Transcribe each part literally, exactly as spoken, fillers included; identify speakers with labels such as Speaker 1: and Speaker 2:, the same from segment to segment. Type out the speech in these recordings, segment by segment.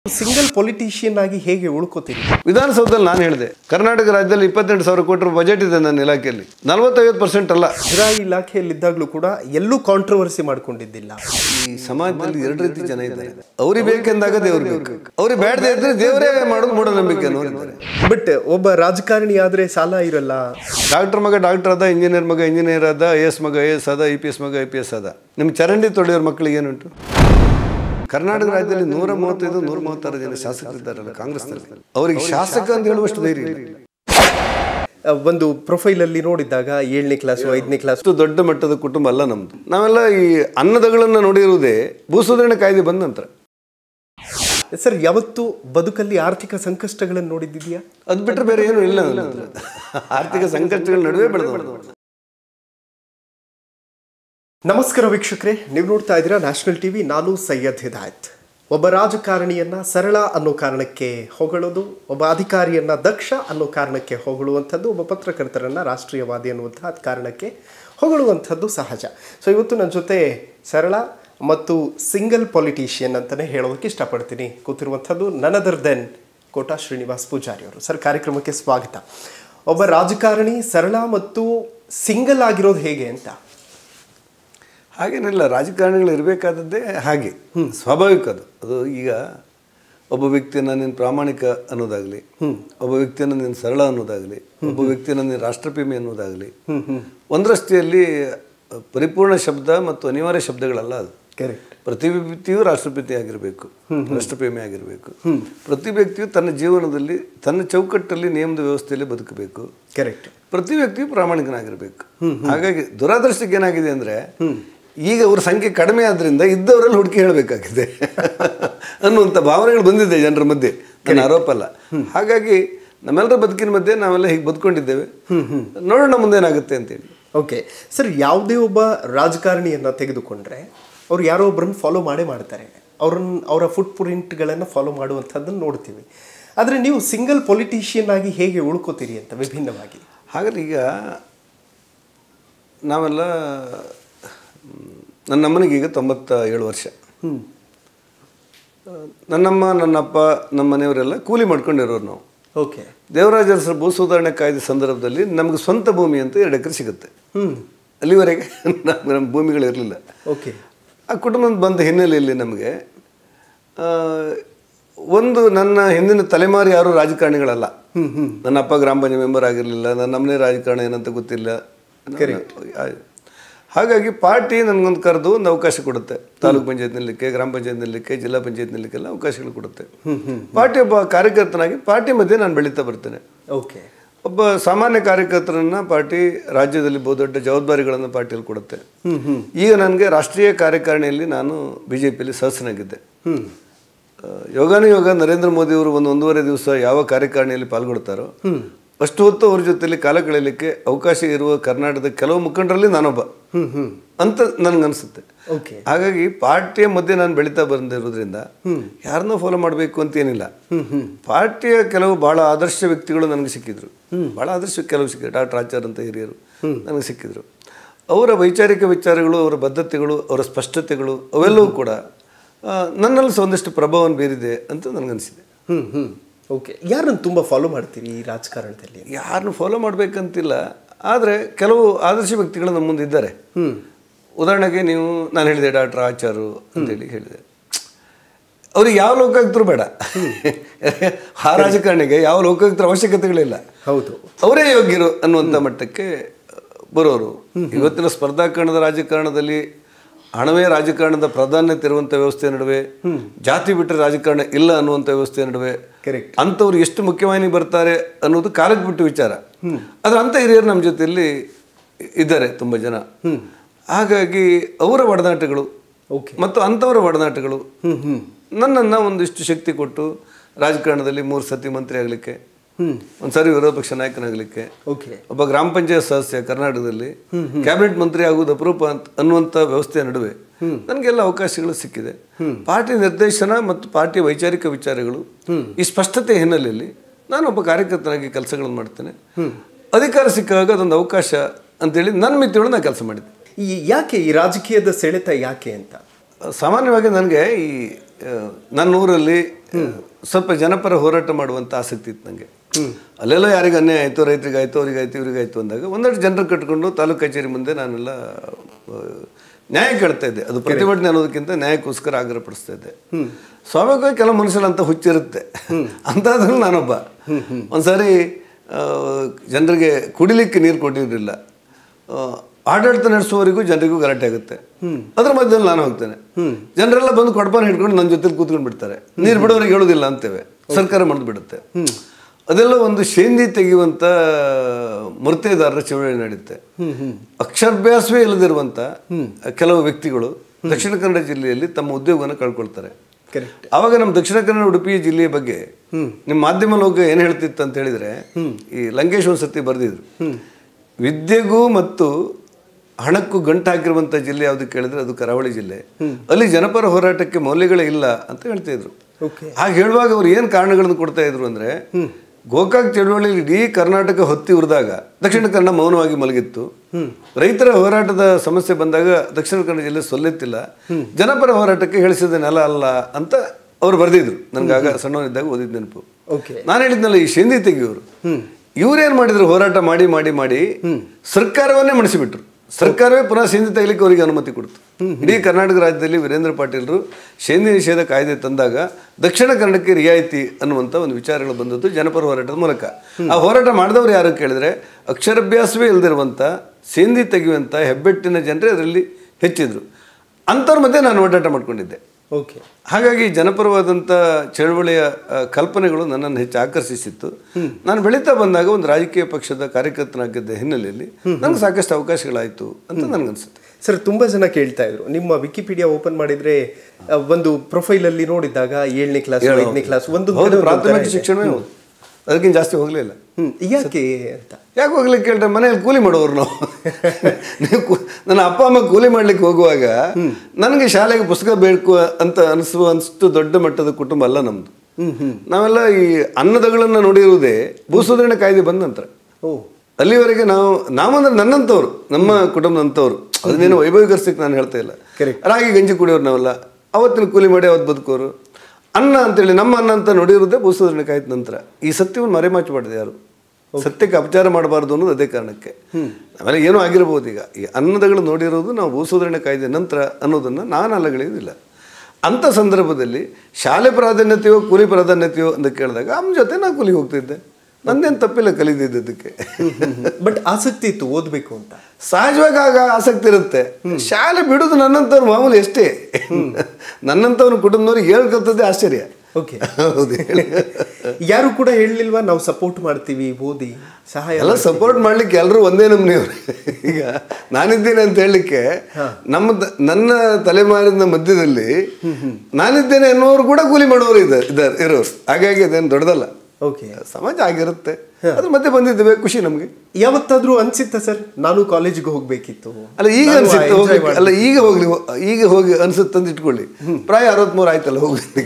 Speaker 1: Single politician ಆಗಿ ಹೇಗೆ ಉಳ್ಕೋತೀರಿ?
Speaker 2: ವಿಧಾನಸೌಧದಲ್ಲಿ ನಾನು ಹೇಳಿದೆ, ಕರ್ನಾಟಕ ರಾಜ್ಯದಲ್ಲಿ ಇಪ್ಪತ್ತೆಂಟು ಸಾವಿರ ಕೋಟಿ ರೂಪಾಯಿ ಬಜೆಟ್ ಇದೆ ನನ್ನ ಇಲಾಖೆಯಲ್ಲಿ, ನಲವತ್ತೈವತ್ತು ಪರ್ಸೆಂಟ್ ಅಲ್ಲ.
Speaker 1: ಗೃಹ ಇಲಾಖೆಯಲ್ಲಿದ್ದಾಗಲೂ ಕೂಡ ಎಲ್ಲೂ ಕಾಂಟ್ರವರ್ಸಿ ಮಾಡ್ಕೊಂಡಿದ್ದಿಲ್ಲ.
Speaker 2: ಈ ಸಮಾಜದಲ್ಲಿ ಎರಡು ರೀತಿ ಜನ ಇದ್ದಾರೆ. ಅವ್ರಿಗೆ ಬೇಕೆಂದಾಗ ದೇವ್ರು ಬೇಕು, ಅವ್ರಿಗೆ ಬೇಡದೇ ಇದ್ರೆ ದೇವರೇ ಮಾಡೋದು ಮೂಢನಂಬಿಕೆ ಅನ್ನೋರಿದ್ದಾರೆ.
Speaker 1: ಬಟ್ ಒಬ್ಬ ರಾಜಕಾರಣಿ ಆದ್ರೆ ಸಾಲ ಇರಲ್ಲ.
Speaker 2: ಡಾಕ್ಟರ್ ಮಗ ಡಾಕ್ಟರ್ ಆದ, ಇಂಜಿನಿಯರ್ ಮಗ ಇಂಜಿನಿಯರ್ ಆದ, ಐ ಎಸ್ ಮಗ ಐ ಎಸ್ ಆದ, ಐ ಪಿ ಎಸ್ ಮಗ ಐ ಪಿ ಎಸ್ ಆದ. ನಿಮ್ಮ ಚರಂಡಿ ತೊಳೆಯೋರ ಮಕ್ಕಳಿಗೆ ಏನುಂಟು? ಕರ್ನಾಟಕ ರಾಜ್ಯದಲ್ಲಿ ನೂರ ಮೂವತ್ತೈದು ನೂರ ಮೂವತ್ತಾರು ಜನ ಶಾಸಕರಿದ್ದಾರಲ್ಲ ಕಾಂಗ್ರೆಸ್ನಲ್ಲಿ, ಅವರಿಗೆ ಶಾಸಕ ಅಂತ ಹೇಳುವಷ್ಟು ಧೈರ್ಯ ಇಲ್ಲ.
Speaker 1: ಒಂದು ಪ್ರೊಫೈಲ್ ಅಲ್ಲಿ ನೋಡಿದಾಗ ಏಳನೇ ಕ್ಲಾಸು ಐದನೇ ಕ್ಲಾಸ್
Speaker 2: ದೊಡ್ಡ ಮಟ್ಟದ ಕುಟುಂಬ ಅಲ್ಲ ನಮ್ದು. ನಾವೆಲ್ಲ ಈ ಅನ್ನದಗಳನ್ನ ನೋಡಿರುವುದೇ ಭೂಸುಧಾರಣೆ ಕಾಯ್ದೆ ಬಂದ ನಂತರ.
Speaker 1: ಸರ್, ಯಾವತ್ತು ಬದುಕಲ್ಲಿ ಆರ್ಥಿಕ ಸಂಕಷ್ಟಗಳನ್ನು ನೋಡಿದ್ದೀಯಾ?
Speaker 2: ಅದು ಬಿಟ್ಟರೆ ಬೇರೆ ಏನು ಇಲ್ಲ. ಆರ್ಥಿಕ ಸಂಕಷ್ಟಗಳ ನಡುವೆ ಬೆಳೆದ.
Speaker 1: ನಮಸ್ಕಾರ ವೀಕ್ಷಕರೇ, ನೀವು ನೋಡ್ತಾ ಇದ್ದೀರಾ ನ್ಯಾಷನಲ್ ಟಿವಿ. ನಾನು ಸೈಯದ್ ಹಿದಾಯತ್. ಒಬ್ಬ ರಾಜಕಾರಣಿಯನ್ನ ಸರಳ ಅನ್ನೋ ಕಾರಣಕ್ಕೆ ಹೊಗಳೋದು, ಒಬ್ಬ ಅಧಿಕಾರಿಯನ್ನ ದಕ್ಷ ಅನ್ನೋ ಕಾರಣಕ್ಕೆ ಹೊಗಳುವಂಥದ್ದು, ಒಬ್ಬ ಪತ್ರಕರ್ತರನ್ನ ರಾಷ್ಟ್ರೀಯವಾದಿ ಅನ್ನುವಂತಹ ಕಾರಣಕ್ಕೆ ಹೊಗಳುವಂಥದ್ದು ಸಹಜ. ಸೊ ಇವತ್ತು ನನ್ನ ಜೊತೆ ಸರಳ ಮತ್ತು ಸಿಂಗಲ್ ಪೊಲಿಟಿಷಿಯನ್ ಅಂತಲೇ ಹೇಳೋದಕ್ಕೆ ಇಷ್ಟಪಡ್ತೀನಿ. ಕೂತಿರುವಂಥದ್ದು none other than Kota Srinivas Poojary ಅವರು. ಸರ್, ಕಾರ್ಯಕ್ರಮಕ್ಕೆ ಸ್ವಾಗತ. ಒಬ್ಬ ರಾಜಕಾರಣಿ ಸರಳ ಮತ್ತು ಸಿಂಗಲ್ ಆಗಿರೋದು ಹೇಗೆ ಅಂತ?
Speaker 2: ಹಾಗೇನಿಲ್ಲ, ರಾಜಕಾರಣಿಗಳು ಇರಬೇಕಾದದ್ದೇ ಹಾಗೆ, ಸ್ವಾಭಾವಿಕ ಅದು. ಅದು ಈಗ ಒಬ್ಬ ವ್ಯಕ್ತಿಯನ್ನು ನೀನು ಪ್ರಾಮಾಣಿಕ ಅನ್ನೋದಾಗಲಿ, ಒಬ್ಬ ವ್ಯಕ್ತಿಯನ್ನು ನೀನು ಸರಳ ಅನ್ನೋದಾಗಲಿ, ಒಬ್ಬ ವ್ಯಕ್ತಿಯನ್ನು ನೀನು ರಾಷ್ಟ್ರಪ್ರೇಮಿ ಅನ್ನೋದಾಗಲಿ, ಒಂದರಷ್ಟಿಯಲ್ಲಿ ಪರಿಪೂರ್ಣ ಶಬ್ದ ಮತ್ತು ಅನಿವಾರ್ಯ ಶಬ್ದಗಳಲ್ಲ ಅದು.
Speaker 1: ಕರೆಕ್ಟ್.
Speaker 2: ಪ್ರತಿ ವ್ಯಕ್ತಿಯೂ ರಾಷ್ಟ್ರಪತಿ ಆಗಿರಬೇಕು, ರಾಷ್ಟ್ರಪ್ರೇಮಿ ಆಗಿರಬೇಕು. ಪ್ರತಿ ವ್ಯಕ್ತಿಯು ತನ್ನ ಜೀವನದಲ್ಲಿ ತನ್ನ ಚೌಕಟ್ಟಲ್ಲಿ ನಿಯಮದ ವ್ಯವಸ್ಥೆಯಲ್ಲಿ ಬದುಕಬೇಕು.
Speaker 1: ಕರೆಕ್ಟ್.
Speaker 2: ಪ್ರತಿ ವ್ಯಕ್ತಿಯು ಪ್ರಾಮಾಣಿಕನಾಗಿರಬೇಕು. ಹಾಗಾಗಿ ದುರಾದೃಷ್ಟಕ್ಕೆ ಏನಾಗಿದೆ ಅಂದರೆ, ಈಗ ಅವ್ರ ಸಂಖ್ಯೆ ಕಡಿಮೆ ಆದ್ರಿಂದ ಇದ್ದವರಲ್ಲಿ ಹುಡುಕಿ ಹೇಳಬೇಕಾಗಿದೆ ಅನ್ನುವಂಥ ಭಾವನೆಗಳು ಬಂದಿದೆ ಜನರ ಮಧ್ಯೆ. ನನ್ನ ಆರೋಪ ಅಲ್ಲ. ಹಾಗಾಗಿ ನಮ್ಮೆಲ್ಲರ ಬದುಕಿನ ಮಧ್ಯೆ ನಾವೆಲ್ಲ ಹೀಗೆ ಬದುಕೊಂಡಿದ್ದೇವೆ. ನೋಡೋಣ ಮುಂದೇನಾಗುತ್ತೆ ಅಂತೇಳಿ.
Speaker 1: ಓಕೆ ಸರ್, ಯಾವುದೇ ಒಬ್ಬ ರಾಜಕಾರಣಿಯನ್ನು ತೆಗೆದುಕೊಂಡ್ರೆ ಅವ್ರು ಯಾರೋ ಒಬ್ಬರನ್ನು ಫಾಲೋ ಮಾಡೇ ಮಾಡ್ತಾರೆ. ಅವ್ರನ್ನ ಅವರ ಫುಟ್ ಪ್ರಿಂಟ್ಗಳನ್ನು ಫಾಲೋ ಮಾಡುವಂಥದ್ದನ್ನು ನೋಡ್ತೀವಿ. ಆದರೆ ನೀವು ಸಿಂಗಲ್ ಪೊಲಿಟಿಷಿಯನ್ ಆಗಿ ಹೇಗೆ ಉಳ್ಕೋತೀರಿ ಅಂತ ವಿಭಿನ್ನವಾಗಿ?
Speaker 2: ಹಾಗಾದ್ರೆ ಈಗ ನಾವೆಲ್ಲ, ನನ್ನಮ್ಮನಿಗೆ ಈಗ ತೊಂಬತ್ತ ಏಳು ವರ್ಷ. ನನ್ನಮ್ಮ ನನ್ನಪ್ಪ ನಮ್ಮ ಮನೆಯವರೆಲ್ಲ ಕೂಲಿ ಮಾಡ್ಕೊಂಡಿರೋರು ನಾವು.
Speaker 1: ಓಕೆ.
Speaker 2: ದೇವರಾಜ ಅರಸರ ಭೂ ಸುಧಾರಣೆ ಕಾಯ್ದೆ ಸಂದರ್ಭದಲ್ಲಿ ನಮಗೆ ಸ್ವಂತ ಭೂಮಿ ಅಂತ ಎರಡು ಎಕರೆ ಸಿಗುತ್ತೆ. ಅಲ್ಲಿವರೆಗೆ ನಮ್ಗೆ ನಮ್ಮ ಭೂಮಿಗಳಿರಲಿಲ್ಲ.
Speaker 1: ಓಕೆ.
Speaker 2: ಆ ಕುಟುಂಬದ ಬಂದ ಹಿನ್ನೆಲೆಯಲ್ಲಿ ನಮಗೆ ಒಂದು, ನನ್ನ ಹಿಂದಿನ ತಲೆಮಾರು ಯಾರು ರಾಜಕಾರಣಿಗಳಲ್ಲ. ನನ್ನ ಅಪ್ಪ ಗ್ರಾಮ ಪಂಚಾಯತ್ ಮೆಂಬರ್ ಆಗಿರಲಿಲ್ಲ, ನನ್ನ ನಮ್ಮನೇ ರಾಜಕಾರಣ ಏನಂತ ಗೊತ್ತಿಲ್ಲ. ಹಾಗಾಗಿ ಪಾರ್ಟಿ ನನಗೊಂದು ಕರೆದು ಒಂದು ಅವಕಾಶ ಕೊಡುತ್ತೆ. ತಾಲೂಕು ಪಂಚಾಯತ್ ನಿಲ್ಲಕ್ಕೆ, ಗ್ರಾಮ ಪಂಚಾಯತ್ ನಿಲ್ಲಕ್ಕೆ, ಜಿಲ್ಲಾ ಪಂಚಾಯತ್ ನಿಲ್ಲಕ್ಕೆಲ್ಲ ಅವಕಾಶಗಳು ಕೊಡುತ್ತೆ. ಪಾರ್ಟಿ ಒಬ್ಬ ಕಾರ್ಯಕರ್ತನಾಗಿ ಪಾರ್ಟಿ ಮಧ್ಯೆ ನಾನು ಬೆಳೀತಾ ಬರ್ತೇನೆ.
Speaker 1: ಓಕೆ.
Speaker 2: ಒಬ್ಬ ಸಾಮಾನ್ಯ ಕಾರ್ಯಕರ್ತರನ್ನ ಪಾರ್ಟಿ ರಾಜ್ಯದಲ್ಲಿ ಬಹುದೊಡ್ಡ ಜವಾಬ್ದಾರಿಗಳನ್ನು ಪಾರ್ಟಿಯಲ್ಲಿ ಕೊಡುತ್ತೆ. ಈಗ ನನಗೆ ರಾಷ್ಟ್ರೀಯ ಕಾರ್ಯಕಾರಿಣಿಯಲ್ಲಿ ನಾನು ಬಿ ಜೆ ಪಿಯಲ್ಲಿ ಸದಸ್ಯನಾಗಿದ್ದೆ. ಯೋಗಾನುಯೋಗ ನರೇಂದ್ರ ಮೋದಿ ಅವರು ಒಂದು ಒಂದೂವರೆ ದಿವಸ ಯಾವ ಕಾರ್ಯಕಾರಿಣಿಯಲ್ಲಿ ಪಾಲ್ಗೊಳ್ತಾರೋ ಅಷ್ಟು ಹೊತ್ತು ಅವ್ರ ಜೊತೆಲಿ ಕಾಲ ಕಳೆಯಲಿಕ್ಕೆ ಅವಕಾಶ ಇರುವ ಕರ್ನಾಟಕದ ಕೆಲವು ಮುಖಂಡರಲ್ಲಿ ನಾನೊಬ್ಬ ಅಂತ ನನ್ಗನ್ಸುತ್ತೆ. ಹಾಗಾಗಿ ಪಾರ್ಟಿಯ ಮಧ್ಯೆ ನಾನು ಬೆಳೀತಾ ಬಂದಿರೋದ್ರಿಂದ ಯಾರನ್ನೋ ಫಾಲೋ ಮಾಡಬೇಕು ಅಂತೇನಿಲ್ಲ. ಪಾರ್ಟಿಯ ಕೆಲವು ಬಹಳ ಆದರ್ಶ ವ್ಯಕ್ತಿಗಳು ನನಗೆ ಸಿಕ್ಕಿದ್ರು. ಬಹಳ ಆದರ್ಶ ಕೆಲವು ಸಿಕ್ಕಿದ್ರು. ಡಾಕ್ಟರ್ ಆಚಾರ್ ಅಂತ ಹಿರಿಯರು ನನಗೆ ಸಿಕ್ಕಿದ್ರು. ಅವರ ವೈಚಾರಿಕ ವಿಚಾರಗಳು, ಅವರ ಬದ್ಧತೆಗಳು, ಅವರ ಸ್ಪಷ್ಟತೆಗಳು ಅವೆಲ್ಲವೂ ಕೂಡ ನನ್ನಲ್ಲಿ ಒಂದಷ್ಟು ಪ್ರಭಾವವನ್ನು ಬೀರಿದೆ ಅಂತ ನನಗನ್ಸಿದೆ.
Speaker 1: ಹ್ಮ್ ಹ್ಮ್ ಓಕೆ. ಯಾರನ್ನು ತುಂಬ ಫಾಲೋ ಮಾಡ್ತೀರಿ ಈ ರಾಜಕಾರಣದಲ್ಲಿ?
Speaker 2: ಯಾರನ್ನು ಫಾಲೋ ಮಾಡಬೇಕಂತಿಲ್ಲ, ಆದರೆ ಕೆಲವು ಆದರ್ಶ ವ್ಯಕ್ತಿಗಳು ನಮ್ಮ ಮುಂದೆ ಇದ್ದಾರೆ. ಉದಾಹರಣೆಗೆ ನೀವು, ನಾನು ಹೇಳಿದೆ ಡಾಕ್ಟರ್ ಆಚಾರು ಅಂತೇಳಿ ಹೇಳಿದೆ. ಅವ್ರಿಗೆ ಯಾವ ಲೋಕಾಯುಕ್ತರು ಬೇಡ, ಆ ರಾಜಕಾರಣಿಗೆ ಯಾವ ಲೋಕಾಯುಕ್ತರ ಅವಶ್ಯಕತೆಗಳಿಲ್ಲ.
Speaker 1: ಹೌದು,
Speaker 2: ಅವರೇ ಯೋಗ್ಯರು ಅನ್ನುವಂಥ ಮಟ್ಟಕ್ಕೆ ಬರೋರು. ಇವತ್ತಿನ ಸ್ಪರ್ಧಾಕರಣದ ರಾಜಕಾರಣದಲ್ಲಿ ಹಣವೇ ರಾಜಕಾರಣದ ಪ್ರಾಧಾನ್ಯತೆ ಇರುವಂಥ ವ್ಯವಸ್ಥೆ ನಡುವೆ, ಜಾತಿ ಬಿಟ್ಟರೆ ರಾಜಕಾರಣ ಇಲ್ಲ ಅನ್ನುವಂಥ ವ್ಯವಸ್ಥೆ ನಡುವೆ
Speaker 1: ಕರೆಕ್ಟ್
Speaker 2: ಅಂಥವ್ರು ಎಷ್ಟು ಮುಖ್ಯವಾಹಿನಿ ಬರ್ತಾರೆ ಅನ್ನೋದು ಕಾಲಕ್ಕೆ ಬಿಟ್ಟು ವಿಚಾರ. ಆದರೆ ಅಂಥ ಹಿರಿಯರು ನಮ್ಮ ಜೊತೆಯಲ್ಲಿ ಇದ್ದಾರೆ ತುಂಬ ಜನ. ಹಾಗಾಗಿ ಅವರ ಒಡನಾಟಗಳು ಮತ್ತು ಅಂಥವರ ಒಡನಾಟಗಳು ನನ್ನನ್ನು ಒಂದಿಷ್ಟು ಶಕ್ತಿ ಕೊಟ್ಟು ರಾಜಕಾರಣದಲ್ಲಿ ಮೂರು ಸತಿ ಮಂತ್ರಿ ಆಗಲಿಕ್ಕೆ, ಒಂದು ಸಾರಿ ವಿರೋಧ ಪಕ್ಷ ನಾಯಕನಾಗಲಿಕ್ಕೆ, ಒಬ್ಬ ಗ್ರಾಮ ಪಂಚಾಯತ್ ಸದಸ್ಯ ಕರ್ನಾಟಕದಲ್ಲಿ ಕ್ಯಾಬಿನೆಟ್ ಮಂತ್ರಿ ಆಗುವುದು ಅಪರೂಪ ಅಂತ ಅನ್ನುವಂಥ ವ್ಯವಸ್ಥೆಯ ನಡುವೆ ನನಗೆಲ್ಲ ಅವಕಾಶಗಳು ಸಿಕ್ಕಿದೆ. ಪಾರ್ಟಿ ನಿರ್ದೇಶನ ಮತ್ತು ಪಾರ್ಟಿಯ ವೈಚಾರಿಕ ವಿಚಾರಗಳು ಈ ಸ್ಪಷ್ಟತೆ ಹಿನ್ನೆಲೆಯಲ್ಲಿ ನಾನು ಒಬ್ಬ ಕಾರ್ಯಕರ್ತನಾಗಿ ಕೆಲಸಗಳನ್ನು ಮಾಡ್ತೇನೆ. ಅಧಿಕಾರ ಸಿಕ್ಕಾಗ ಅದೊಂದು ಅವಕಾಶ ಅಂತೇಳಿ ನನ್ನ ಮಿತಿಯೊಳಗೆ ನಾನು ಕೆಲಸ ಮಾಡಿದ್ದೆ.
Speaker 1: ಈ ಯಾಕೆ ಈ ರಾಜಕೀಯದ ಸೆಳೆತ ಯಾಕೆ ಅಂತ?
Speaker 2: ಸಾಮಾನ್ಯವಾಗಿ ನನಗೆ ಈ ನನ್ನ ಊರಲ್ಲಿ ಸ್ವಲ್ಪ ಜನಪರ ಹೋರಾಟ ಮಾಡುವಂಥ ಆಸಕ್ತಿ ಇತ್ತು ನನಗೆ. ಅಲ್ಲೆಲ್ಲ ಯಾರಿಗೆ ಅನ್ಯಾಯ ಆಯಿತು, ರೈತರಿಗೆ ಆಯಿತು, ಅವ್ರಿಗೆ ಆಯಿತು, ಇವ್ರಿಗೆ ಆಯಿತು ಅಂದಾಗ ಒಂದಷ್ಟು ಜನರು ಕಟ್ಕೊಂಡು ತಾಲೂಕು ಕಚೇರಿ ಮುಂದೆ ನಾನೆಲ್ಲ ನ್ಯಾಯ ಕೇಳ್ತಾ ಇದ್ದೆ. ಅದು ಪ್ರತಿಭಟನೆ ಅನ್ನೋದಕ್ಕಿಂತ ನ್ಯಾಯಕ್ಕೋಸ್ಕರ ಆಗ್ರಹಪಡಿಸ್ತಾ ಇದ್ದೆ. ಸ್ವಾಭಾವಿಕವಾಗಿ ಕೆಲವು ಮನುಷ್ಯರಂತ ಹುಚ್ಚಿರುತ್ತೆ, ಅಂಥದ್ರಲ್ಲಿ ನಾನೊಬ್ಬ. ಒಂದ್ಸಾರಿ ಜನರಿಗೆ ಕುಡಿಲಿಕ್ಕೆ ನೀರು ಕೊಟ್ಟಿರಲಿಲ್ಲ, ಆಡಳಿತ ನಡೆಸುವವರಿಗೂ ಜನರಿಗೂ ಗಲಾಟೆ ಆಗುತ್ತೆ. ಅದ್ರ ಮಧ್ಯದಲ್ಲಿ ನಾನು ಹೋಗ್ತೇನೆ, ಜನರೆಲ್ಲ ಬಂದು ಕೊಡಪಾನ ಹಿಡ್ಕೊಂಡು ನನ್ನ ಜೊತೆ ಕೂತ್ಕೊಂಡು ಬಿಡ್ತಾರೆ. ನೀರು ಬಿಡೋರಿಗೆ ಹೇಳೋದಿಲ್ಲ ಅಂತೇವೆ, ಸರ್ಕಾರ ಮಾಡಿದು ಬಿಡುತ್ತೆ. ಅದೆಲ್ಲ ಒಂದು ಶೇಂದಿ ತೆಗೆಯುವಂಥ ಮುರ್ತೇದಾರರ ಚಳವಳಿ ನಡೆಯುತ್ತೆ. ಅಕ್ಷರಾಭ್ಯಾಸವೇ ಇಲ್ಲದಿರುವಂಥ ಕೆಲವು ವ್ಯಕ್ತಿಗಳು ದಕ್ಷಿಣ ಕನ್ನಡ ಜಿಲ್ಲೆಯಲ್ಲಿ ತಮ್ಮ ಉದ್ಯೋಗವನ್ನು ಕಳ್ಕೊಳ್ತಾರೆ. ಆವಾಗ ನಮ್ಮ ದಕ್ಷಿಣ ಕನ್ನಡ ಉಡುಪಿ ಜಿಲ್ಲೆಯ ಬಗ್ಗೆ ನಿಮ್ಮ ಮಾಧ್ಯಮ ಲೋಕ ಏನು ಹೇಳ್ತಿತ್ತು ಅಂತ ಹೇಳಿದ್ರೆ, ಈ ಲಂಕೇಶ್ ಒಂದು ಸತಿ ಬರೆದಿದ್ರು, ವಿದ್ಯೆಗೂ ಮತ್ತು ಹಣಕ್ಕೂ ಗಂಟು ಹಾಕಿರುವಂಥ ಜಿಲ್ಲೆ ಯಾವುದು ಕೇಳಿದ್ರೆ ಅದು ಕರಾವಳಿ ಜಿಲ್ಲೆ, ಅಲ್ಲಿ ಜನಪರ ಹೋರಾಟಕ್ಕೆ ಮೌಲ್ಯಗಳೇ ಇಲ್ಲ ಅಂತ ಹೇಳ್ತಾ ಇದ್ರು. ಹಾಗೆ ಹೇಳುವಾಗ ಅವ್ರು ಏನು ಕಾರಣಗಳನ್ನು ಕೊಡ್ತಾ ಇದ್ರು ಅಂದ್ರೆ, ಗೋಕಾಕ್ ಚಳವಳಿಯಲ್ಲಿ ಇಡೀ ಕರ್ನಾಟಕ ಹೊತ್ತಿ ಉರಿದಾಗ ದಕ್ಷಿಣ ಕನ್ನಡ ಮೌನವಾಗಿ ಮಲಗಿತ್ತು. ರೈತರ ಹೋರಾಟದ ಸಮಸ್ಯೆ ಬಂದಾಗ ದಕ್ಷಿಣ ಕನ್ನಡ ಜಿಲ್ಲೆ ಸೊಲ್ಲೆತ್ತಿಲ್ಲ, ಜನಪರ ಹೋರಾಟಕ್ಕೆ ಹೇಳಿಸಿದ ನೆಲ ಅಲ್ಲ ಅಂತ ಅವ್ರು ಬರೆದಿದ್ರು. ನನ್ಗಾಗ ಸಣ್ಣವನಿದ್ದಾಗ ಓದಿದ ನೆನಪು. ನಾನು ಹೇಳಿದ್ನಲ್ಲ, ಈ ಶೇಂದಿ ತೆಗಿಯೋರು ಇವ್ರೇನ್ ಮಾಡಿದ್ರು, ಹೋರಾಟ ಮಾಡಿ ಮಾಡಿ ಮಾಡಿ ಸರ್ಕಾರವನ್ನೇ ಮಣಿಸಿಬಿಟ್ರು. ಸರ್ಕಾರವೇ ಪುನಃ ಶೇಂದಿ ತೆಗಿಲಿಕ್ಕೆ ಅವರಿಗೆ ಅನುಮತಿ ಕೊಡ್ತು. ಇಡೀ ಕರ್ನಾಟಕ ರಾಜ್ಯದಲ್ಲಿ ವೀರೇಂದ್ರ ಪಾಟೀಲರು ಶೇಂದಿ ನಿಷೇಧ ಕಾಯ್ದೆ ತಂದಾಗ ದಕ್ಷಿಣ ಕನ್ನಡಕ್ಕೆ ರಿಯಾಯಿತಿ ಅನ್ನುವಂಥ ಒಂದು ವಿಚಾರಗಳು ಬಂದದ್ದು ಜನಪರ ಹೋರಾಟದ ಮೂಲಕ. ಆ ಹೋರಾಟ ಮಾಡಿದವರು ಯಾರು ಕೇಳಿದ್ರೆ, ಅಕ್ಷರಾಭ್ಯಾಸವೇ ಇಲ್ಲದಿರುವಂಥ ಶೇಂದಿ ತೆಗೆಯುವಂಥ ಹೆಬ್ಬೆಟ್ಟಿನ ಜನರೇ ಅದರಲ್ಲಿ ಹೆಚ್ಚಿದ್ರು. ಅಂಥವ್ರ ಮಧ್ಯೆ ನಾನು ಓಡಾಟ ಮಾಡ್ಕೊಂಡಿದ್ದೆ.
Speaker 1: ಓಕೆ.
Speaker 2: ಹಾಗಾಗಿ ಜನಪರವಾದಂಥ ಚಳವಳಿಯ ಕಲ್ಪನೆಗಳು ನನ್ನನ್ನು ಹೆಚ್ಚು ಆಕರ್ಷಿಸಿತ್ತು. ನಾನು ಬೆಳೀತಾ ಬಂದಾಗ ಒಂದು ರಾಜಕೀಯ ಪಕ್ಷದ ಕಾರ್ಯಕರ್ತನಾಗಿದ್ದ ಹಿನ್ನೆಲೆಯಲ್ಲಿ ನನಗೆ ಸಾಕಷ್ಟು ಅವಕಾಶಗಳಾಯಿತು ಅಂತ ನನಗನ್ಸುತ್ತೆ.
Speaker 1: ಸರ್, ತುಂಬ ಜನ ಕೇಳ್ತಾ ಇದ್ರು, ನಿಮ್ಮ ವಿಕಿಪೀಡಿಯಾ ಓಪನ್ ಮಾಡಿದರೆ ಒಂದು ಪ್ರೊಫೈಲಲ್ಲಿ ನೋಡಿದಾಗ ಏಳನೇ ಕ್ಲಾಸ್, ಐದನೇ ಕ್ಲಾಸ್, ಒಂದು
Speaker 2: ಪ್ರಾಥಮಿಕ ಶಿಕ್ಷಣವೇ ಹೌದು, ಅದಕ್ಕಿಂತ ಜಾಸ್ತಿ ಹೋಗಲಿಲ್ಲ.
Speaker 1: ಯಾಕೆ ಅಂತ
Speaker 2: ಯಾಕೆ ಹೋಗ್ಲಿಕ್ಕೆ ಕೇಳ್ರೆ, ಮನೇಲಿ ಕೂಲಿ ಮಾಡೋರು ನಾವು. ನೀವು ನನ್ನ ಅಪ್ಪ ಅಮ್ಮ ಕೂಲಿ ಮಾಡ್ಲಿಕ್ಕೆ ಹೋಗುವಾಗ ನನಗೆ ಶಾಲೆಗೆ ಪುಸ್ತಕ ಬೇಕು ಅಂತ ಅನಿಸುವ ಅನಿಸ್ತು ದೊಡ್ಡ ಮಟ್ಟದ ಕುಟುಂಬ ಅಲ್ಲ ನಮ್ದು. ನಾವೆಲ್ಲ ಈ ಅನ್ನದಗಳನ್ನು ನೋಡಿರುವುದೇ ಭೂಸುಧಾರಣೆ ಕಾಯ್ದೆ ಬಂದ ನಂತರ. ಅಲ್ಲಿವರೆಗೆ ನಾವು ನಾವಂದ್ರೆ ನನ್ನಂಥವ್ರು, ನಮ್ಮ ಕುಟುಂಬದಂಥವ್ರು, ಅದನ್ನೇನು ವೈಭವೀಕರಿಸಕ್ಕೆ ನಾನು ಹೇಳ್ತಾ ಇಲ್ಲ. ರಾಗಿ ಗಂಜಿ ಕುಡಿಯೋರು ನಾವೆಲ್ಲ, ಅವತ್ತಿನ ಕೂಲಿ ಮಾಡಿ ಅವತ್ತು ಬದುಕೋರು. ಅನ್ನ ಅಂತೇಳಿ ನಮ್ಮ ಅನ್ನ ಅಂತ ನೋಡಿರೋದೇ ಭೂಸುಧಾರಣೆ ಕಾಯ್ದ ನಂತರ. ಈ ಸತ್ಯವನ್ನು ಮರೆಮಾಚಿ ಮಾಡಿದೆ ಯಾರು, ಸತ್ಯಕ್ಕೆ ಅಪಚಾರ ಮಾಡಬಾರ್ದು ಅನ್ನೋದು ಅದೇ ಕಾರಣಕ್ಕೆ. ಆಮೇಲೆ ಏನೋ ಆಗಿರ್ಬೋದು. ಈಗ ಈ ಅನ್ನದಗಳು ನೋಡಿರೋದು ನಾವು ಭೂಸುಧಾರಣೆ ಕಾಯ್ದೆ ನಂತರ ಅನ್ನೋದನ್ನು ನಾನು ಅಲ್ಲಗಳೆಯೋದಿಲ್ಲ. ಅಂಥ ಸಂದರ್ಭದಲ್ಲಿ ಶಾಲೆ ಪ್ರಾಧಾನ್ಯತೆಯೋ ಕೂಲಿ ಪ್ರಾಧಾನ್ಯತೆಯೋ ಅಂತ ಕೇಳಿದಾಗ ನಮ್ಮ ಜೊತೆ ನಾನು ಕೂಲಿಗೆ ಹೋಗ್ತಿದ್ದೆ, ನಂದೇನು ತಪ್ಪಿಲ್ಲ ಕಲಿದಿದ್ದಕ್ಕೆ.
Speaker 1: ಬಟ್ ಆಸಕ್ತಿ ಇತ್ತು ಓದಬೇಕು ಅಂತ.
Speaker 2: ಸಹಜವಾಗಿ ಆಗ ಆಸಕ್ತಿ ಇರುತ್ತೆ. ಶಾಲೆ ಬಿಡೋದು ನನ್ನಂಥವ್ರು ಮಾಮೂಲಿ ಅಷ್ಟೇ. ನನ್ನಂಥವ್ರ ಕುಟುಂಬದವ್ರಿಗೆ ಹೇಳ್ಕೊಳ್ತದ್ದೇ ಆಶ್ಚರ್ಯ.
Speaker 1: ಓಕೆ, ಹೌದು. ಯಾರು ಕೂಡ ಹೇಳಲಿಲ್ವಾ ನಾವು ಸಪೋರ್ಟ್ ಮಾಡ್ತೀವಿ, ಓದಿ ಸಹಾಯ
Speaker 2: ಎಲ್ಲ ಸಪೋರ್ಟ್ ಮಾಡ್ಲಿಕ್ಕೆ ಎಲ್ಲರೂ ಒಂದೇ ನಮ್ನೆಯವ್ರು. ಈಗ ನಾನಿದ್ದೇನೆ ಅಂತ ಹೇಳಲಿಕ್ಕೆ ನಮ್ಮ ನನ್ನ ತಲೆಮಾರಿನ ಮಧ್ಯದಲ್ಲಿ ನಾನಿದ್ದೇನೆ ಅನ್ನೋರು ಕೂಡ ಕೂಲಿ ಮಾಡೋರು ಇದ್ದಾರೆ ಇದ್ದಾರೆ ಇರೋರು. ಹಾಗಾಗಿ ಅದೇನು ದೊಡ್ಡದಲ್ಲ.
Speaker 1: ಓಕೆ,
Speaker 2: ಸಮಾಜ ಆಗಿರುತ್ತೆ. ಅದ್ರ ಮಧ್ಯೆ ಬಂದಿದ್ದೇವೆ, ಖುಷಿ ನಮಗೆ.
Speaker 1: ಯಾವತ್ತಾದ್ರೂ ಅನ್ಸಿತ್ತ ಸರ್ ನಾನು ಕಾಲೇಜಿಗೆ ಹೋಗ್ಬೇಕಿತ್ತು?
Speaker 2: ಅಲ್ಲ ಈಗ ಅನ್ಸುತ್ತೆ ಹೋಗಿ, ಅಲ್ಲ ಈಗ ಹೋಗ್ಲಿ, ಈಗ ಹೋಗಿ ಅನ್ಸುತ್ತಂತ ಇಟ್ಕೊಳ್ಳಿ, ಪ್ರಾಯ ಅರವತ್ಮೂರು ಆಯ್ತಲ್ಲ ಹೋಗಿ.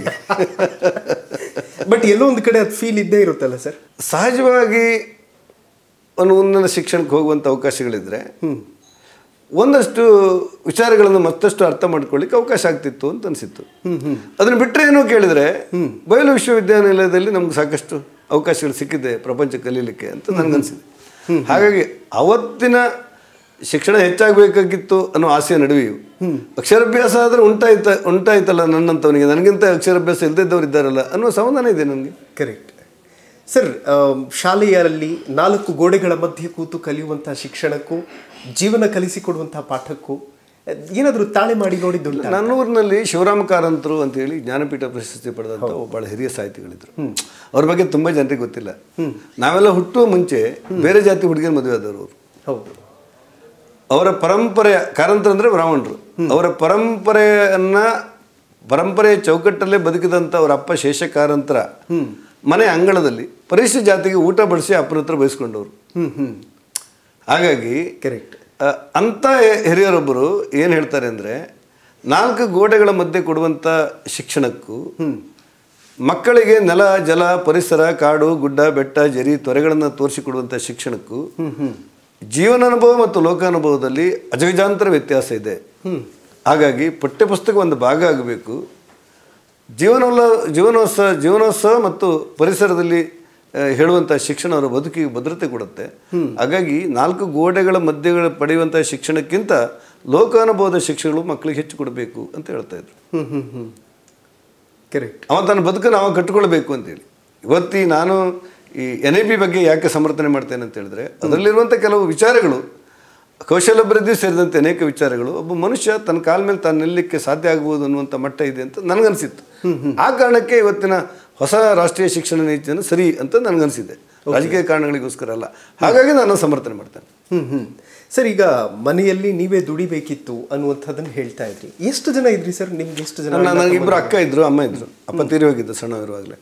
Speaker 1: ಬಟ್ ಎಲ್ಲೋ ಒಂದು ಕಡೆ ಅದು ಫೀಲ್ ಇದ್ದೇ ಇರುತ್ತಲ್ಲ ಸರ್.
Speaker 2: ಸಹಜವಾಗಿ ಒಂದು ಉನ್ನತ ಶಿಕ್ಷಣಕ್ಕೆ ಹೋಗುವಂಥ ಅವಕಾಶಗಳಿದ್ರೆ ಒಂದಷ್ಟು ವಿಚಾರಗಳನ್ನು ಮತ್ತಷ್ಟು ಅರ್ಥ ಮಾಡ್ಕೊಳ್ಳಿಕ್ಕೆ ಅವಕಾಶ ಆಗ್ತಿತ್ತು ಅಂತ ಅನಿಸಿತ್ತು. ಅದನ್ನು ಬಿಟ್ಟರೆ ಏನೋ ಕೇಳಿದರೆ ಬಯಲು ವಿಶ್ವವಿದ್ಯಾನಿಲಯದಲ್ಲಿ ನಮ್ಗೆ ಸಾಕಷ್ಟು ಅವಕಾಶಗಳು ಸಿಕ್ಕಿದೆ ಪ್ರಪಂಚ ಕಲೀಲಿಕ್ಕೆ ಅಂತ ನನಗನ್ಸಿದೆ. ಹಾಗಾಗಿ ಅವತ್ತಿನ ಶಿಕ್ಷಣ ಹೆಚ್ಚಾಗಬೇಕಾಗಿತ್ತು ಅನ್ನೋ ಆಸೆಯ ನಡುವೆಯೂ ಅಕ್ಷರಾಭ್ಯಾಸ ಆದರೆ ಉಂಟಾಯ್ತ ಉಂಟಾಯ್ತಲ್ಲ ನನ್ನಂಥವನಿಗೆ, ನನಗಿಂತ ಅಕ್ಷರಾಭ್ಯಾಸ ಇಲ್ಲದಿದ್ದವ್ರು ಇದ್ದಾರಲ್ಲ ಅನ್ನೋ ಸಮಾಧಾನ ಇದೆ ನನಗೆ.
Speaker 1: Correct sir. ಶಾಲೆಯಲ್ಲಿ ನಾಲ್ಕು ಗೋಡೆಗಳ ಮಧ್ಯೆ ಕೂತು ಕಲಿಯುವಂಥ ಶಿಕ್ಷಣಕ್ಕೂ ಜೀವನ ಕಲಿಸಿಕೊಡುವಂಥ ಪಾಠಕ್ಕೂ ಏನಾದರೂ ತಾಳೆ ಮಾಡಿ ನೋಡಿದ್ದು?
Speaker 2: ನನ್ನೂರಿನಲ್ಲಿ ಶಿವರಾಮ ಕಾರಂತರು ಅಂತೇಳಿ ಜ್ಞಾನಪೀಠ ಪ್ರಶಸ್ತಿ ಪಡೆದಂಥ ಭಾಳ ಹಿರಿಯ ಸಾಹಿತಿಗಳಿದ್ರು. ಅವ್ರ ಬಗ್ಗೆ ತುಂಬ ಜನರಿಗೆ ಗೊತ್ತಿಲ್ಲ. ನಾವೆಲ್ಲ ಹುಟ್ಟುವ ಮುಂಚೆ ಬೇರೆ ಜಾತಿ ಹುಡುಗಿಯ ಮದುವೆ ಆದವರು ಅವರು.
Speaker 1: ಹೌದು.
Speaker 2: ಅವರ ಪರಂಪರೆಯ ಕಾರಂತರ ಅಂದರೆ ಬ್ರಾಹ್ಮಣರು, ಅವರ ಪರಂಪರೆಯನ್ನ ಪರಂಪರೆಯ ಚೌಕಟ್ಟಲ್ಲೇ ಬದುಕಿದಂಥ ಅವರ ಅಪ್ಪ ಶೇಷ ಕಾರಂತರ ಮನೆ ಅಂಗಳದಲ್ಲಿ ಪರಿಶಿಷ್ಟ ಜಾತಿಗೆ ಊಟ ಬಡಿಸಿ ಅಪ್ಪನ ಹತ್ರ ಬಯಸ್ಕೊಂಡವರು. ಹಾಗಾಗಿ
Speaker 1: ಕರೆಕ್ಟ್.
Speaker 2: ಅಂಥ ಹಿರಿಯರೊಬ್ಬರು ಏನು ಹೇಳ್ತಾರೆ ಅಂದರೆ, ನಾಲ್ಕು ಗೋಡೆಗಳ ಮಧ್ಯೆ ಕೊಡುವಂಥ ಶಿಕ್ಷಣಕ್ಕೂ ಮಕ್ಕಳಿಗೆ ನೆಲ, ಜಲ, ಪರಿಸರ, ಕಾಡು, ಗುಡ್ಡ, ಬೆಟ್ಟ, ಜರಿ, ತೊರೆಗಳನ್ನು ತೋರಿಸಿಕೊಡುವಂಥ ಶಿಕ್ಷಣಕ್ಕೂ ಜೀವನಾನುಭವ ಮತ್ತು ಲೋಕಾನುಭವದಲ್ಲಿ ಅಜಗಜಾಂತರ ವ್ಯತ್ಯಾಸ ಇದೆ. ಹಾಗಾಗಿ ಪಠ್ಯಪುಸ್ತಕ ಒಂದು ಭಾಗ ಆಗಬೇಕು, ಜೀವನೋಲ್ಲ ಜೀವನೋತ್ಸವ ಜೀವನೋತ್ಸವ ಮತ್ತು ಪರಿಸರದಲ್ಲಿ ಹೇಳುವಂಥ ಶಿಕ್ಷಣ ಅವರ ಬದುಕಿಗೆ ಭದ್ರತೆ ಕೊಡುತ್ತೆ. ಹಾಗಾಗಿ ನಾಲ್ಕು ಗೋಡೆಗಳ ಮಧ್ಯೆ ಪಡೆಯುವಂಥ ಶಿಕ್ಷಣಕ್ಕಿಂತ ಲೋಕಾನುಭವದ ಶಿಕ್ಷಣಗಳು ಮಕ್ಕಳಿಗೆ ಹೆಚ್ಚು ಕೊಡಬೇಕು ಅಂತ ಹೇಳ್ತಾ ಇದ್ರು.
Speaker 1: Hmm hmm hmm correct.
Speaker 2: ಅವ ತನ್ನ ಬದುಕನ್ನು ಅವ ಕಟ್ಟಿಕೊಳ್ಬೇಕು ಅಂತೇಳಿ. ಇವತ್ತಿ ನಾನು ಈ ಎನ್ ಎ ಪಿ ಬಗ್ಗೆ ಯಾಕೆ ಸಮರ್ಥನೆ ಮಾಡ್ತೇನೆ ಅಂತ ಹೇಳಿದ್ರೆ, ಅದರಲ್ಲಿರುವಂಥ ಕೆಲವು ವಿಚಾರಗಳು, ಕೌಶಲ್ಯಾಭಿವೃದ್ಧಿ ಸೇರಿದಂತೆ ಅನೇಕ ವಿಚಾರಗಳು ಒಬ್ಬ ಮನುಷ್ಯ ತನ್ನ ಕಾಲ ಮೇಲೆ ತಾನು ನಿಲ್ಲಕ್ಕೆ ಸಾಧ್ಯ ಆಗ್ಬೋದು ಅನ್ನುವಂಥ ಮಟ್ಟ ಇದೆ ಅಂತ ನನಗನ್ಸಿತ್ತು. ಆ ಕಾರಣಕ್ಕೆ ಇವತ್ತಿನ ಹೊಸ ರಾಷ್ಟ್ರೀಯ ಶಿಕ್ಷಣ ನೀತಿಯನ್ನು ಸರಿ ಅಂತ ನನಗನ್ಸಿದೆ, ರಾಜಕೀಯ ಕಾರಣಗಳಿಗೋಸ್ಕರ ಅಲ್ಲ. ಹಾಗಾಗಿ ನಾನು ಸಮರ್ಥನೆ ಮಾಡ್ತೇನೆ.
Speaker 1: ಹ್ಮ್ ಹ್ಮ್ ಸರ್, ಈಗ ಮನೆಯಲ್ಲಿ ನೀವೇ ದುಡಿಬೇಕಿತ್ತು ಅನ್ನುವಂಥದ್ದನ್ನು ಹೇಳ್ತಾ ಇದ್ರಿ. ಎಷ್ಟು ಜನ ಇದ್ರಿ ಸರ್? ನಿಮ್ಗೆ ಎಷ್ಟು ಜನ?
Speaker 2: ನನಗೆ ಇಬ್ಬರು ಅಕ್ಕ ಇದ್ರು, ಅಮ್ಮ ಇದ್ರು. ಅಪ್ಪ ತೀರಿ ಹೋಗಿದ್ದು ಸಣ್ಣವಿರುವಾಗಲೇ.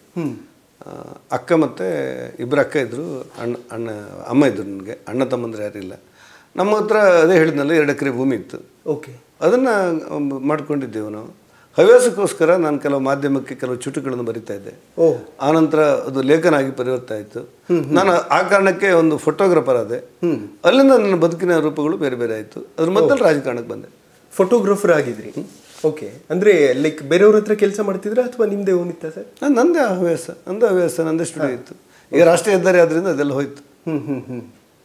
Speaker 2: ಅಕ್ಕ ಮತ್ತು ಇಬ್ಬರು ಅಕ್ಕ ಇದ್ದರು, ಅಣ್ಣ ಅಣ್ಣ ಅಮ್ಮ ಇದ್ದರು. ನನಗೆ ಅಣ್ಣ ತಮ್ಮಂದ್ರೆ ಯಾರಿಲ್ಲ. ನಮ್ಮ ಹತ್ರ ಅದೇ ಹೇಳಿದ್ನಲ್ಲ, ಎರಡು ಎಕರೆ ಭೂಮಿ ಇತ್ತು.
Speaker 1: ಓಕೆ. ಅದನ್ನು
Speaker 2: ಮಾಡ್ಕೊಂಡಿದ್ದೆವು ನಾವು. ಹವ್ಯಾಸಕ್ಕೋಸ್ಕರ ನಾನು ಕೆಲವು ಮಾಧ್ಯಮಕ್ಕೆ ಕೆಲವು ಚುಟುಕುಗಳನ್ನು ಬರಿತಾ ಇದ್ದೆ. ಆನಂತರ ಅದು ಲೇಖನ ಆಗಿ ಪರಿವರ್ತ ಆಯಿತು. ನಾನು ಆ ಕಾರಣಕ್ಕೆ ಒಂದು ಫೋಟೋಗ್ರಾಫರ್ ಆದೆ. ಅಲ್ಲಿಂದ ನನ್ನ ಬದುಕಿನ ರೂಪಗಳು ಬೇರೆ ಬೇರೆ ಆಯಿತು. ಅದ್ರ ಮೊದಲು ರಾಜಕಾರಣಕ್ಕೆ ಬಂದೆ.
Speaker 1: ಫೋಟೋಗ್ರಾಫರ್ ಆಗಿದ್ರಿ? ಓಕೆ. ಅಂದರೆ ಲೈಕ್ ಬೇರೆಯವ್ರ ಹತ್ರ ಕೆಲಸ ಮಾಡ್ತಿದ್ರ ಅಥವಾ ನಿಮ್ಮದೇ ಓನಿತ್ತ ಸರ್?
Speaker 2: ನಾನು ನಂದೇ ಹವ್ಯಾಸ, ನಂದೇ ಹವ್ಯಾಸ, ನಂದೇ ಸ್ಟುಡಿಯೋ ಇತ್ತು. ಈಗ ರಾಷ್ಟ್ರೀಯ ಹೆದ್ದಾರಿ ಆದ್ರಿಂದ ಅದೆಲ್ಲ ಹೋಯ್ತು.
Speaker 1: ಹ್ಞೂ ಹ್ಞೂ ಹ್ಞೂ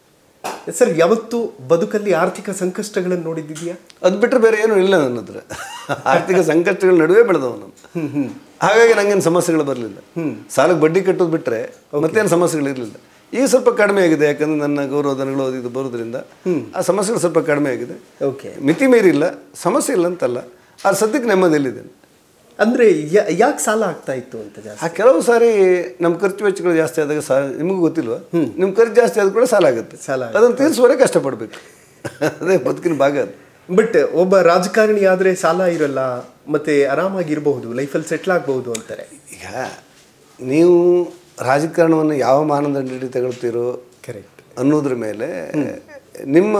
Speaker 1: ಸರ್, ಯಾವತ್ತು ಬದುಕಲ್ಲಿ ಆರ್ಥಿಕ ಸಂಕಷ್ಟಗಳನ್ನು ನೋಡಿದ್ದೀಯಾ?
Speaker 2: ಅದು ಬಿಟ್ಟರೆ ಬೇರೆ ಏನೂ ಇಲ್ಲ ನನ್ನ ಹತ್ರ. ಆರ್ಥಿಕ ಸಂಕಷ್ಟಗಳ ನಡುವೆ ಬೆಳೆದವ ನಾನು. ಹಾಗಾಗಿ ನಂಗೇನು ಸಮಸ್ಯೆಗಳು ಬರಲಿಲ್ಲ. ಸಾಲಕ್ಕೆ ಬಡ್ಡಿ ಕಟ್ಟೋದು ಬಿಟ್ಟರೆ ಮತ್ತೇನು ಸಮಸ್ಯೆಗಳಿರಲಿಲ್ಲ. ಈಗ ಸ್ವಲ್ಪ ಕಡಿಮೆ ಆಗಿದೆ, ಯಾಕಂದರೆ ನನ್ನ ಗೌರವಧನಗಳು ಇದು ಬರೋದ್ರಿಂದ ಆ ಸಮಸ್ಯೆಗಳು ಸ್ವಲ್ಪ ಕಡಿಮೆ ಆಗಿದೆ.
Speaker 1: ಓಕೆ.
Speaker 2: ಮಿತಿ ಮೀರಿಲ್ಲ, ಸಮಸ್ಯೆ ಇಲ್ಲ ಅಂತಲ್ಲ, ಆ ಸದ್ಯಕ್ಕೆ ನೆಮ್ಮದಿಯಲ್ಲಿದ್ದೇನೆ.
Speaker 1: ಅಂದರೆ ಯಾಕೆ ಸಾಲ ಆಗ್ತಾ ಇತ್ತು ಅಂತ ಜಾಸ್ತಿ?
Speaker 2: ಆ ಕೆಲವು ಸಾರಿ ನಮ್ಮ ಖರ್ಚು ವೆಚ್ಚಗಳು ಜಾಸ್ತಿ ಆದಾಗ ಸಾ ನಿಮಗೂ ಗೊತ್ತಿಲ್ವಾ, ನಿಮ್ಮ ಖರ್ಚು ಜಾಸ್ತಿ ಆದ ಕೂಡ ಸಾಲ ಆಗುತ್ತೆ.
Speaker 1: ಸಾಲ
Speaker 2: ಅದನ್ನು ತೀರಿಸುವವರೆಗೆ ಕಷ್ಟಪಡಬೇಕು. ಅದೇ ಬದುಕಿನ ಭಾಗ ಅದು.
Speaker 1: ಬಟ್ ಒಬ್ಬ ರಾಜಕಾರಣಿ ಆದರೆ ಸಾಲ ಇರಲ್ಲ, ಮತ್ತೆ ಆರಾಮಾಗಿರಬಹುದು, ಲೈಫಲ್ಲಿ ಸೆಟ್ಲ್ ಆಗಬಹುದು ಅಂತಾರೆ.
Speaker 2: ಈಗ ನೀವು ರಾಜಕಾರಣವನ್ನು ಯಾವ ಮಾನದಂಡದಲ್ಲಿ ತಗೊಳ್ತೀರೋ
Speaker 1: ಕರೆಕ್ಟ್
Speaker 2: ಅನ್ನೋದ್ರ ಮೇಲೆ ನಿಮ್ಮ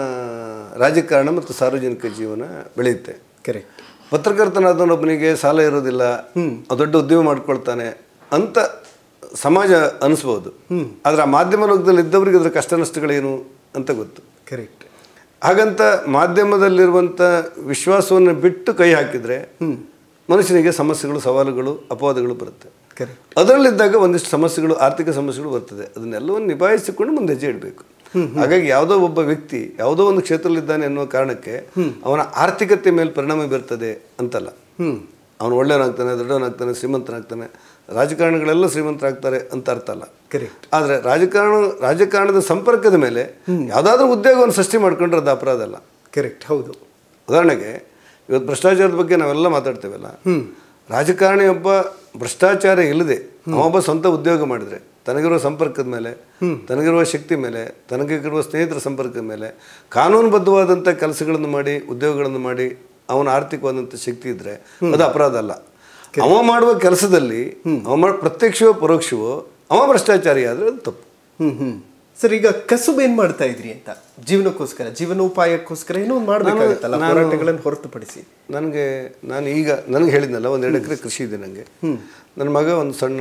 Speaker 2: ರಾಜಕಾರಣ ಮತ್ತು ಸಾರ್ವಜನಿಕ ಜೀವನ ಬೆಳೆಯುತ್ತೆ.
Speaker 1: ಕರೆಕ್ಟ್.
Speaker 2: ಪತ್ರಕರ್ತನಾದವನೊಬ್ಬನಿಗೆ ಸಾಲ ಇರೋದಿಲ್ಲ, ದೊಡ್ಡ ಉದ್ಯೋಗ ಮಾಡ್ಕೊಳ್ತಾನೆ ಅಂತ ಸಮಾಜ ಅನಿಸ್ಬೋದು. ಆದರೆ ಆ ಮಾಧ್ಯಮ ಲೋಕದಲ್ಲಿ ಇದ್ದವರಿಗೆ ಅದರ ಕಷ್ಟ ನಷ್ಟಗಳೇನು ಅಂತ ಗೊತ್ತು.
Speaker 1: ಕರೆಕ್ಟ್.
Speaker 2: ಹಾಗಂತ ಮಾಧ್ಯಮದಲ್ಲಿರುವಂಥ ವಿಶ್ವಾಸವನ್ನು ಬಿಟ್ಟು ಕೈ ಹಾಕಿದರೆ ಮನುಷ್ಯನಿಗೆ ಸಮಸ್ಯೆಗಳು, ಸವಾಲುಗಳು, ಅಪವಾದಗಳು ಬರುತ್ತೆ.
Speaker 1: ಕರೆಕ್ಟ್.
Speaker 2: ಅದರಲ್ಲಿದ್ದಾಗ ಒಂದಿಷ್ಟು ಸಮಸ್ಯೆಗಳು, ಆರ್ಥಿಕ ಸಮಸ್ಯೆಗಳು ಬರ್ತದೆ. ಅದನ್ನೆಲ್ಲವನ್ನು ನಿಭಾಯಿಸಿಕೊಂಡು ಮುಂದೆ ಹೆಜ್ಜೆ ಇಡಬೇಕು. ಹಾಗಾಗಿ ಯಾವುದೋ ಒಬ್ಬ ವ್ಯಕ್ತಿ ಯಾವುದೋ ಒಂದು ಕ್ಷೇತ್ರದಲ್ಲಿದ್ದಾನೆ ಅನ್ನುವ ಕಾರಣಕ್ಕೆ ಅವನ ಆರ್ಥಿಕತೆ ಮೇಲೆ ಪರಿಣಾಮ ಬೀರ್ತದೆ ಅಂತಲ್ಲ. ಅವನು ಒಳ್ಳೆಯವನಾಗ್ತಾನೆ, ದೊಡ್ಡವನಾಗ್ತಾನೆ, ಶ್ರೀಮಂತನಾಗ್ತಾನೆ, ರಾಜಕಾರಣಿಗಳೆಲ್ಲ ಶ್ರೀಮಂತರಾಗ್ತಾರೆ ಅಂತ ಅರ್ಥ ಅಲ್ಲ.
Speaker 1: ಕರೆಕ್ಟ್.
Speaker 2: ಆದರೆ ರಾಜಕಾರಣ ರಾಜಕಾರಣದ ಸಂಪರ್ಕದ ಮೇಲೆ ಯಾವುದಾದ್ರೂ ಉದ್ಯೋಗವನ್ನು ಸೃಷ್ಟಿ ಮಾಡ್ಕೊಂಡ್ರೆ ಅದು ಅಪರಾಧ ಅಲ್ಲ.
Speaker 1: ಕರೆಕ್ಟ್. ಹೌದು.
Speaker 2: ಉದಾಹರಣೆಗೆ ಇವತ್ತು ಭ್ರಷ್ಟಾಚಾರದ ಬಗ್ಗೆ ನಾವೆಲ್ಲ ಮಾತಾಡ್ತೇವಲ್ಲ, ರಾಜಕಾರಣಿಯೊಬ್ಬ ಭ್ರಷ್ಟಾಚಾರ ಇಲ್ಲದೆ ಅವೊಬ್ಬ ಸ್ವಂತ ಉದ್ಯೋಗ ಮಾಡಿದರೆ ತನಗಿರುವ ಸಂಪರ್ಕದ ಮೇಲೆ, ತನಗಿರುವ ಶಕ್ತಿ ಮೇಲೆ, ತನಗಿರುವ ಸ್ನೇಹಿತರ ಸಂಪರ್ಕದ ಮೇಲೆ ಕಾನೂನುಬದ್ಧವಾದಂಥ ಕೆಲಸಗಳನ್ನು ಮಾಡಿ, ಉದ್ಯೋಗಗಳನ್ನು ಮಾಡಿ ಅವನ ಆರ್ಥಿಕವಾದಂಥ ಶಕ್ತಿ ಇದ್ದರೆ ಅದು ಅಪರಾಧ ಅಲ್ಲ. ಅವ ಮಾಡುವ ಕೆಲಸದಲ್ಲಿ ಅವ ಮಾಡ ಪ್ರತ್ಯಕ್ಷವೋ ಪರೋಕ್ಷವೋ ಅವ ಭ್ರಷ್ಟಾಚಾರಿ ಆದರೆ ಅದು ತಪ್ಪು.
Speaker 1: ಹ್ಞೂ ಹ್ಞೂ ಸರ್, ಈಗ ಕಸುಬು ಏನು ಮಾಡ್ತಾ ಇದ್ರಿ ಅಂತ ಜೀವನಕ್ಕೋಸ್ಕರ, ಜೀವನೋಪಾಯಕ್ಕೋಸ್ಕರ ಏನೋ ಒಂದು ಮಾಡಬೇಕಾಗುತ್ತಲ್ಲ ಹೋರಾಟಗಳನ್ನು ಹೊರತುಪಡಿಸಿ? ನನಗೆ
Speaker 2: ನಾನು ಈಗ ನನಗೆ ಹೇಳಿದ್ನಲ್ಲ, ಒಂದು ಎರಡು ಎಕರೆ ಕೃಷಿ ಇದೆ ನನಗೆ. ನನ್ನ ಮಗ ಒಂದು ಸಣ್ಣ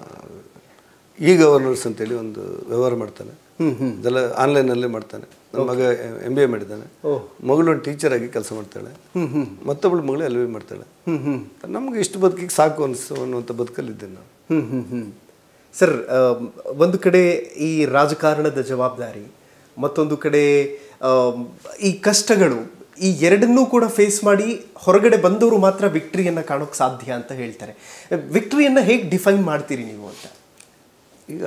Speaker 2: ಇ ಗವರ್ನರ್ಸ್ ಅಂತೇಳಿ ಒಂದು ವ್ಯವಹಾರ ಮಾಡ್ತಾನೆ. ಇದೆಲ್ಲ ಆನ್ಲೈನಲ್ಲೇ ಮಾಡ್ತಾನೆ. ನನ್ನ ಮಗ ಎಂ ಬಿ ಎ ಮಾಡಿದ್ದಾನೆ. ಮಗಳು ಒಂದು ಟೀಚರ್ ಆಗಿ ಕೆಲಸ ಮಾಡ್ತಾಳೆ. ಮತ್ತೊಬ್ಬಳು ಮಗಳು ಎಲ್ ವಿ ಮಾಡ್ತಾಳೆ. ನಮ್ಗೆ ಇಷ್ಟು ಬದುಕಿಗೆ ಸಾಕು ಅನಿಸು ಅನ್ನುವಂಥ ಬದುಕಲ್ಲಿದ್ದೇನೆ ನಾನು.
Speaker 1: ಹ್ಞೂ ಹ್ಞೂ ಹ್ಞೂ ಸರ್, ಒಂದು ಕಡೆ ಈ ರಾಜಕಾರಣದ ಜವಾಬ್ದಾರಿ, ಮತ್ತೊಂದು ಕಡೆ ಈ ಕಷ್ಟಗಳು, ಈ ಎರಡನ್ನೂ ಕೂಡ ಫೇಸ್ ಮಾಡಿ ಹೊರಗಡೆ ಬಂದವರು ಮಾತ್ರ ವಿಕ್ಟ್ರಿಯನ್ನು ಕಾಣೋಕ್ಕೆ ಸಾಧ್ಯ ಅಂತ ಹೇಳ್ತಾರೆ. ವಿಕ್ಟ್ರಿಯನ್ನು ಹೇಗೆ ಡಿಫೈನ್ ಮಾಡ್ತೀರಿ ನೀವು ಅಂತ?
Speaker 2: ಈಗ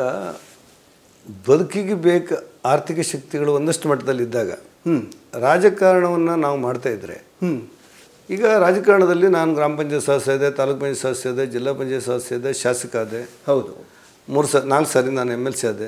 Speaker 2: ಬದುಕಿಗೆ ಬೇಕು ಆರ್ಥಿಕ ಶಕ್ತಿಗಳು ಒಂದಷ್ಟು ಮಟ್ಟದಲ್ಲಿದ್ದಾಗ ರಾಜಕಾರಣವನ್ನು ನಾವು ಮಾಡ್ತಾ ಇದ್ರೆ, ಈಗ ರಾಜಕಾರಣದಲ್ಲಿ ನಾನು ಗ್ರಾಮ ಪಂಚಾಯತ್ ಸದಸ್ಯ ಇದೆ, ತಾಲೂಕು ಪಂಚಾಯತ್ ಸದಸ್ಯ ಇದೆ, ಜಿಲ್ಲಾ ಪಂಚಾಯತ್ ಸದಸ್ಯ ಇದೆ, ಶಾಸಕ ಆದೆ.
Speaker 1: ಹೌದು.
Speaker 2: ಮೂರು ಸ ನಾಲ್ಕು ಸಾರಿ ನಾನು ಎಮ್ ಎಲ್ ಸಿ ಆದೆ.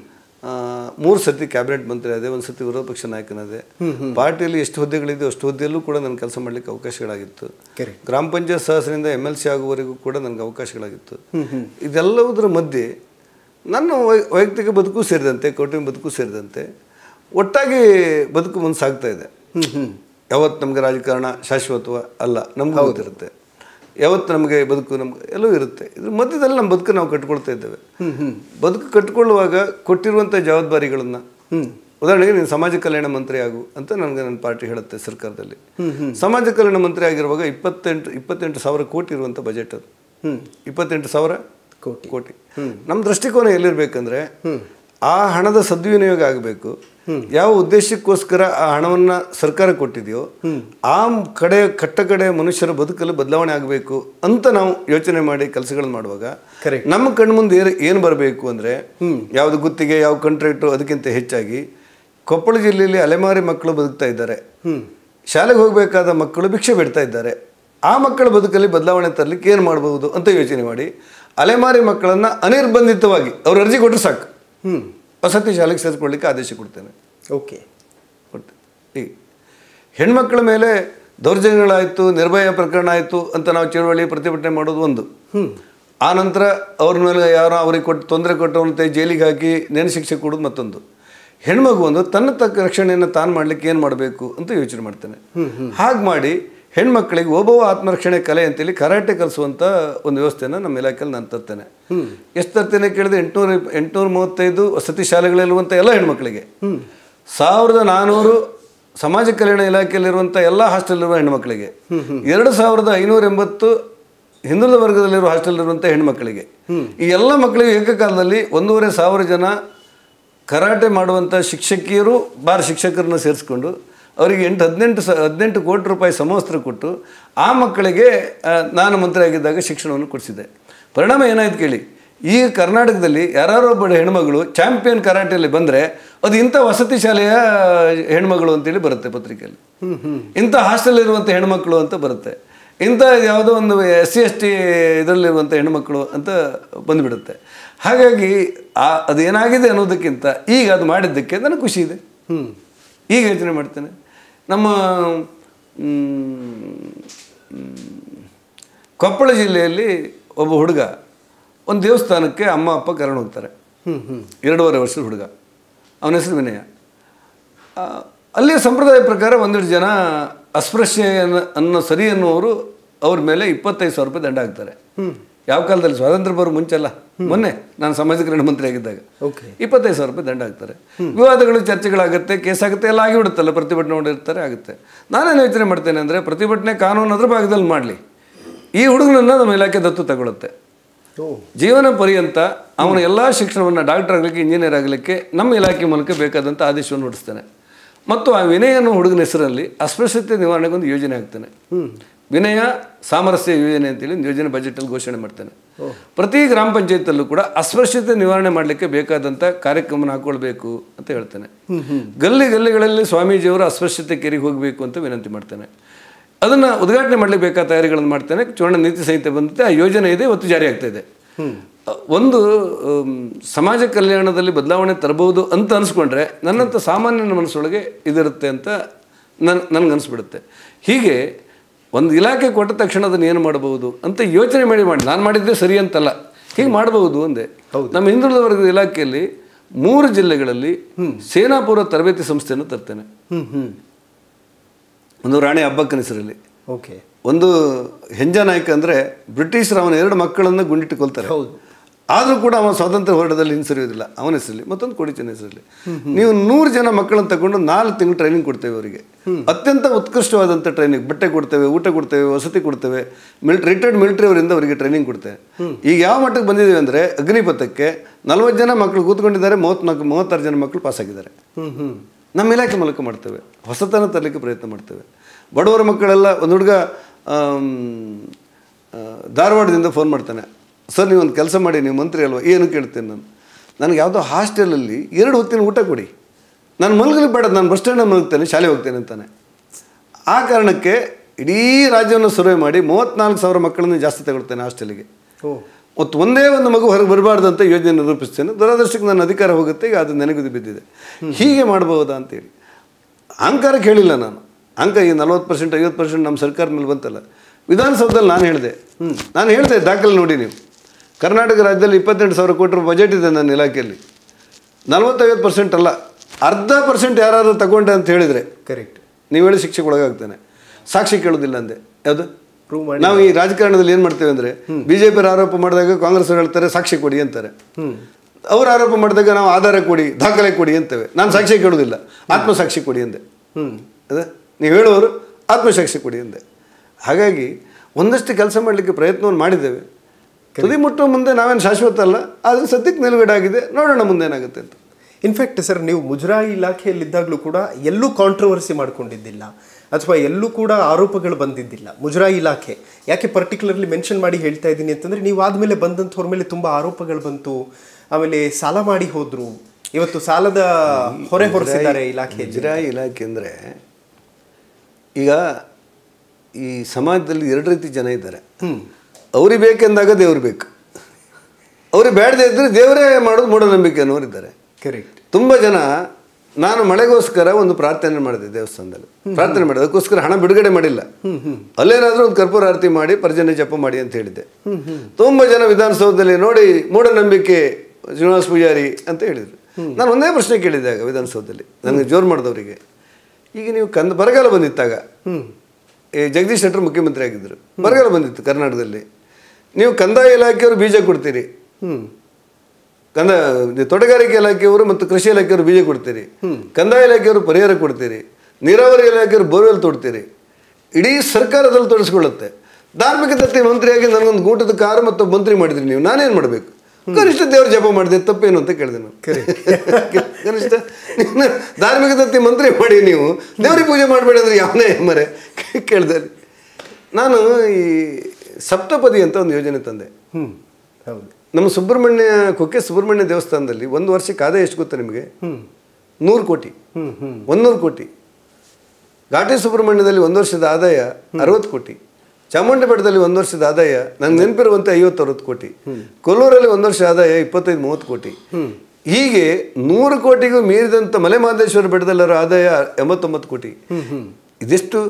Speaker 2: ಮೂರು ಸತಿ ಕ್ಯಾಬಿನೆಟ್ ಮಂತ್ರಿ ಆದೆ, ಒಂದು ಸತಿ ವಿರೋಧ ಪಕ್ಷ ನಾಯಕನಾದೆ. ಪಾರ್ಟಿಯಲ್ಲಿ ಎಷ್ಟು ಹುದ್ದೆಗಳಿದೆ ಅಷ್ಟು ಹುದ್ದೆಯಲ್ಲೂ ಕೂಡ ನನಗೆ ಕೆಲಸ ಮಾಡಲಿಕ್ಕೆ ಅವಕಾಶಗಳಾಗಿತ್ತು. ಗ್ರಾಮ ಪಂಚಾಯತ್ ಸದಸ್ಯರಿಂದ ಎಮ್ ಎಲ್ ಸಿ ಆಗುವವರೆಗೂ ಕೂಡ ನನಗೆ ಅವಕಾಶಗಳಾಗಿತ್ತು. ಇದೆಲ್ಲದರ ಮಧ್ಯೆ ನನ್ನ ವೈ ವೈಯಕ್ತಿಕ ಬದುಕು ಸೇರಿದಂತೆ, ಕೌಟುಂಬಿಕ ಬದುಕು ಸೇರಿದಂತೆ ಒಟ್ಟಾಗಿ ಬದುಕು ಮುಂದೆ ಸಾಗ್ತಾ ಇದೆ. ಯಾವತ್ತು ನಮಗೆ ರಾಜಕಾರಣ ಶಾಶ್ವತವ ಅಲ್ಲ, ನಮಗೂ ಗೊತ್ತಿರುತ್ತೆ. ಯಾವತ್ತು ನಮಗೆ ಬದುಕು ನಮ್ಗೆ ಎಲ್ಲವೂ ಇರುತ್ತೆ. ಇದ್ರ ಮಧ್ಯದಲ್ಲಿ ನಮ್ಮ ಬದುಕು ನಾವು ಕಟ್ಕೊಳ್ತಾ ಇದ್ದೇವೆ. ಬದುಕು ಕಟ್ಕೊಳ್ಳುವಾಗ ಕೊಟ್ಟಿರುವಂಥ ಜವಾಬ್ದಾರಿಗಳನ್ನು ಉದಾಹರಣೆಗೆ ನೀನು ಸಮಾಜ ಕಲ್ಯಾಣ ಮಂತ್ರಿ ಆಗು ಅಂತ ನನಗೆ ನನ್ನ ಪಾರ್ಟಿ ಹೇಳುತ್ತೆ ಸರ್ಕಾರದಲ್ಲಿ. ಸಮಾಜ ಕಲ್ಯಾಣ ಮಂತ್ರಿ ಆಗಿರುವಾಗ ಇಪ್ಪತ್ತೆಂಟು ಇಪ್ಪತ್ತೆಂಟು ಸಾವಿರ ಕೋಟಿ ಇರುವಂಥ ಬಜೆಟ್ ಅದು. ಇಪ್ಪತ್ತೆಂಟು ಸಾವಿರ ಕೋಟಿ ಕೋಟಿ ನಮ್ಮ ದೃಷ್ಟಿಕೋನ ಎಲ್ಲಿರ್ಬೇಕಂದ್ರೆ ಆ ಹಣದ ಸದ್ವಿನಿಯೋಗ ಆಗಬೇಕು. ಯಾವ ಉದ್ದೇಶಕ್ಕೋಸ್ಕರ ಆ ಹಣವನ್ನು ಸರ್ಕಾರ ಕೊಟ್ಟಿದೆಯೋ ಆ ಕಡೆ ಕಟ್ಟ ಕಡೆ ಮನುಷ್ಯರ ಬದುಕಲು ಬದಲಾವಣೆ ಆಗಬೇಕು ಅಂತ ನಾವು ಯೋಚನೆ ಮಾಡಿ ಕೆಲಸಗಳನ್ನು ಮಾಡುವಾಗ ನಮ್ಮ ಕಣ್ಮುಂದೆ ಏನು ಏನು ಬರಬೇಕು ಅಂದರೆ ಯಾವುದು ಗುತ್ತಿಗೆ ಯಾವ ಕಾಂಟ್ರಾಕ್ಟು ಅದಕ್ಕಿಂತ ಹೆಚ್ಚಾಗಿ ಕೊಪ್ಪಳ ಜಿಲ್ಲೆಯಲ್ಲಿ ಅಲೆಮಾರಿ ಮಕ್ಕಳು ಬದುಕ್ತಾ ಇದ್ದಾರೆ. ಶಾಲೆಗೆ ಹೋಗಬೇಕಾದ ಮಕ್ಕಳು ಭಿಕ್ಷೆ ಬಿಡ್ತಾ ಇದ್ದಾರೆ. ಆ ಮಕ್ಕಳ ಬದುಕಲ್ಲಿ ಬದಲಾವಣೆ ತರಲಿಕ್ಕೆ ಏನು ಮಾಡಬಹುದು ಅಂತ ಯೋಚನೆ ಮಾಡಿ ಅಲೆಮಾರಿ ಮಕ್ಕಳನ್ನು ಅನಿರ್ಬಂಧಿತವಾಗಿ ಅವ್ರು ಅರ್ಜಿ ಕೊಟ್ಟರೆ ಸಾಕು ವಸತಿ ಶಾಲೆಗೆ ಸೇರಿಸ್ಕೊಳ್ಳಿಕ್ಕೆ ಆದೇಶ ಕೊಡ್ತೇನೆ.
Speaker 1: ಓಕೆ
Speaker 2: ಕೊಡ್ತೇನೆ. ಈಗ ಹೆಣ್ಮಕ್ಳ ಮೇಲೆ ದೌರ್ಜನ್ಯಗಳಾಯಿತು, ನಿರ್ಭಯ ಪ್ರಕರಣ ಆಯಿತು ಅಂತ ನಾವು ಚಳವಳಿ ಪ್ರತಿಭಟನೆ ಮಾಡೋದು ಒಂದು. ಆ ನಂತರ ಅವ್ರ ಮೇಲೆ ಯಾರೋ ಅವ್ರಿಗೆ ಕೊಟ್ಟು ತೊಂದರೆ ಕೊಟ್ಟವಂತೆ ಜೈಲಿಗೆ ಹಾಕಿ ನೇಣು ಶಿಕ್ಷೆ ಕೊಡೋದು ಮತ್ತೊಂದು. ಹೆಣ್ಮಗು ಒಂದು ತನ್ನ ತಕ್ಕ ರಕ್ಷಣೆಯನ್ನು ತಾನು ಮಾಡಲಿಕ್ಕೆ ಏನು ಮಾಡಬೇಕು ಅಂತ ಯೋಚನೆ ಮಾಡ್ತೇನೆ. ಹಾಗೆ ಮಾಡಿ ಹೆಣ್ಮಕ್ಳಿಗೆ ಓಬವ್ವ ಆತ್ಮರಕ್ಷಣೆ ಕಲೆ ಅಂತೇಳಿ ಕರಾಟೆ ಕಲಿಸುವಂಥ ಒಂದು ವ್ಯವಸ್ಥೆಯನ್ನು ನಮ್ಮ ಇಲಾಖೆಯಲ್ಲಿ ನಾನು ತರ್ತೇನೆ. ಎಷ್ಟು ತರ್ತೇನೆ ಕೇಳಿದ್ರೆ ಎಂಟುನೂರ ಎಂಟುನೂರ ಮೂವತ್ತೈದು ವಸತಿ ಶಾಲೆಗಳಲ್ಲಿರುವಂಥ ಎಲ್ಲ ಹೆಣ್ಮಕ್ಳಿಗೆ, ಸಾವಿರದ ನಾನ್ನೂರು ಸಮಾಜ ಕಲ್ಯಾಣ ಇಲಾಖೆಯಲ್ಲಿರುವಂಥ ಎಲ್ಲ ಹಾಸ್ಟೆಲ್ ಇರುವ ಹೆಣ್ಮಕ್ಳಿಗೆ, ಎರಡು ಸಾವಿರದ ಐನೂರ ಎಂಬತ್ತು ಹಿಂದುಳಿದ ವರ್ಗದಲ್ಲಿರುವ ಹಾಸ್ಟೆಲ್ ಇರುವಂಥ ಹೆಣ್ಮಕ್ಳಿಗೆ, ಈ ಎಲ್ಲ ಮಕ್ಕಳಿಗೆ ಏಕಕಾಲದಲ್ಲಿ ಒಂದೂವರೆ ಸಾವಿರ ಜನ ಕರಾಟೆ ಮಾಡುವಂಥ ಶಿಕ್ಷಕಿಯರು ಬಾರ್ ಶಿಕ್ಷಕರನ್ನ ಸೇರಿಸ್ಕೊಂಡು ಅವರಿಗೆ ಎಂಟು ಹದಿನೆಂಟು ಸ ಹದಿನೆಂಟು ಕೋಟಿ ರೂಪಾಯಿ ಸಮವಸ್ತ್ರ ಕೊಟ್ಟು ಆ ಮಕ್ಕಳಿಗೆ ನಾನು ಮಂತ್ರಿ ಆಗಿದ್ದಾಗ ಶಿಕ್ಷಣವನ್ನು ಕೊಡಿಸಿದೆ. ಪರಿಣಾಮ ಏನಾಯ್ತು ಕೇಳಿ, ಈಗ ಕರ್ನಾಟಕದಲ್ಲಿ ಯಾರೋ ಒಬ್ಬ ಹೆಣ್ಮಗಳು ಚಾಂಪಿಯನ್ ಕರಾಟೆಯಲ್ಲಿ ಬಂದರೆ ಅದು ಇಂಥ ವಸತಿ ಶಾಲೆಯ ಹೆಣ್ಮಗಳು ಅಂತೇಳಿ ಬರುತ್ತೆ ಪತ್ರಿಕೆಯಲ್ಲಿ, ಇಂಥ ಹಾಸ್ಟೆಲ್ ಇರುವಂಥ ಹೆಣ್ಮಕ್ಳು ಅಂತ ಬರುತ್ತೆ, ಇಂಥ ಯಾವುದೋ ಒಂದು ಎಸ್ ಸಿ ಎಸ್ ಟಿ ಇದರಲ್ಲಿರುವಂಥ ಹೆಣ್ಮಕ್ಳು ಅಂತ ಬಂದುಬಿಡುತ್ತೆ. ಹಾಗಾಗಿ ಆ ಅದೇನಾಗಿದೆ ಅನ್ನೋದಕ್ಕಿಂತ ಈಗ ಅದು ಮಾಡಿದ್ದಕ್ಕೆ ನನಗೆ ಖುಷಿ ಇದೆ. ಈಗ ಯೋಚನೆ ಮಾಡ್ತೇನೆ. ನಮ್ಮ ಕೊಪ್ಪಳ ಜಿಲ್ಲೆಯಲ್ಲಿ ಒಬ್ಬ ಹುಡುಗ ಒಂದು ದೇವಸ್ಥಾನಕ್ಕೆ ಅಮ್ಮ ಅಪ್ಪ ಕರ್ಕೊಂಡು ಹೋಗ್ತಾರೆ. ಎರಡೂವರೆ ವರ್ಷದ ಹುಡುಗ, ಅವನ ಹೆಸರು ವಿನಯ. ಅಲ್ಲಿಯ ಸಂಪ್ರದಾಯ ಪ್ರಕಾರ ಒಂದೆರಡು ಜನ ಅಸ್ಪೃಶ್ಯ ಅನ್ನೋ ಸರಿ ಅನ್ನುವರು ಅವ್ರ ಮೇಲೆ ಇಪ್ಪತ್ತೈದು ಸಾವಿರ ರೂಪಾಯಿ ದಂಡ ಹಾಕ್ತಾರೆ. ಯಾವ ಕಾಲದಲ್ಲಿ ಸ್ವಾತಂತ್ರ್ಯ ಬರೋ ಮುಂಚೆಲ್ಲ, ಮೊನ್ನೆ ನಾನು ಸಮಾಜ ಕಲ್ಯಾಣ ಮಂತ್ರಿ ಆಗಿದ್ದಾಗ ಇಪ್ಪತ್ತೈದು ಸಾವಿರ ರೂಪಾಯಿ ದಂಡ ಹಾಕ್ತಾರೆ. ವಿವಾದಗಳು ಚರ್ಚೆಗಳಾಗುತ್ತೆ, ಕೇಸ್ ಆಗುತ್ತೆ, ಎಲ್ಲ ಆಗಿಬಿಡುತ್ತಲ್ಲ, ಪ್ರತಿಭಟನೆ ಮಾಡಿರ್ತಾರೆ, ಆಗುತ್ತೆ. ನಾನೇನು ಯೋಚನೆ ಮಾಡ್ತೇನೆ ಅಂದರೆ ಪ್ರತಿಭಟನೆ ಕಾನೂನು ಅದ್ರ ಭಾಗದಲ್ಲಿ ಮಾಡಲಿ, ಈ ಹುಡುಗನನ್ನು ನಮ್ಮ ಇಲಾಖೆ ದತ್ತು ತಗೊಳುತ್ತೆ. ಜೀವನ ಪರ್ಯಂತ ಅವನ ಎಲ್ಲ ಶಿಕ್ಷಣವನ್ನು ಡಾಕ್ಟರ್ ಆಗಲಿಕ್ಕೆ ಇಂಜಿನಿಯರ್ ಆಗಲಿಕ್ಕೆ ನಮ್ಮ ಇಲಾಖೆ ಮೂಲಕ ಬೇಕಾದಂಥ ಆದೇಶವನ್ನು ಹೊರಡಿಸ್ತೇನೆ. ಮತ್ತು ಆ ವಿನಯ ಅನ್ನೋ ಹುಡುಗನ ಹೆಸರಲ್ಲಿ ಅಸ್ಪೃಶ್ಯತೆ ನಿವಾರಣೆಗೆ ಒಂದು ಯೋಜನೆ ಹಾಕ್ತೇನೆ. ವಿನಯ ಸಾಮರಸ್ಯ ಯೋಜನೆ ಅಂತೇಳಿ ಯೋಜನೆ ಬಜೆಟಲ್ಲಿ ಘೋಷಣೆ ಮಾಡ್ತೇನೆ. ಪ್ರತಿ ಗ್ರಾಮ ಪಂಚಾಯತಲ್ಲೂ ಕೂಡ ಅಸ್ಪೃಶ್ಯತೆ ನಿವಾರಣೆ ಮಾಡಲಿಕ್ಕೆ ಬೇಕಾದಂಥ ಕಾರ್ಯಕ್ರಮನ ಹಾಕ್ಕೊಳ್ಬೇಕು ಅಂತ ಹೇಳ್ತೇನೆ. ಗಲ್ಲಿ ಗಲ್ಲಿಗಳಲ್ಲಿ ಸ್ವಾಮೀಜಿಯವರು ಅಸ್ಪೃಶ್ಯತೆ ಕೆರೆಗೆ ಹೋಗಬೇಕು ಅಂತ ವಿನಂತಿ ಮಾಡ್ತೇನೆ. ಅದನ್ನು ಉದ್ಘಾಟನೆ ಮಾಡಲಿಕ್ಕೆ ಬೇಕಾದ ತಯಾರಿಗಳನ್ನು ಮಾಡ್ತೇನೆ. ಚುನಾವಣಾ ನೀತಿ ಸಂಹಿತೆ ಬಂದಿದೆ, ಆ ಯೋಜನೆ ಇದೆ, ಒತ್ತು ಜಾರಿ ಆಗ್ತಾ ಇದೆ. ಒಂದು ಸಮಾಜ ಕಲ್ಯಾಣದಲ್ಲಿ ಬದಲಾವಣೆ ತರಬಹುದು ಅಂತ ಅನಿಸ್ಕೊಂಡ್ರೆ ನನ್ನಂಥ ಸಾಮಾನ್ಯನ ಮನಸ್ಸೊಳಗೆ ಇದಿರುತ್ತೆ ಅಂತ ನನ್ ನನಗನ್ನಿಸ್ಬಿಡುತ್ತೆ. ಹೀಗೆ ಒಂದು ಇಲಾಖೆ ಕೊಟ್ಟ ತಕ್ಷಣ ಅದನ್ನು ಏನು ಮಾಡಬಹುದು ಅಂತ ಯೋಚನೆ ಮಾಡಿ ಮಾಡಿ ನಾನು ಮಾಡಿದ್ದೆ ಸರಿ ಅಂತಲ್ಲ, ಹೀಗೆ ಮಾಡಬಹುದು ಅಂದೆ. ನಮ್ಮ ಹಿಂದುಳಿದ ವರ್ಗದ ಇಲಾಖೆಯಲ್ಲಿ ಮೂರು ಜಿಲ್ಲೆಗಳಲ್ಲಿ ಸೇನಾಪೂರ್ವ ತರಬೇತಿ ಸಂಸ್ಥೆಯನ್ನು ತರ್ತೇನೆ. ಒಂದು ರಾಣಿ ಅಬ್ಬಕ್ಕನ ಹೆಸರಲ್ಲಿ,
Speaker 1: ಓಕೆ,
Speaker 2: ಒಂದು ಹೆಂಜನಾಯ್ಕ ಅಂದರೆ ಬ್ರಿಟಿಷರು ಅವನ ಎರಡು ಮಕ್ಕಳನ್ನು ಗುಂಡಿಟ್ಟು ಕೊಲ್ತಾರೆ, ಆದರೂ ಕೂಡ ಅವನ ಸ್ವಾತಂತ್ರ್ಯ ಹೋರಾಟದಲ್ಲಿ ಹಿಂಸರಿಯೋದಿಲ್ಲ, ಅವನ ಹೆಸರಲ್ಲಿ. ಮತ್ತೊಂದು ಕೊಡಿಚನ ಹೆಸರಲ್ಲಿ. ನೀವು ನೂರು ಜನ ಮಕ್ಕಳನ್ನು ತಗೊಂಡು ನಾಲ್ಕು ತಿಂಗಳು ಟ್ರೈನಿಂಗ್ ಕೊಡ್ತೇವೆ ಅವರಿಗೆ, ಅತ್ಯಂತ ಉತ್ಕೃಷ್ಟವಾದಂಥ ಟ್ರೈನಿಂಗ್, ಬಟ್ಟೆ ಕೊಡ್ತೇವೆ, ಊಟ ಕೊಡ್ತೇವೆ, ವಸತಿ ಕೊಡ್ತೇವೆ, ಮಿಲ್ ರಿಟೈರ್ಡ್ ಮಿಲಿಟರಿ ಅವರಿಂದ ಅವರಿಗೆ ಟ್ರೈನಿಂಗ್ ಕೊಡ್ತೇವೆ. ಈಗ ಯಾವ ಮಟ್ಟಕ್ಕೆ ಬಂದಿದ್ದೀವಿ ಅಂದರೆ ಅಗ್ನಿಪಥಕ್ಕೆ ನಲ್ವತ್ತು ಜನ ಮಕ್ಕಳು ಕೂತ್ಕೊಂಡಿದ್ದಾರೆ, ಮೂವತ್ತ್ನಾಲ್ಕು ಮೂವತ್ತಾರು ಜನ ಮಕ್ಕಳು ಪಾಸಾಗಿದ್ದಾರೆ. ನಮ್ಮ ಇಲಾಖೆ ಮೂಲಕ ಮಾಡ್ತೇವೆ, ಹೊಸತನ ತರಲಿಕ್ಕೆ ಪ್ರಯತ್ನ ಮಾಡ್ತೇವೆ. ಬಡವರ ಮಕ್ಕಳೆಲ್ಲ, ಒಂದು ಹುಡುಗ ಧಾರವಾಡದಿಂದ ಫೋನ್ ಮಾಡ್ತಾನೆ, ಸರ್ ನೀವೊಂದು ಕೆಲಸ ಮಾಡಿ, ನೀವು ಮಂತ್ರಿ ಅಲ್ವಾ, ಏನು ಕೇಳ್ತೇನೆ ನಾನು, ನನಗೆ ಯಾವುದೋ ಹಾಸ್ಟೆಲಲ್ಲಿ ಎರಡು ಹೊತ್ತಿನ ಊಟ ಕೊಡಿ, ನಾನು ಮಲಗಲಿ ಬೇಡ, ನಾನು ಬಸ್ ಸ್ಟ್ಯಾಂಡಲ್ಲಿ ಮಲಗ್ತೇನೆ, ಶಾಲೆ ಹೋಗ್ತೇನೆ ಅಂತಾನೆ. ಆ ಕಾರಣಕ್ಕೆ ಇಡೀ ರಾಜ್ಯವನ್ನು ಸರ್ವೆ ಮಾಡಿ ಮೂವತ್ತ್ನಾಲ್ಕು ಸಾವಿರ ಮಕ್ಕಳನ್ನು ಜಾಸ್ತಿ ತಗೊಳ್ತೇನೆ ಹಾಸ್ಟೆಲಿಗೆ. ಮತ್ತು ಒಂದೇ ಒಂದು ಮಗು ಹೊರಗೆ ಬರಬಾರ್ದು ಅಂತ ಯೋಜನೆ ನಿರೂಪಿಸ್ತೇನೆ. ದುರದೃಷ್ಟಕ್ಕೆ ನನ್ನ ಅಧಿಕಾರ ಹೋಗುತ್ತೆ, ಈಗ ಅದು ನೆನಗುದಿ ಬಿದ್ದಿದೆ. ಹೀಗೆ ಮಾಡ್ಬೋದಾ ಅಂತೇಳಿ ಅಹಂಕಾರಕ್ಕೆ ಹೇಳಿಲ್ಲ ನಾನು. ಅಂಕ ಈ ನಲ್ವತ್ತು ಪರ್ಸೆಂಟ್ ಐವತ್ತು ಪರ್ಸೆಂಟ್ ನಮ್ಮ ಸರ್ಕಾರದ ಮೇಲೆ ಬಂತಲ್ಲ, ವಿಧಾನಸೌಧದಲ್ಲಿ ನಾನು ಹೇಳಿದೆ ನಾನು ಹೇಳಿದೆ ದಾಖಲೆ ನೋಡಿ ನೀವು, ಕರ್ನಾಟಕ ರಾಜ್ಯದಲ್ಲಿ ಇಪ್ಪತ್ತೆಂಟು ಸಾವಿರ ಕೋಟಿ ರೂಪಾಯಿ ಬಜೆಟ್ ಇದೆ ನನ್ನ ಇಲಾಖೆಯಲ್ಲಿ, ನಲ್ವತ್ತೈವತ್ತು ಪರ್ಸೆಂಟ್ ಅಲ್ಲ ಅರ್ಧ ಪರ್ಸೆಂಟ್ ಯಾರಾದರೂ ತಗೊಂಡೆ ಅಂತ ಹೇಳಿದರೆ ಕರೆಕ್ಟ್ ನೀವು ಹೇಳಿ ಶಿಕ್ಷೆಗೆ ಒಳಗಾಗ್ತಾನೆ. ಸಾಕ್ಷಿ ಕೇಳೋದಿಲ್ಲ ಅಂದೆ. ಯಾವುದು ಪ್ರೂವ್ ಮಾಡಿ. ನಾವು ಈ ರಾಜಕಾರಣದಲ್ಲಿ ಏನು ಮಾಡ್ತೇವೆ ಅಂದರೆ ಬಿ ಜೆ ಪಿ ಆರೋಪ ಮಾಡಿದಾಗ ಕಾಂಗ್ರೆಸ್ ಹೇಳ್ತಾರೆ ಸಾಕ್ಷಿ ಕೊಡಿ ಅಂತಾರೆ. ಅವ್ರು ಆರೋಪ ಮಾಡಿದಾಗ ನಾವು ಆಧಾರ ಕೊಡಿ, ದಾಖಲೆ ಕೊಡಿ ಅಂತೇವೆ. ನಾನು ಸಾಕ್ಷಿ ಕೇಳೋದಿಲ್ಲ, ಆತ್ಮಸಾಕ್ಷಿ ಕೊಡಿ ಅಂದೆ. ಹ್ಞೂ ಅದೇ ನೀವು ಹೇಳುವವರು ಆತ್ಮಸಾಕ್ಷಿ ಕೊಡಿ ಅಂದೆ. ಹಾಗಾಗಿ ಒಂದಷ್ಟು ಕೆಲಸ ಮಾಡಲಿಕ್ಕೆ ಪ್ರಯತ್ನವನ್ನು ಮಾಡಿದ್ದೇವೆ. ತುದಿ ಮುಟ್ಟುವ ಮುಂದೆ ನಾವೇನು ಶಾಶ್ವತ ಅಲ್ಲ, ಆದರೆ ಸದ್ಯಕ್ಕೆ ನಿಲುಗಡೆ ಆಗಿದೆ, ನೋಡೋಣ ಮುಂದೆ ಏನಾಗುತ್ತೆ ಅಂತ.
Speaker 1: ಇನ್ಫ್ಯಾಕ್ಟ್ ಸರ್, ನೀವು ಮುಜರಾಯಿ ಇಲಾಖೆಯಲ್ಲಿದ್ದಾಗಲೂ ಕೂಡ ಎಲ್ಲೂ ಕಾಂಟ್ರವರ್ಸಿ ಮಾಡ್ಕೊಂಡಿದ್ದಿಲ್ಲ ಅಥವಾ ಎಲ್ಲೂ ಕೂಡ ಆರೋಪಗಳು ಬಂದಿದ್ದಿಲ್ಲ. ಮುಜರಾಯಿ ಇಲಾಖೆ ಯಾಕೆ ಪರ್ಟಿಕ್ಯುಲರ್ಲಿ ಮೆನ್ಷನ್ ಮಾಡಿ ಹೇಳ್ತಾ ಇದ್ದೀನಿ ಅಂತಂದರೆ, ನೀವು ಆದಮೇಲೆ ಬಂದಂಥವ್ರ ಮೇಲೆ ತುಂಬ ಆರೋಪಗಳು ಬಂತು. ಆಮೇಲೆ ಸಾಲ ಮಾಡಿ ಹೋದರು, ಇವತ್ತು ಸಾಲದ ಹೊರೆ ಹೊರಿಸಿದ್ದಾರೆ ಇಲಾಖೆ.
Speaker 2: ಮುಜರಾಯಿ ಇಲಾಖೆ ಅಂದರೆ ಈಗ ಈ ಸಮಾಜದಲ್ಲಿ ಎರಡು ರೀತಿ ಜನ ಇದ್ದಾರೆ. ಅವ್ರಿಗೆ ಬೇಕೆಂದಾಗ ದೇವ್ರು ಬೇಕು, ಅವ್ರಿಗೆ ಬೇಡದೇ ಇದ್ದರೆ ದೇವರೇ ಮಾಡೋದು ಮೂಢನಂಬಿಕೆ ಅನ್ನೋರಿದ್ದಾರೆ.
Speaker 1: ಕರೆಕ್ಟ್.
Speaker 2: ತುಂಬ ಜನ ನಾನು ಮಳೆಗೋಸ್ಕರ ಒಂದು ಪ್ರಾರ್ಥನೆ ಮಾಡಿದೆ ದೇವಸ್ಥಾನದಲ್ಲಿ, ಪ್ರಾರ್ಥನೆ ಮಾಡಿದೆ, ಅದಕ್ಕೋಸ್ಕರ ಹಣ ಬಿಡುಗಡೆ ಮಾಡಿಲ್ಲ. ಅಲ್ಲೇನಾದರೂ ಒಂದು ಕರ್ಪೂರ ಆರತಿ ಮಾಡಿ ಪರ್ಜನ್ಯ ಜಪ ಮಾಡಿ ಅಂತ ಹೇಳಿದ್ದೆ. ತುಂಬ ಜನ ವಿಧಾನಸೌಧದಲ್ಲಿ ನೋಡಿ ಮೂಢನಂಬಿಕೆ ಶ್ರೀನಿವಾಸ ಪೂಜಾರಿ ಅಂತ ಹೇಳಿದರು. ನಾನು ಒಂದೇ ಪ್ರಶ್ನೆ ಕೇಳಿದ್ದೆ ಆಗ ವಿಧಾನಸೌಧದಲ್ಲಿ ನನಗೆ ಜೋರು ಮಾಡಿದವರಿಗೆ, ಈಗ ನೀವು ಕಂದ ಬರಗಾಲ ಬಂದಿತ್ತಾಗ ಈ ಜಗದೀಶ್ ಶೆಟ್ಟರ್ ಮುಖ್ಯಮಂತ್ರಿ ಆಗಿದ್ದರು, ಬರಗಾಲ ಬಂದಿತ್ತು ಕರ್ನಾಟಕದಲ್ಲಿ, ನೀವು ಕಂದಾಯ ಇಲಾಖೆಯವರು ಬೀಜ ಕೊಡ್ತೀರಿ, ಕಂದ ತೋಟಗಾರಿಕೆ ಇಲಾಖೆಯವರು ಮತ್ತು ಕೃಷಿ ಇಲಾಖೆಯವರು ಬೀಜ ಕೊಡ್ತೀರಿ, ಕಂದಾಯ ಇಲಾಖೆಯವರು ಪರಿಹಾರ ಕೊಡ್ತೀರಿ, ನೀರಾವರಿ ಇಲಾಖೆಯವರು ಬೋರ್ವೆಲ್ ತೋಡ್ತೀರಿ, ಇಡೀ ಸರ್ಕಾರದಲ್ಲಿ ತೊಡಗಿಸ್ಕೊಳ್ಳುತ್ತೆ. ಧಾರ್ಮಿಕ ದತ್ತಿ ಮಂತ್ರಿಯಾಗಿ ನನಗೊಂದು ಊಟದ ಕಾರು ಮತ್ತು ಮಂತ್ರಿ ಮಾಡಿದ್ರಿ, ನೀವು ನಾನೇನು ಮಾಡಬೇಕು? ಕನಿಷ್ಠ ದೇವ್ರ ಜಪ ಮಾಡಿದೆ, ತಪ್ಪೇನು ಅಂತ ಕೇಳಿದೆ ನಾನು. ಕನಿಷ್ಠ ಧಾರ್ಮಿಕ ದತ್ತಿ ಮಂತ್ರಿ ಮಾಡಿ ನೀವು ದೇವ್ರಿಗೆ ಪೂಜೆ ಮಾಡಬೇಡಿ ಅಂದ್ರೆ ಯಾವನೇ ಮರೆ ಕೇಳಿದೆ. ನಾನು ಈ ಸಪ್ತಪದಿ ಅಂತ ಒಂದು ಯೋಜನೆ ತಂದೆ.
Speaker 1: ಹೌದು.
Speaker 2: ನಮ್ಮ ಸುಬ್ರಹ್ಮಣ್ಯ ಕುಕ್ಕೆ ಸುಬ್ರಹ್ಮಣ್ಯ ದೇವಸ್ಥಾನದಲ್ಲಿ ಒಂದು ವರ್ಷಕ್ಕೆ ಆದಾಯ ಎಷ್ಟು ಗೊತ್ತಾ ನಿಮಗೆ? ನೂರು ಕೋಟಿ ಒಂದೂರು ಕೋಟಿ. ಘಾಟಿ ಸುಬ್ರಹ್ಮಣ್ಯದಲ್ಲಿ ಒಂದು ವರ್ಷದ ಆದಾಯ ಅರವತ್ತು ಕೋಟಿ. ಚಾಮುಂಡಿ ಬೆಟ್ಟದಲ್ಲಿ ಒಂದು ವರ್ಷದ ಆದಾಯ ನಂಗೆ ನೆನಪಿರುವಂತೆ ಐವತ್ತು ಅರವತ್ತು ಕೋಟಿ. ಕೊಲ್ಲೂರಲ್ಲಿ ಒಂದು ವರ್ಷ ಆದಾಯ ಇಪ್ಪತ್ತೈದು ಮೂವತ್ತು ಕೋಟಿ. ಹೀಗೆ ನೂರು ಕೋಟಿಗೂ ಮೀರಿದಂಥ ಮಲೆಮಹದೇಶ್ವರ ಬೆಟ್ಟದಲ್ಲಿರೋ ಆದಾಯ ಎಂಬತ್ತೊಂಬತ್ತು ಕೋಟಿ. ಇದೆಷ್ಟು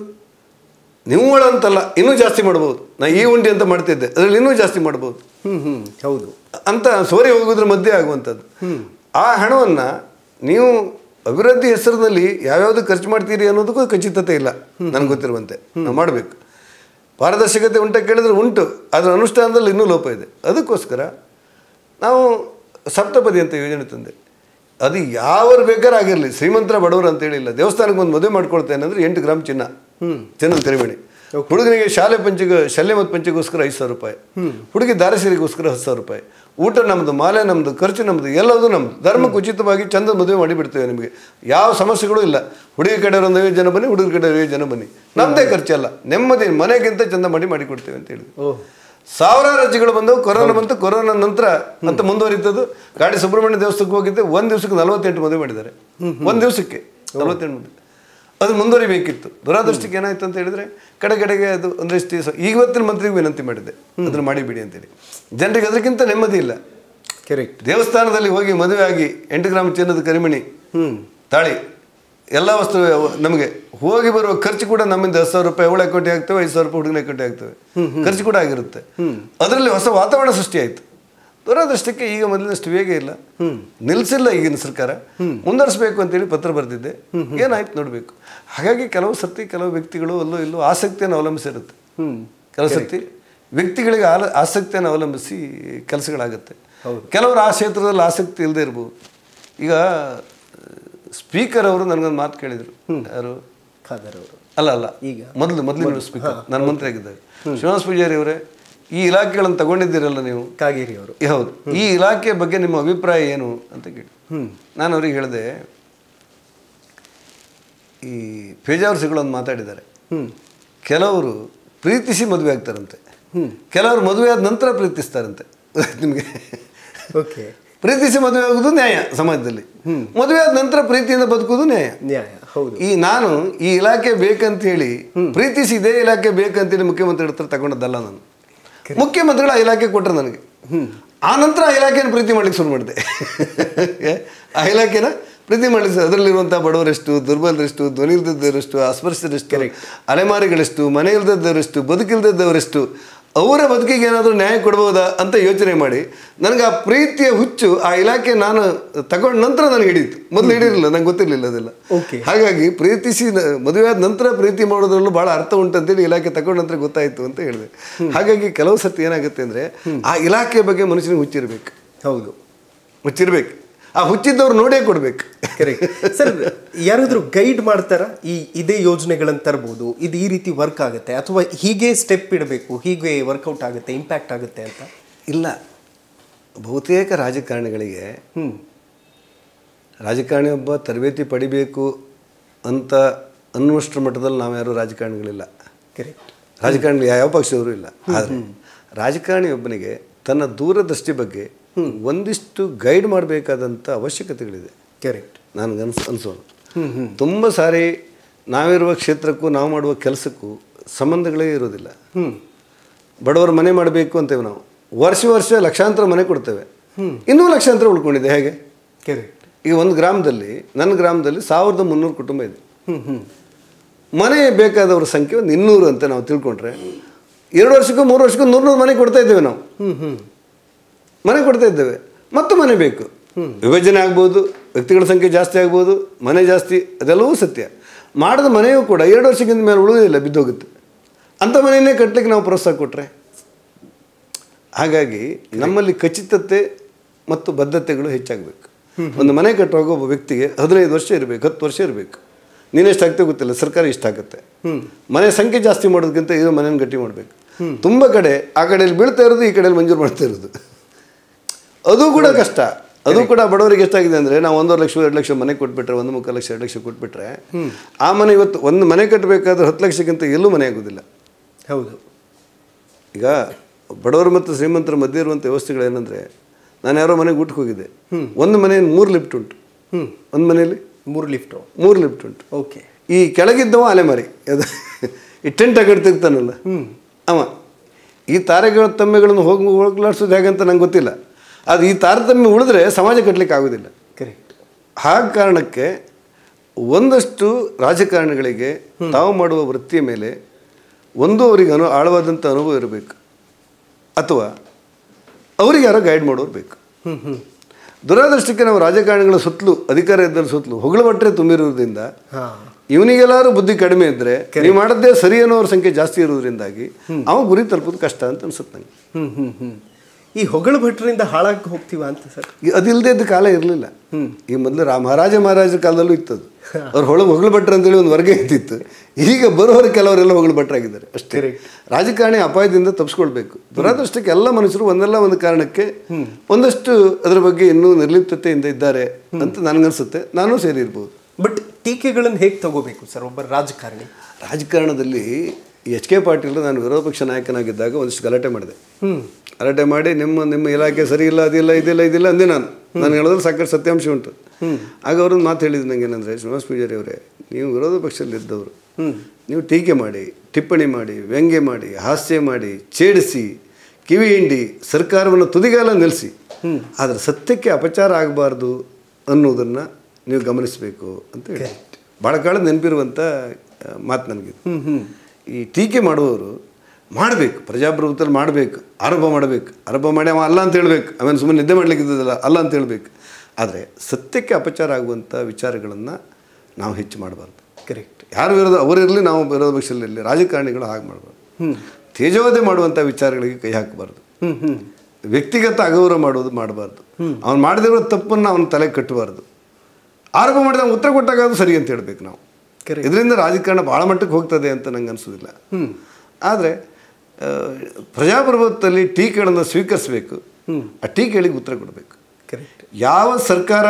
Speaker 2: ನಿವ್ವಳ ಅಂತಲ್ಲ, ಇನ್ನೂ ಜಾಸ್ತಿ ಮಾಡ್ಬೋದು. ನಾ ಈ ಉಂಡಿ ಅಂತ ಮಾಡ್ತಿದ್ದೆ, ಅದರಲ್ಲಿ ಇನ್ನೂ ಜಾಸ್ತಿ ಮಾಡ್ಬೋದು.
Speaker 1: ಹೌದು
Speaker 2: ಅಂತ ಸೋರಿ ಹೋಗೋದ್ರ ಮಧ್ಯೆ ಆಗುವಂಥದ್ದು. ಆ ಹಣವನ್ನು ನೀವು ಅಭಿವೃದ್ಧಿ ಹೆಸರಿನಲ್ಲಿ ಯಾವ್ಯಾವುದು ಖರ್ಚು ಮಾಡ್ತೀರಿ ಅನ್ನೋದಕ್ಕೂ ಖಚಿತತೆ ಇಲ್ಲ ನನಗೆ ಗೊತ್ತಿರುವಂತೆ. ನಾವು ಮಾಡಬೇಕು. ಪಾರದರ್ಶಕತೆ ಉಂಟ ಕೇಳಿದ್ರೆ ಉಂಟು, ಅದರ ಅನುಷ್ಠಾನದಲ್ಲಿ ಇನ್ನೂ ಲೋಪ ಇದೆ. ಅದಕ್ಕೋಸ್ಕರ ನಾವು ಸಪ್ತಪದಿ ಅಂತ ಯೋಜನೆ ತಂದೆ. ಅದು ಯಾವರು ಬೇಕಾದ್ರೆ ಆಗಿರಲಿ, ಶ್ರೀಮಂತರ ಬಡವರು ಅಂತ ಹೇಳಿಲ್ಲ. ದೇವಸ್ಥಾನಕ್ಕೆ ಒಂದು ಮದುವೆ ಮಾಡ್ಕೊಳ್ತೇನೆ ಅಂದರೆ ಎಂಟು ಗ್ರಾಮ್ ಚಿನ್ನ, ಚಿನ್ನದ ಕರಿಮಣಿ. ಹುಡುಗನಿಗೆ ಶಾಲೆ ಪಂಚಿಗೆ ಶಲ್ಯ ಮತ್ತು ಪಂಚಿಗೋಸ್ಕರ ಐದು ಸಾವಿರ ರೂಪಾಯಿ, ಹುಡುಗಿ ದಾರಸೀರಿಗೋಸ್ಕರ ಹತ್ತು ಸಾವಿರ ರೂಪಾಯಿ. ಊಟ ನಮ್ಮದು, ಮಾಲೆ ನಮ್ಮದು, ಖರ್ಚು ನಮ್ಮದು, ಎಲ್ಲವೂ ನಮ್ಮದು. ಧರ್ಮಕ್ಕೆ ಉಚಿತವಾಗಿ ಚಂದ ಮದುವೆ ಮಾಡಿ ಬಿಡ್ತೇವೆ. ನಿಮಗೆ ಯಾವ ಸಮಸ್ಯೆಗಳು ಇಲ್ಲ. ಹುಡುಗಿ ಕಡೆ ಒಂದು ಐವತ್ತು ಜನ ಬನ್ನಿ, ಹುಡುಗರ ಕಡೆ ಐವತ್ತು ಜನ ಬನ್ನಿ, ನಮ್ಮದೇ ಖರ್ಚಲ್ಲ, ನೆಮ್ಮದಿ ಮನೆಗಿಂತ ಚಂದ ಮಾಡಿ ಮಾಡಿಕೊಡ್ತೇವೆ ಅಂತ ಹೇಳಿ ಸಾವಿರಾರು ಅರ್ಜಿಗಳು ಬಂದವು. ಕೊರೋನಾ ಬಂತು, ಕೊರೋನಾ ನಂತರ ಅಂತ ಮುಂದುವರಿತದ್ದು. ಗಾಡಿ ಸುಬ್ರಹ್ಮಣ್ಯ ದೇವಸ್ಥಾನಕ್ಕೆ ಹೋಗಿದ್ದೆ, ಒಂದು ದಿವಸಕ್ಕೆ ನಲವತ್ತೆಂಟು ಮದುವೆ ಮಾಡಿದ್ದಾರೆ. ಒಂದು ದಿವಸಕ್ಕೆ ನಲವತ್ತೆಂಟು ಮದುವೆ. ಅದು ಮುಂದುವರಿಬೇಕಿತ್ತು. ದುರಾದೃಷ್ಟಕ್ಕೆ ಏನಾಯ್ತು ಅಂತ ಹೇಳಿದ್ರೆ ಕಡೆ ಕಡೆಗೆ ಅದು ಒಂದಷ್ಟು ದಿವಸ ಇವತ್ತಿನ ಮಂತ್ರಿಗೆ ವಿನಂತಿ ಮಾಡಿದ್ದೆ, ಅದನ್ನು ಮಾಡಿಬಿಡಿ ಅಂತೇಳಿ. ಜನರಿಗೆ ಅದಕ್ಕಿಂತ ನೆಮ್ಮದಿ ಇಲ್ಲ.
Speaker 1: ಕರೆಕ್ಟ್.
Speaker 2: ದೇವಸ್ಥಾನದಲ್ಲಿ ಹೋಗಿ ಮದುವೆ ಆಗಿ ಎಂಟು ಗ್ರಾಮ್ ಚಿನ್ನದ ಕರಿಮಣಿ, ತಾಳಿ, ಎಲ್ಲ ವಸ್ತು ನಮಗೆ ಹೋಗಿ ಬರುವ ಖರ್ಚು ಕೂಡ ನಮ್ಮಿಂದ ಹತ್ತು ಸಾವಿರ ರೂಪಾಯಿ ಅವಳ ಅಕೌಂಟಿಗೆ ಆಗ್ತವೆ, ಐದು ಸಾವಿರ ರೂಪಾಯಿ ಹುಡುಗನ ಅಕೌಂಟಿಗೆ ಆಗ್ತವೆ, ಖರ್ಚು ಕೂಡ ಆಗಿರುತ್ತೆ. ಅದರಲ್ಲಿ ಹೊಸ ವಾತಾವರಣ ಸೃಷ್ಟಿ ಆಯಿತು. ದುರಾದೃಷ್ಟಕ್ಕೆ ಈಗ ಮೊದಲಿನಷ್ಟು ವೇಗ ಇಲ್ಲ, ನಿಲ್ಲಿಸಿಲ್ಲ ಈಗಿನ ಸರ್ಕಾರ. ಮುಂದುವರಿಸಬೇಕು ಅಂತೇಳಿ ಪತ್ರ ಬರೆದಿದ್ದೆ, ಏನಾಯ್ತು ನೋಡಬೇಕು. ಹಾಗಾಗಿ ಕೆಲವು ಸರ್ತಿ ಕೆಲವು ವ್ಯಕ್ತಿಗಳು ಅಲ್ಲೋ ಇಲ್ಲೋ ಆಸಕ್ತಿಯನ್ನು ಅವಲಂಬಿಸಿರುತ್ತೆ. ಕೆಲವು ಸರ್ತಿ ವ್ಯಕ್ತಿಗಳಿಗೆ ಆಲ ಆಸಕ್ತಿಯನ್ನು ಅವಲಂಬಿಸಿ ಕೆಲಸಗಳಾಗುತ್ತೆ. ಕೆಲವರು ಆ ಕ್ಷೇತ್ರದಲ್ಲಿ ಆಸಕ್ತಿ ಇಲ್ಲದೆ ಇರ್ಬೋದು. ಈಗ ಸ್ಪೀಕರ್ ಅವರು ನನಗೊಂದು ಮಾತು ಕೇಳಿದರು. ಯಾರು?
Speaker 1: ಖಾದರ್ ಅವರು.
Speaker 2: ಅಲ್ಲ ಅಲ್ಲ ಈಗ ಮೊದಲು ಮೊದಲಿನ ಸ್ಪೀಕರ್, ನಾನು ಮಂತ್ರಿ ಆಗಿದ್ದಾಗ. ಶ್ರೀನಿವಾಸ ಪೂಜಾರಿ ಅವರೇ, ಈ ಇಲಾಖೆಗಳನ್ನು ತಗೊಂಡಿದ್ದೀರಲ್ಲ ನೀವು,
Speaker 1: ಕಾಗೇರಿ ಅವರು.
Speaker 2: ಹೌದು, ಈ ಇಲಾಖೆ ಬಗ್ಗೆ ನಿಮ್ಮ ಅಭಿಪ್ರಾಯ ಏನು ಅಂತ ಕೇಳಿ ನಾನು ಅವ್ರಿಗೆ ಹೇಳಿದೆ, ಈ ಪೇಜಾವರ್ ಸಿಗಳೊಂದು ಮಾತಾಡಿದ್ದಾರೆ. ಕೆಲವರು ಪ್ರೀತಿಸಿ ಮದುವೆ ಆಗ್ತಾರಂತೆ, ಕೆಲವರು ಮದುವೆ ಆದ ನಂತರ ಪ್ರೀತಿಸ್ತಾರಂತೆ. ನಿಮಗೆ
Speaker 1: ಓಕೆ,
Speaker 2: ಪ್ರೀತಿಸಿ ಮದುವೆ ಆಗೋದು ನ್ಯಾಯ ಸಮಾಜದಲ್ಲಿ, ಮದುವೆ ಆದ ನಂತರ ಪ್ರೀತಿಯಿಂದ ಬದುಕೋದು ನ್ಯಾಯ.
Speaker 1: ನ್ಯಾಯ, ಹೌದು.
Speaker 2: ಈ ನಾನು ಈ ಇಲಾಖೆ ಬೇಕಂತ ಹೇಳಿ ಪ್ರೀತಿಸಿ ಇದೇ ಇಲಾಖೆ ಬೇಕಂತೇಳಿ ಮುಖ್ಯಮಂತ್ರಿ ಹತ್ರ ತಗೊಂಡದ್ದಲ್ಲ. ನಾನು ಮುಖ್ಯಮಂತ್ರಿಗಳು ಆ ಇಲಾಖೆ ಕೊಟ್ಟರು ನನಗೆ. ಆ ನಂತರ ಆ ಇಲಾಖೆನ ಪ್ರೀತಿ ಮಾಡ್ಲಿಕ್ಕೆ ಶುರು ಮಾಡಿದೆ. ಆ ಇಲಾಖೆನ ಪ್ರೀತಿ ಮಾಡಲಿಕ್ಕೆ ಅದರಲ್ಲಿರುವಂಥ ಬಡವರೆಷ್ಟು, ದುರ್ಬಲರೆಷ್ಟು, ಧ್ವನಿ ಇಲ್ದದ್ದವರೆಷ್ಟು, ಅಸ್ಪೃಶ್ಯರೆಷ್ಟು, ಅಲೆಮಾರಿಗಳೆಷ್ಟು, ಮನೆ ಇಲ್ದದ್ದವರೆಷ್ಟು, ಬದುಕಿಲ್ದದ್ದವರೆಷ್ಟು, ಅವರ ಬದುಕಿಗೆ ಏನಾದರೂ ನ್ಯಾಯ ಕೊಡ್ಬೋದಾ ಅಂತ ಯೋಚನೆ ಮಾಡಿ ನನಗೆ ಆ ಪ್ರೀತಿಯ ಹುಚ್ಚು ಆ ಇಲಾಖೆ ನಾನು ತಗೊಂಡ ನಂತರ ನನಗೆ ಹಿಡಿಯಿತು. ಮೊದಲು ಹಿಡಿಯಿರಲಿಲ್ಲ, ನಂಗೆ ಗೊತ್ತಿರಲಿಲ್ಲ ಅದೆಲ್ಲ. ಹಾಗಾಗಿ ಪ್ರೀತಿಸಿ ಮದುವೆ ಆದ ನಂತರ ಪ್ರೀತಿ ಮಾಡೋದ್ರಲ್ಲೂ ಭಾಳ ಅರ್ಥ ಉಂಟಂತೇಳಿ ಇಲಾಖೆ ತಗೊಂಡ ನಂತರ ಗೊತ್ತಾಯಿತು ಅಂತ ಹೇಳಿದೆ. ಹಾಗಾಗಿ ಕೆಲವು ಸರ್ತಿ ಏನಾಗುತ್ತೆ ಅಂದರೆ ಆ ಇಲಾಖೆ ಬಗ್ಗೆ ಮನುಷ್ಯನಿಗೆ ಹುಚ್ಚಿರಬೇಕು.
Speaker 1: ಹೌದು,
Speaker 2: ಹುಚ್ಚಿರ್ಬೇಕು. ಆ ಹುಚ್ಚಿದ್ದವ್ರು ನೋಡೇ ಕೊಡ್ಬೇಕು.
Speaker 1: Correct sir. ಯಾರಾದರೂ ಗೈಡ್ ಮಾಡ್ತಾರ ಈ ಇದೇ ಯೋಜನೆಗಳನ್ನು ತರ್ಬೋದು, ಇದು ಈ ರೀತಿ ವರ್ಕ್ ಆಗುತ್ತೆ ಅಥವಾ ಹೀಗೆ ಸ್ಟೆಪ್ ಇಡಬೇಕು, ಹೀಗೆ ವರ್ಕೌಟ್ ಆಗುತ್ತೆ, ಇಂಪ್ಯಾಕ್ಟ್ ಆಗುತ್ತೆ ಅಂತ?
Speaker 2: ಇಲ್ಲ, ಬಹುತೇಕ ರಾಜಕಾರಣಿಗಳಿಗೆ ಹ್ಞೂ ರಾಜಕಾರಣಿ ಒಬ್ಬ ತರಬೇತಿ ಪಡಿಬೇಕು ಅಂತ ಅನ್ನುವಷ್ಟರ ಮಟ್ಟದಲ್ಲಿ ನಾವು ಯಾರೂ ರಾಜಕಾರಣಿಗಳಿಲ್ಲ.
Speaker 1: ಕರೆಕ್ಟ್.
Speaker 2: ರಾಜಕಾರಣಿ ಯಾವ ಪಕ್ಷದವರು ಇಲ್ಲ. ಆದರೆ ರಾಜಕಾರಣಿ ಒಬ್ಬನಿಗೆ ತನ್ನ ದೂರದೃಷ್ಟಿ ಬಗ್ಗೆ ಒಂದಿಷ್ಟು ಗೈಡ್ ಮಾಡಬೇಕಾದಂಥ ಅವಶ್ಯಕತೆಗಳಿದೆ.
Speaker 1: ಕರೆಕ್ಟ್.
Speaker 2: ನನಗೆ ಅನ್ಸ್ ಅನಿಸೋದು ತುಂಬ ಸಾರಿ ನಾವಿರುವ ಕ್ಷೇತ್ರಕ್ಕೂ ನಾವು ಮಾಡುವ ಕೆಲಸಕ್ಕೂ ಸಂಬಂಧಗಳೇ ಇರೋದಿಲ್ಲ. ಬಡವರ ಮನೆ ಮಾಡಬೇಕು ಅಂತೇವೆ ನಾವು, ವರ್ಷ ವರ್ಷ ಲಕ್ಷಾಂತರ ಮನೆ ಕೊಡ್ತೇವೆ, ಇನ್ನೂ ಲಕ್ಷಾಂತರ ಉಳ್ಕೊಂಡಿದೆ. ಹೇಗೆ?
Speaker 1: ಕರೆಕ್ಟ್.
Speaker 2: ಈಗ ಒಂದು ಗ್ರಾಮದಲ್ಲಿ, ನನ್ನ ಗ್ರಾಮದಲ್ಲಿ ಸಾವಿರದ ಮುನ್ನೂರು ಕುಟುಂಬ ಇದೆ. ಮನೆ ಬೇಕಾದವ್ರ ಸಂಖ್ಯೆ ಒಂದು ಇನ್ನೂರು ಅಂತ ನಾವು ತಿಳ್ಕೊಂಡ್ರೆ ಎರಡು ವರ್ಷಕ್ಕೂ ಮೂರು ವರ್ಷಕ್ಕೂ ನೂರು ನೂರು ಮನೆ ಕೊಡ್ತಾ ಇದ್ದೇವೆ. ನಾವು ಮನೆ ಕೊಡ್ತಾ ಇದ್ದೇವೆ, ಮತ್ತು ಮನೆ ಬೇಕು. ವಿಭಜನೆ ಆಗ್ಬೋದು, ವ್ಯಕ್ತಿಗಳ ಸಂಖ್ಯೆ ಜಾಸ್ತಿ ಆಗ್ಬೋದು, ಮನೆ ಜಾಸ್ತಿ, ಅದೆಲ್ಲವೂ ಸತ್ಯ. ಮಾಡಿದ ಮನೆಯೂ ಕೂಡ ಎರಡು ವರ್ಷಕ್ಕಿಂತ ಮೇಲೆ ಉಳಿಯೋದಿಲ್ಲ, ಬಿದ್ದೋಗುತ್ತೆ. ಅಂಥ ಮನೆಯನ್ನೇ ಕಟ್ಟಲಿಕ್ಕೆ ನಾವು ಪ್ರೋತ್ಸಾಹ ಕೊಟ್ಟರೆ. ಹಾಗಾಗಿ ನಮ್ಮಲ್ಲಿ ಖಚಿತತೆ ಮತ್ತು ಬದ್ಧತೆಗಳು ಹೆಚ್ಚಾಗಬೇಕು. ಒಂದು ಮನೆ ಕಟ್ಟುವಾಗ ಒಬ್ಬ ವ್ಯಕ್ತಿಗೆ ಹದಿನೈದು ವರ್ಷ ಇರಬೇಕು, ಹತ್ತು ವರ್ಷ ಇರಬೇಕು. ನೀನೆಷ್ಟು ಆಗ್ತೇ ಗೊತ್ತಿಲ್ಲ, ಸರ್ಕಾರ ಇಷ್ಟ ಆಗುತ್ತೆ. ಮನೆ ಸಂಖ್ಯೆ ಜಾಸ್ತಿ ಮಾಡೋದಕ್ಕಿಂತ ಇದು ಮನೆಯನ್ನು ಗಟ್ಟಿ ಮಾಡಬೇಕು. ತುಂಬ ಕಡೆ ಆ ಕಡೆಯಲ್ಲಿ ಬೀಳ್ತಾ ಇರೋದು, ಈ ಕಡೆಯಲ್ಲಿ ಮಂಜೂರು ಮಾಡ್ತಾ ಇರೋದು, ಅದು ಕೂಡ ಕಷ್ಟ. ಅದು ಕೂಡ ಬಡವರಿಗೆ ಎಷ್ಟಾಗಿದೆ ಅಂದರೆ, ನಾವು ಒಂದೂವರೆ ಲಕ್ಷ ಎರಡು ಲಕ್ಷ ಮನೆ ಕೊಟ್ಬಿಟ್ರೆ, ಒಂದು ಮುಕ್ಕಾಲು ಲಕ್ಷ ಎರಡು ಲಕ್ಷ ಕೊಟ್ಬಿಟ್ರೆ ಆ ಮನೆ ಇವತ್ತು ಒಂದು ಮನೆ ಕಟ್ಟಬೇಕಾದ್ರೆ ಹತ್ತು ಲಕ್ಷಕ್ಕಿಂತ ಎಲ್ಲೂ ಮನೆ ಆಗೋದಿಲ್ಲ.
Speaker 1: ಹೌದು.
Speaker 2: ಈಗ ಬಡವರು ಮತ್ತು ಶ್ರೀಮಂತರ ಮಧ್ಯೆ ಇರುವಂಥ ವ್ಯವಸ್ಥೆಗಳೇನೆಂದರೆ, ನಾನು ಯಾರೋ ಮನೆಗೆ ಊಟಕ್ಕೆ ಹೋಗಿದ್ದೆ, ಒಂದು ಮನೆಯಲ್ಲಿ ಮೂರು ಲಿಫ್ಟ್ ಉಂಟು, ಒಂದು ಮನೆಯಲ್ಲಿ
Speaker 1: ಮೂರು ಲಿಫ್ಟು
Speaker 2: ಮೂರು ಲಿಫ್ಟ್ ಉಂಟು.
Speaker 1: ಓಕೆ. ಈ
Speaker 2: ಕೆಳಗಿದ್ದವ ಅಲೆಮಾರಿ, ಅದು ಈ ಟೆಂಟ್ ಆಗಿರ್ತಿರ್ತಾನಲ್ಲ ಅವ, ಈ ತಾರೆಗಳ ತಮ್ಮೆಗಳನ್ನು ಹೋಗಿ ಹೋಗ್ಲಾಡ್ಸೋದು ಹೇಗಂತ ನಂಗೆ ಗೊತ್ತಿಲ್ಲ. ಅದು ಈ ತಾರತಮ್ಯ ಉಳಿದ್ರೆ ಸಮಾಜ ಕಟ್ಟಲಿಕ್ಕೆ ಆಗೋದಿಲ್ಲ.
Speaker 1: ಕರೆಕ್ಟ್.
Speaker 2: ಹಾಗ ಕಾರಣಕ್ಕೆ ಒಂದಷ್ಟು ರಾಜಕಾರಣಿಗಳಿಗೆ ತಾವು ಮಾಡುವ ವೃತ್ತಿಯ ಮೇಲೆ ಒಂದು ಅವರಿಗೆ ಅನು ಆಳವಾದಂಥ ಅನುಭವ ಇರಬೇಕು, ಅಥವಾ ಅವರಿಗೆ ಯಾರೋ ಗೈಡ್ ಮಾಡೋರು ಬೇಕು. ದುರಾದೃಷ್ಟಕ್ಕೆ ನಾವು ರಾಜಕಾರಣಿಗಳ ಸುತ್ತಲೂ, ಅಧಿಕಾರ ಇದ್ದಲ್ಲಿ ಸುತ್ತಲೂ ಹೊಗಳು ಬಟ್ಟರೆ ತುಂಬಿರುವುದರಿಂದ ಇವನಿಗೆಲ್ಲಾರು ಬುದ್ಧಿ ಕಡಿಮೆ ಇದ್ದರೆ ನೀವು ಮಾಡದ್ದೇ ಸರಿ ಅನ್ನೋರ ಸಂಖ್ಯೆ ಜಾಸ್ತಿ ಇರೋದ್ರಿಂದಾಗಿ ಅವ ಗುರಿ ತಲುಪೋದು ಕಷ್ಟ ಅಂತ ಅನ್ಸುತ್ತೆ ನಂಗೆ.
Speaker 1: ಹ್ಮ್ ಹ್ಮ್ ಹ್ಮ್ ಈ ಹೊಗಳು ಭಟ್ರಿಂದ ಹಾಳಾಗಿ ಹೋಗ್ತೀವ ಅಂತ ಸರ್?
Speaker 2: ಅದಿಲ್ಲದೆ ಇದ್ದ ಕಾಲ ಇರಲಿಲ್ಲ. ಈ ಮೊದಲು ರಾ ಮಹಾರಾಜ ಮಹಾರಾಜರ ಕಾಲದಲ್ಲೂ ಇತ್ತದು. ಅವ್ರು ಹೊಳ ಹೊಗಳು ಭಟ್ರು ಅಂತೇಳಿ ಒಂದು ವರ್ಗ ಇದ್ದಿತ್ತು. ಈಗ ಬರೋರು ಕೆಲವರೆಲ್ಲ ಹೊಗಳು ಭಟ್ರಾಗಿದ್ದಾರೆ ಅಷ್ಟೇ. ರಾಜಕಾರಣಿ ಅಪಾಯದಿಂದ ತಪ್ಪಿಸ್ಕೊಳ್ಬೇಕು. ದುರಾದೃಷ್ಟಕ್ಕೆ ಎಲ್ಲ ಮನುಷ್ಯರು ಒಂದಲ್ಲ ಒಂದು ಕಾರಣಕ್ಕೆ ಒಂದಷ್ಟು ಅದರ ಬಗ್ಗೆ ಇನ್ನೂ ನಿರ್ಲಿಪ್ತತೆಯಿಂದ ಇದ್ದಾರೆ ಅಂತ ನನಗನ್ಸುತ್ತೆ. ನಾನು ಸೇರಿರ್ಬೋದು.
Speaker 1: ಬಟ್ ಟೀಕೆಗಳನ್ನು ಹೇಗೆ ತಗೋಬೇಕು ಸರ್ ಒಬ್ಬ ರಾಜಕಾರಣಿ?
Speaker 2: ರಾಜಕಾರಣದಲ್ಲಿ ಎಚ್ ಕೆ ಪಾಟೀಲ್ ನಾನು ವಿರೋಧ ಪಕ್ಷ ನಾಯಕನಾಗಿದ್ದಾಗ ಒಂದಿಷ್ಟು ಗಲಾಟೆ ಮಾಡಿದೆ. ಗಲಾಟೆ ಮಾಡಿ ನಿಮ್ಮ ನಿಮ್ಮ ಇಲಾಖೆ ಸರಿ ಇಲ್ಲ, ಅದಿಲ್ಲ, ಇದಿಲ್ಲ, ಇದಿಲ್ಲ ಅಂದೆ. ನಾನು ನಾನು ಹೇಳೋದ್ರಲ್ಲಿ ಸಾಕಷ್ಟು ಸತ್ಯಾಂಶ ಉಂಟು. ಆಗ ಅವ್ರೊಂದು ಮಾತು ಹೇಳಿದ್ರು ನಂಗೆ, ಏನಂದರೆ, ಶ್ರೀನಿವಾಸ ಪೂಜಾರಿ ಅವರೇ, ನೀವು ವಿರೋಧ ಪಕ್ಷದಲ್ಲಿದ್ದವರು, ನೀವು ಟೀಕೆ ಮಾಡಿ, ಟಿಪ್ಪಣಿ ಮಾಡಿ, ವ್ಯಂಗ್ಯ ಮಾಡಿ, ಹಾಸ್ಯ ಮಾಡಿ, ಛೇಡಿಸಿ, ಕಿವಿ ಹಿಂಡಿ ಸರ್ಕಾರವನ್ನು ತುದಿಗಾಲ ನಿಲ್ಲಿಸಿ, ಆದರೆ ಸತ್ಯಕ್ಕೆ ಅಪಚಾರ ಆಗಬಾರ್ದು ಅನ್ನೋದನ್ನು ನೀವು ಗಮನಿಸಬೇಕು ಅಂತ ಹೇಳಿ ಭಾಳ ಕಾಲ ನೆನಪಿರುವಂಥ ಮಾತು ನನಗಿದು. ಈ ಟೀಕೆ ಮಾಡುವವರು ಮಾಡಬೇಕು, ಪ್ರಜಾಪ್ರಭುತ್ವದಲ್ಲಿ ಮಾಡಬೇಕು, ಆರೋಪ ಮಾಡಬೇಕು, ಆರೋಪ ಮಾಡಿ ಅವ ಅಲ್ಲ ಅಂತ ಹೇಳಬೇಕು, ಅವನು ಸುಮ್ಮನೆ ನಿದ್ದೆ ಮಾಡಲಿಕ್ಕೆ ಇದ್ದದಲ್ಲ ಅಲ್ಲ ಅಂತ ಹೇಳಬೇಕು. ಆದರೆ ಸತ್ಯಕ್ಕೆ ಅಪಚಾರ ಆಗುವಂಥ ವಿಚಾರಗಳನ್ನು ನಾವು ಹೆಚ್ಚು ಮಾಡಬಾರ್ದು.
Speaker 1: ಕರೆಕ್ಟ್.
Speaker 2: ಯಾರು ವಿರೋಧ ಅವರಿರಲಿ, ನಾವು ವಿರೋಧ ಪಕ್ಷದಲ್ಲಿರಲಿ, ರಾಜಕಾರಣಿಗಳು ಹಾಗೆ ಮಾಡಬಾರ್ದು. ತೇಜೋವಧೆ ಮಾಡುವಂಥ ವಿಚಾರಗಳಿಗೆ ಕೈ ಹಾಕಬಾರ್ದು. ವ್ಯಕ್ತಿಗತ ಅಗೌರವ ಮಾಡೋದು ಮಾಡಬಾರ್ದು. ಅವನು ಮಾಡದಿರೋ ತಪ್ಪನ್ನು ಅವನ ತಲೆ ಕಟ್ಟಬಾರ್ದು. ಆರೋಪ ಮಾಡಿದ ಉತ್ತರ ಕೊಟ್ಟಾಗ ಅದು ಸರಿ ಅಂತ ಹೇಳಬೇಕು ನಾವು. ಇದರಿಂದ ರಾಜಕಾರಣ ಭಾಳ ಮಟ್ಟಕ್ಕೆ ಹೋಗ್ತದೆ ಅಂತ ನಂಗೆ ಅನಿಸೋದಿಲ್ಲ. ಆದರೆ ಪ್ರಜಾಪ್ರಭುತ್ವದಲ್ಲಿ ಟೀಕೆಗಳನ್ನು ಸ್ವೀಕರಿಸಬೇಕು, ಆ ಟೀಕೆಗಳಿಗೆ ಉತ್ತರ ಕೊಡಬೇಕು.
Speaker 1: ಕರೆಕ್ಟ್.
Speaker 2: ಯಾವ ಸರ್ಕಾರ